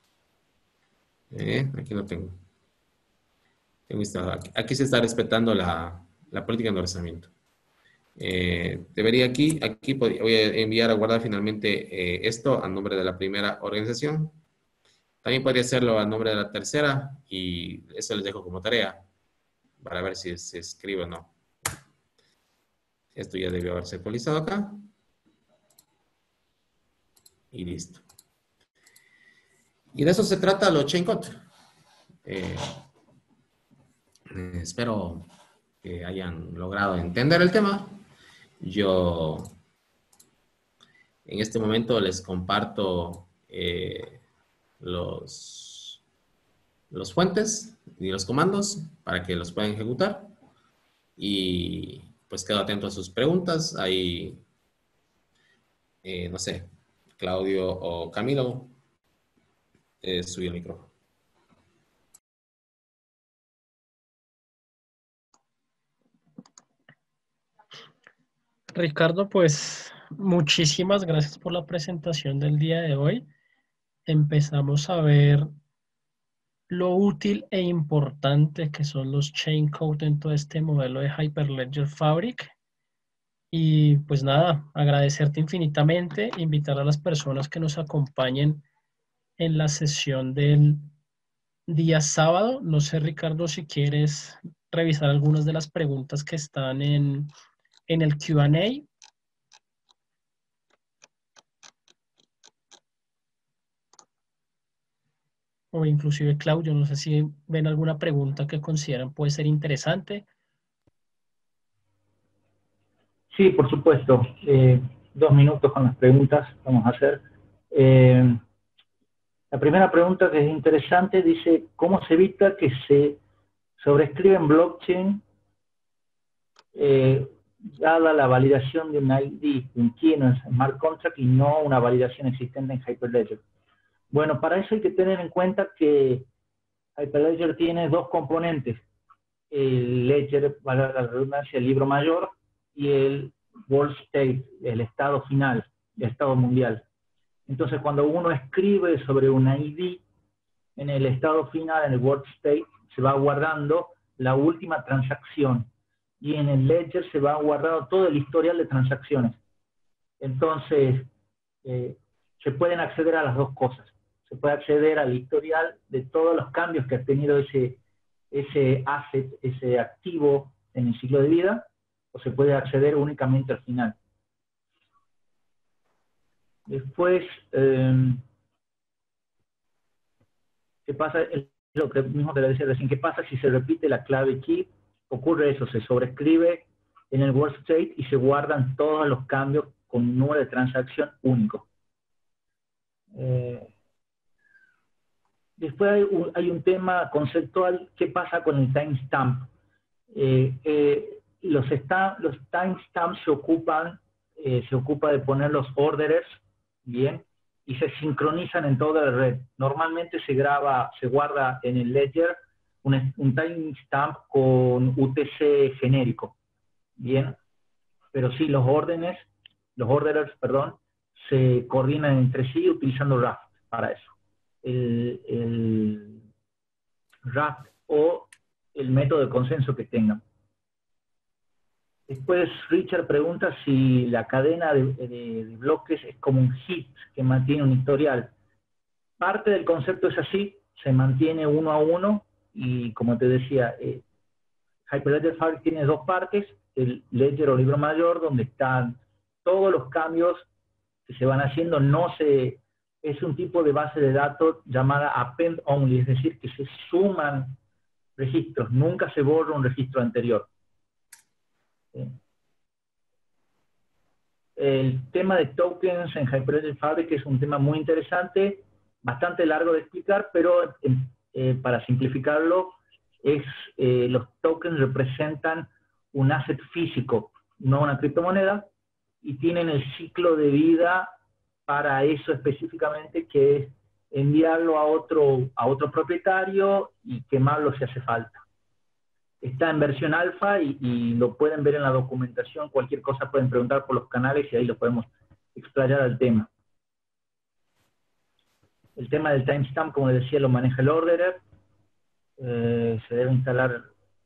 eh, aquí no tengo. tengo aquí, aquí se está respetando la, la política de enderezamiento. Eh, debería aquí, aquí voy a enviar a guardar finalmente eh, esto a nombre de la primera organización. También podría hacerlo a nombre de la tercera y eso les dejo como tarea para ver si se escribe o no. Esto ya debió haberse actualizado acá. Y listo. Y de eso se trata lo chaincode. Eh, eh, espero que hayan logrado entender el tema. Yo en este momento les comparto eh, los, los fuentes y los comandos para que los puedan ejecutar. Y pues quedo atento a sus preguntas. Ahí, eh, no sé, Claudio o Camilo, eh, subí el micrófono. Ricardo, pues muchísimas gracias por la presentación del día de hoy. Empezamos a ver lo útil e importante que son los chaincode en todo este modelo de Hyperledger Fabric. Y pues nada, agradecerte infinitamente, invitar a las personas que nos acompañen en la sesión del día sábado. No sé, Ricardo, si quieres revisar algunas de las preguntas que están en, en el Q and A. O inclusive, Claudio, no sé si ven alguna pregunta que consideran puede ser interesante. Sí, por supuesto. Eh, dos minutos con las preguntas vamos a hacer. Eh, la primera pregunta, que es interesante, dice, ¿cómo se evita que se sobrescriba en blockchain eh, dada la validación de un I D, un key en un smart contract y no una validación existente en Hyperledger? Bueno, para eso hay que tener en cuenta que Hyperledger tiene dos componentes: el ledger, valga la redundancia, el libro mayor, y el world state, el estado final, el estado mundial. Entonces, cuando uno escribe sobre un I D, en el estado final, en el world state, se va guardando la última transacción, y en el ledger se va guardando todo el historial de transacciones. Entonces, eh, se pueden acceder a las dos cosas. Se puede acceder al historial de todos los cambios que ha tenido ese, ese asset, ese activo en el ciclo de vida, o se puede acceder únicamente al final. Después, eh, ¿qué pasa? Lo que mismo te lo decía recién, ¿qué pasa si se repite la clave key? Ocurre eso, se sobrescribe en el world state y se guardan todos los cambios con un número de transacción único. Eh, después hay un, hay un tema conceptual: ¿qué pasa con el timestamp? Eh, eh, los, los timestamps se ocupan, eh, se ocupa de poner los orderers, bien, y se sincronizan en toda la red. Normalmente se graba, se guarda en el ledger un, un timestamp con U T C genérico, bien, pero sí los órdenes, los orderers, perdón, se coordinan entre sí utilizando Raft para eso. El, el Raft o el método de consenso que tengan. Después Richard pregunta si la cadena de, de, de bloques es como un hit que mantiene un historial. Parte del concepto es así, se mantiene uno a uno, y como te decía, eh, Hyperledger Fabric tiene dos partes: el ledger o libro mayor, donde están todos los cambios que se van haciendo. No se, es un tipo de base de datos llamada append only, es decir, que se suman registros, nunca se borra un registro anterior. ¿Sí? El tema de tokens en Hyperledger Fabric es un tema muy interesante, bastante largo de explicar, pero eh, para simplificarlo, es, eh, los tokens representan un asset físico, no una criptomoneda, y tienen el ciclo de vida para eso específicamente, que es enviarlo a otro, a otro propietario y quemarlo si hace falta. Está en versión alfa y, y lo pueden ver en la documentación. Cualquier cosa pueden preguntar por los canales y ahí lo podemos explayar al tema. El tema del timestamp, como decía, lo maneja el orderer. Eh, se debe instalar.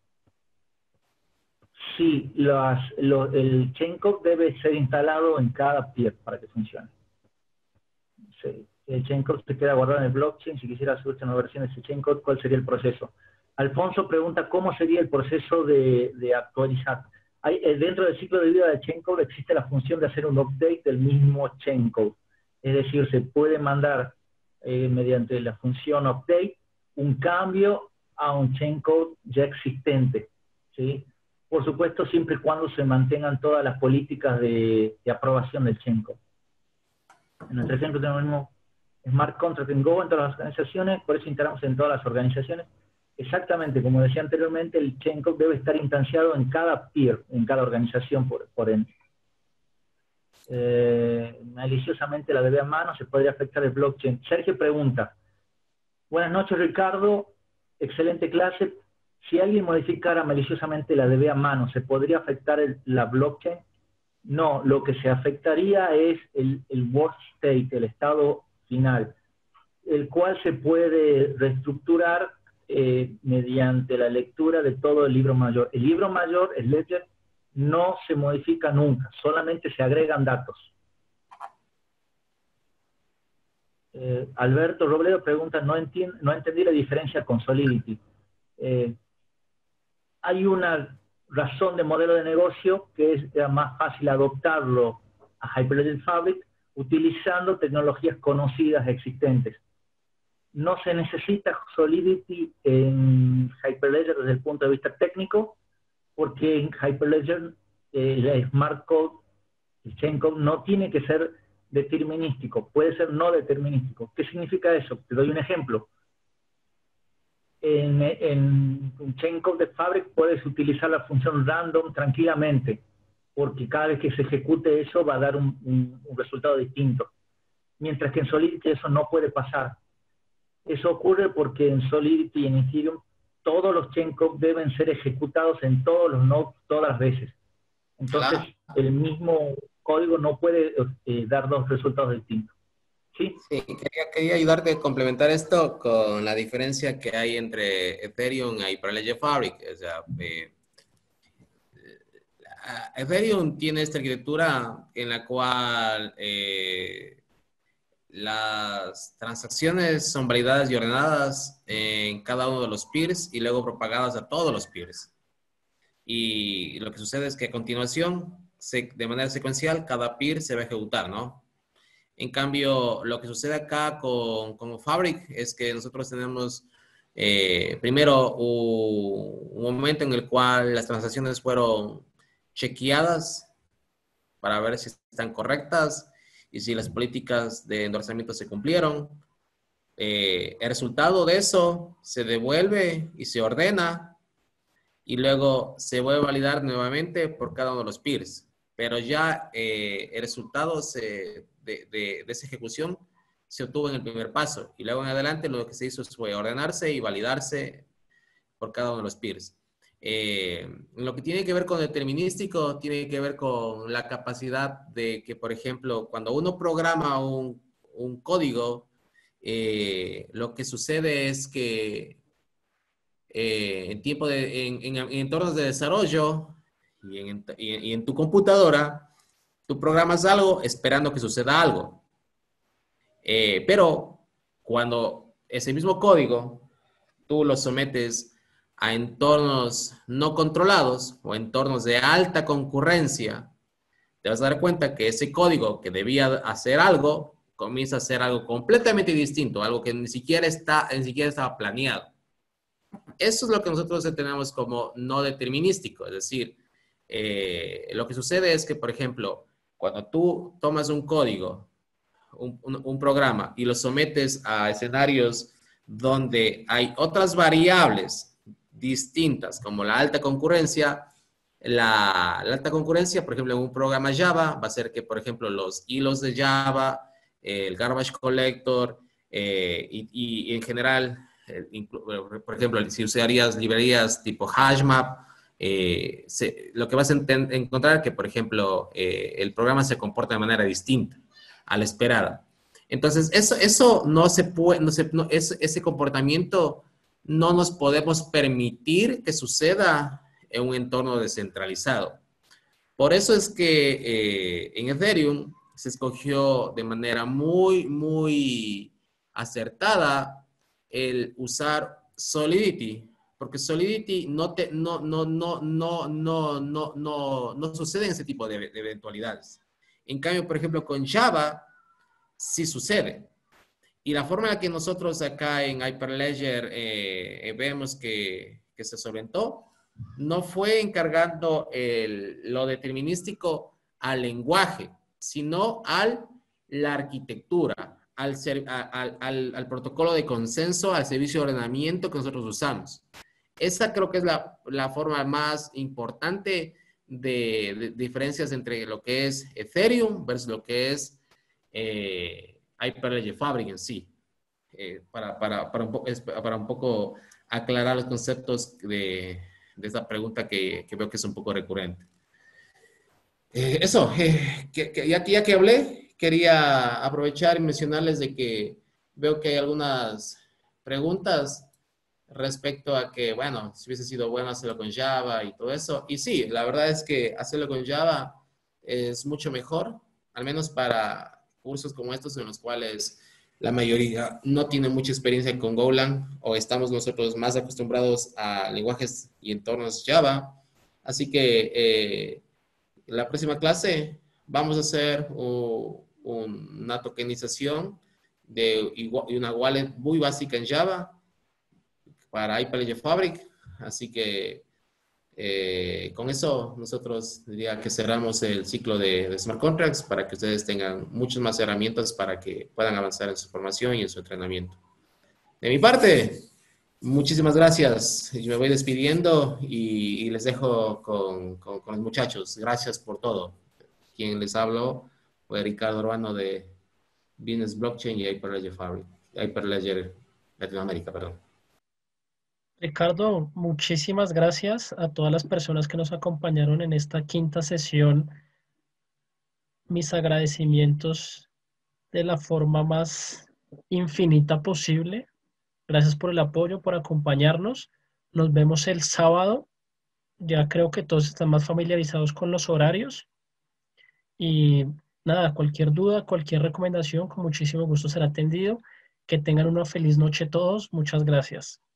Sí, las, lo, el chaincode debe ser instalado en cada peer para que funcione. Sí, el chaincode se queda guardado en el blockchain. Si quisiera subirse una versión de ese chaincode, ¿cuál sería el proceso? Alfonso pregunta cómo sería el proceso de, de actualizar. Hay, dentro del ciclo de vida de chaincode existe la función de hacer un update del mismo chaincode. Es decir, se puede mandar eh, mediante la función update un cambio a un chaincode ya existente, ¿sí? Por supuesto, siempre y cuando se mantengan todas las políticas de, de aprobación del chaincode. En nuestro ejemplo tenemos el mismo smart contract en Go en todas las organizaciones, por eso instalamos en todas las organizaciones. Exactamente, como decía anteriormente, el chaincode debe estar instanciado en cada peer, en cada organización por, por ende. Eh, maliciosamente la D B a mano se podría afectar el blockchain. Sergio pregunta: buenas noches, Ricardo, excelente clase. Si alguien modificara maliciosamente la D B a mano, ¿se podría afectar el, la blockchain? No, lo que se afectaría es el, el world state, el estado final, el cual se puede reestructurar Eh, mediante la lectura de todo el libro mayor. El libro mayor, el ledger, no se modifica nunca, solamente se agregan datos. Eh, Alberto Robledo pregunta: no, entiendo, no entendí la diferencia con Solidity. Eh, hay una razón de modelo de negocio que es era más fácil adoptarlo a Hyperledger Fabric utilizando tecnologías conocidas existentes. No se necesita Solidity en Hyperledger desde el punto de vista técnico, porque en Hyperledger eh, el Smart Code, el Chain Code, no tiene que ser determinístico, puede ser no determinístico. ¿Qué significa eso? Te doy un ejemplo. En, en un Chain Code de Fabric puedes utilizar la función random tranquilamente, porque cada vez que se ejecute eso va a dar un, un, un resultado distinto. Mientras que en Solidity eso no puede pasar. Eso ocurre porque en Solidity y en Ethereum todos los chain codes deben ser ejecutados en todos los nodes todas las veces. Entonces, claro, el mismo código no puede eh, dar dos resultados distintos. ¿Sí? Sí, quería, quería ayudarte a complementar esto con la diferencia que hay entre Ethereum y Hyperledger Fabric. O sea, eh, Ethereum tiene esta arquitectura en la cual eh, las transacciones son validadas y ordenadas en cada uno de los peers y luego propagadas a todos los peers. Y lo que sucede es que a continuación, se, de manera secuencial, cada peer se va a ejecutar, ¿no? En cambio, lo que sucede acá con, con Fabric es que nosotros tenemos eh, primero un, un momento en el cual las transacciones fueron chequeadas para ver si están correctas y si las políticas de endorsamiento se cumplieron. Eh, el resultado de eso se devuelve y se ordena y luego se vuelve a validar nuevamente por cada uno de los peers. Pero ya eh, el resultado se, de, de, de esa ejecución se obtuvo en el primer paso y luego en adelante lo que se hizo fue ordenarse y validarse por cada uno de los peers. Eh, lo que tiene que ver con determinístico tiene que ver con la capacidad de que, por ejemplo, cuando uno programa un, un código, eh, lo que sucede es que eh, en, tiempo de, en, en, en entornos de desarrollo y en, y, en, y en tu computadora, tú programas algo esperando que suceda algo. Eh, pero cuando ese mismo código tú lo sometes a entornos no controlados o entornos de alta concurrencia, te vas a dar cuenta que ese código que debía hacer algo, comienza a hacer algo completamente distinto, algo que ni siquiera, está, ni siquiera estaba planeado. Eso es lo que nosotros tenemos como no determinístico, es decir, eh, lo que sucede es que, por ejemplo, cuando tú tomas un código, un, un, un programa, y lo sometes a escenarios donde hay otras variables distintas, como la alta concurrencia. La, la alta concurrencia, por ejemplo, en un programa Java, va a ser que, por ejemplo, los hilos de Java, eh, el garbage collector, eh, y, y, y en general, eh, por ejemplo, si usarías librerías tipo HashMap, eh, se, lo que vas a encontrar es que, por ejemplo, eh, el programa se comporta de manera distinta a la esperada. Entonces, eso, eso no se puede, no se, no, ese, ese comportamiento no nos podemos permitir que suceda en un entorno descentralizado. Por eso es que eh, en Ethereum se escogió de manera muy, muy acertada el usar Solidity, porque Solidity no, te, no, no, no, no, no, no, no, no sucede en ese tipo de, de eventualidades. En cambio, por ejemplo, con Java sí sucede. Y la forma en la que nosotros acá en Hyperledger eh, vemos que, que se solventó, no fue encargando el, lo determinístico al lenguaje, sino a la arquitectura, al, ser, a, al, al, al protocolo de consenso, al servicio de ordenamiento que nosotros usamos. Esa creo que es la, la forma más importante de, de diferencias entre lo que es Ethereum versus lo que es eh, Hyperledger Fabric en sí, eh, para, para, para, un poco, para un poco aclarar los conceptos de, de esta pregunta que, que veo que es un poco recurrente. Eh, eso, eh, que, que ya, ya que hablé, quería aprovechar y mencionarles de que veo que hay algunas preguntas respecto a que, bueno, si hubiese sido bueno hacerlo con Java y todo eso. Y sí, la verdad es que hacerlo con Java es mucho mejor, al menos para cursos como estos en los cuales la mayoría no tiene mucha experiencia con Golang o estamos nosotros más acostumbrados a lenguajes y entornos Java. Así que eh, la próxima clase vamos a hacer uh, una tokenización de una wallet muy básica en Java para Hyperledger Fabric. Así que eh, con eso nosotros diría que cerramos el ciclo de, de Smart Contracts para que ustedes tengan muchas más herramientas para que puedan avanzar en su formación y en su entrenamiento. De mi parte, muchísimas gracias. Yo me voy despidiendo y, y les dejo con, con, con los muchachos. Gracias por todo. Quien les habló fue Ricardo Urbano de Business Blockchain y Hyperledger Fabric, Hyperledger Latinoamérica, perdón. Ricardo, muchísimas gracias a todas las personas que nos acompañaron en esta quinta sesión. Mis agradecimientos de la forma más infinita posible. Gracias por el apoyo, por acompañarnos. Nos vemos el sábado. Ya creo que todos están más familiarizados con los horarios. Y nada, cualquier duda, cualquier recomendación, con muchísimo gusto será atendido. Que tengan una feliz noche todos. Muchas gracias.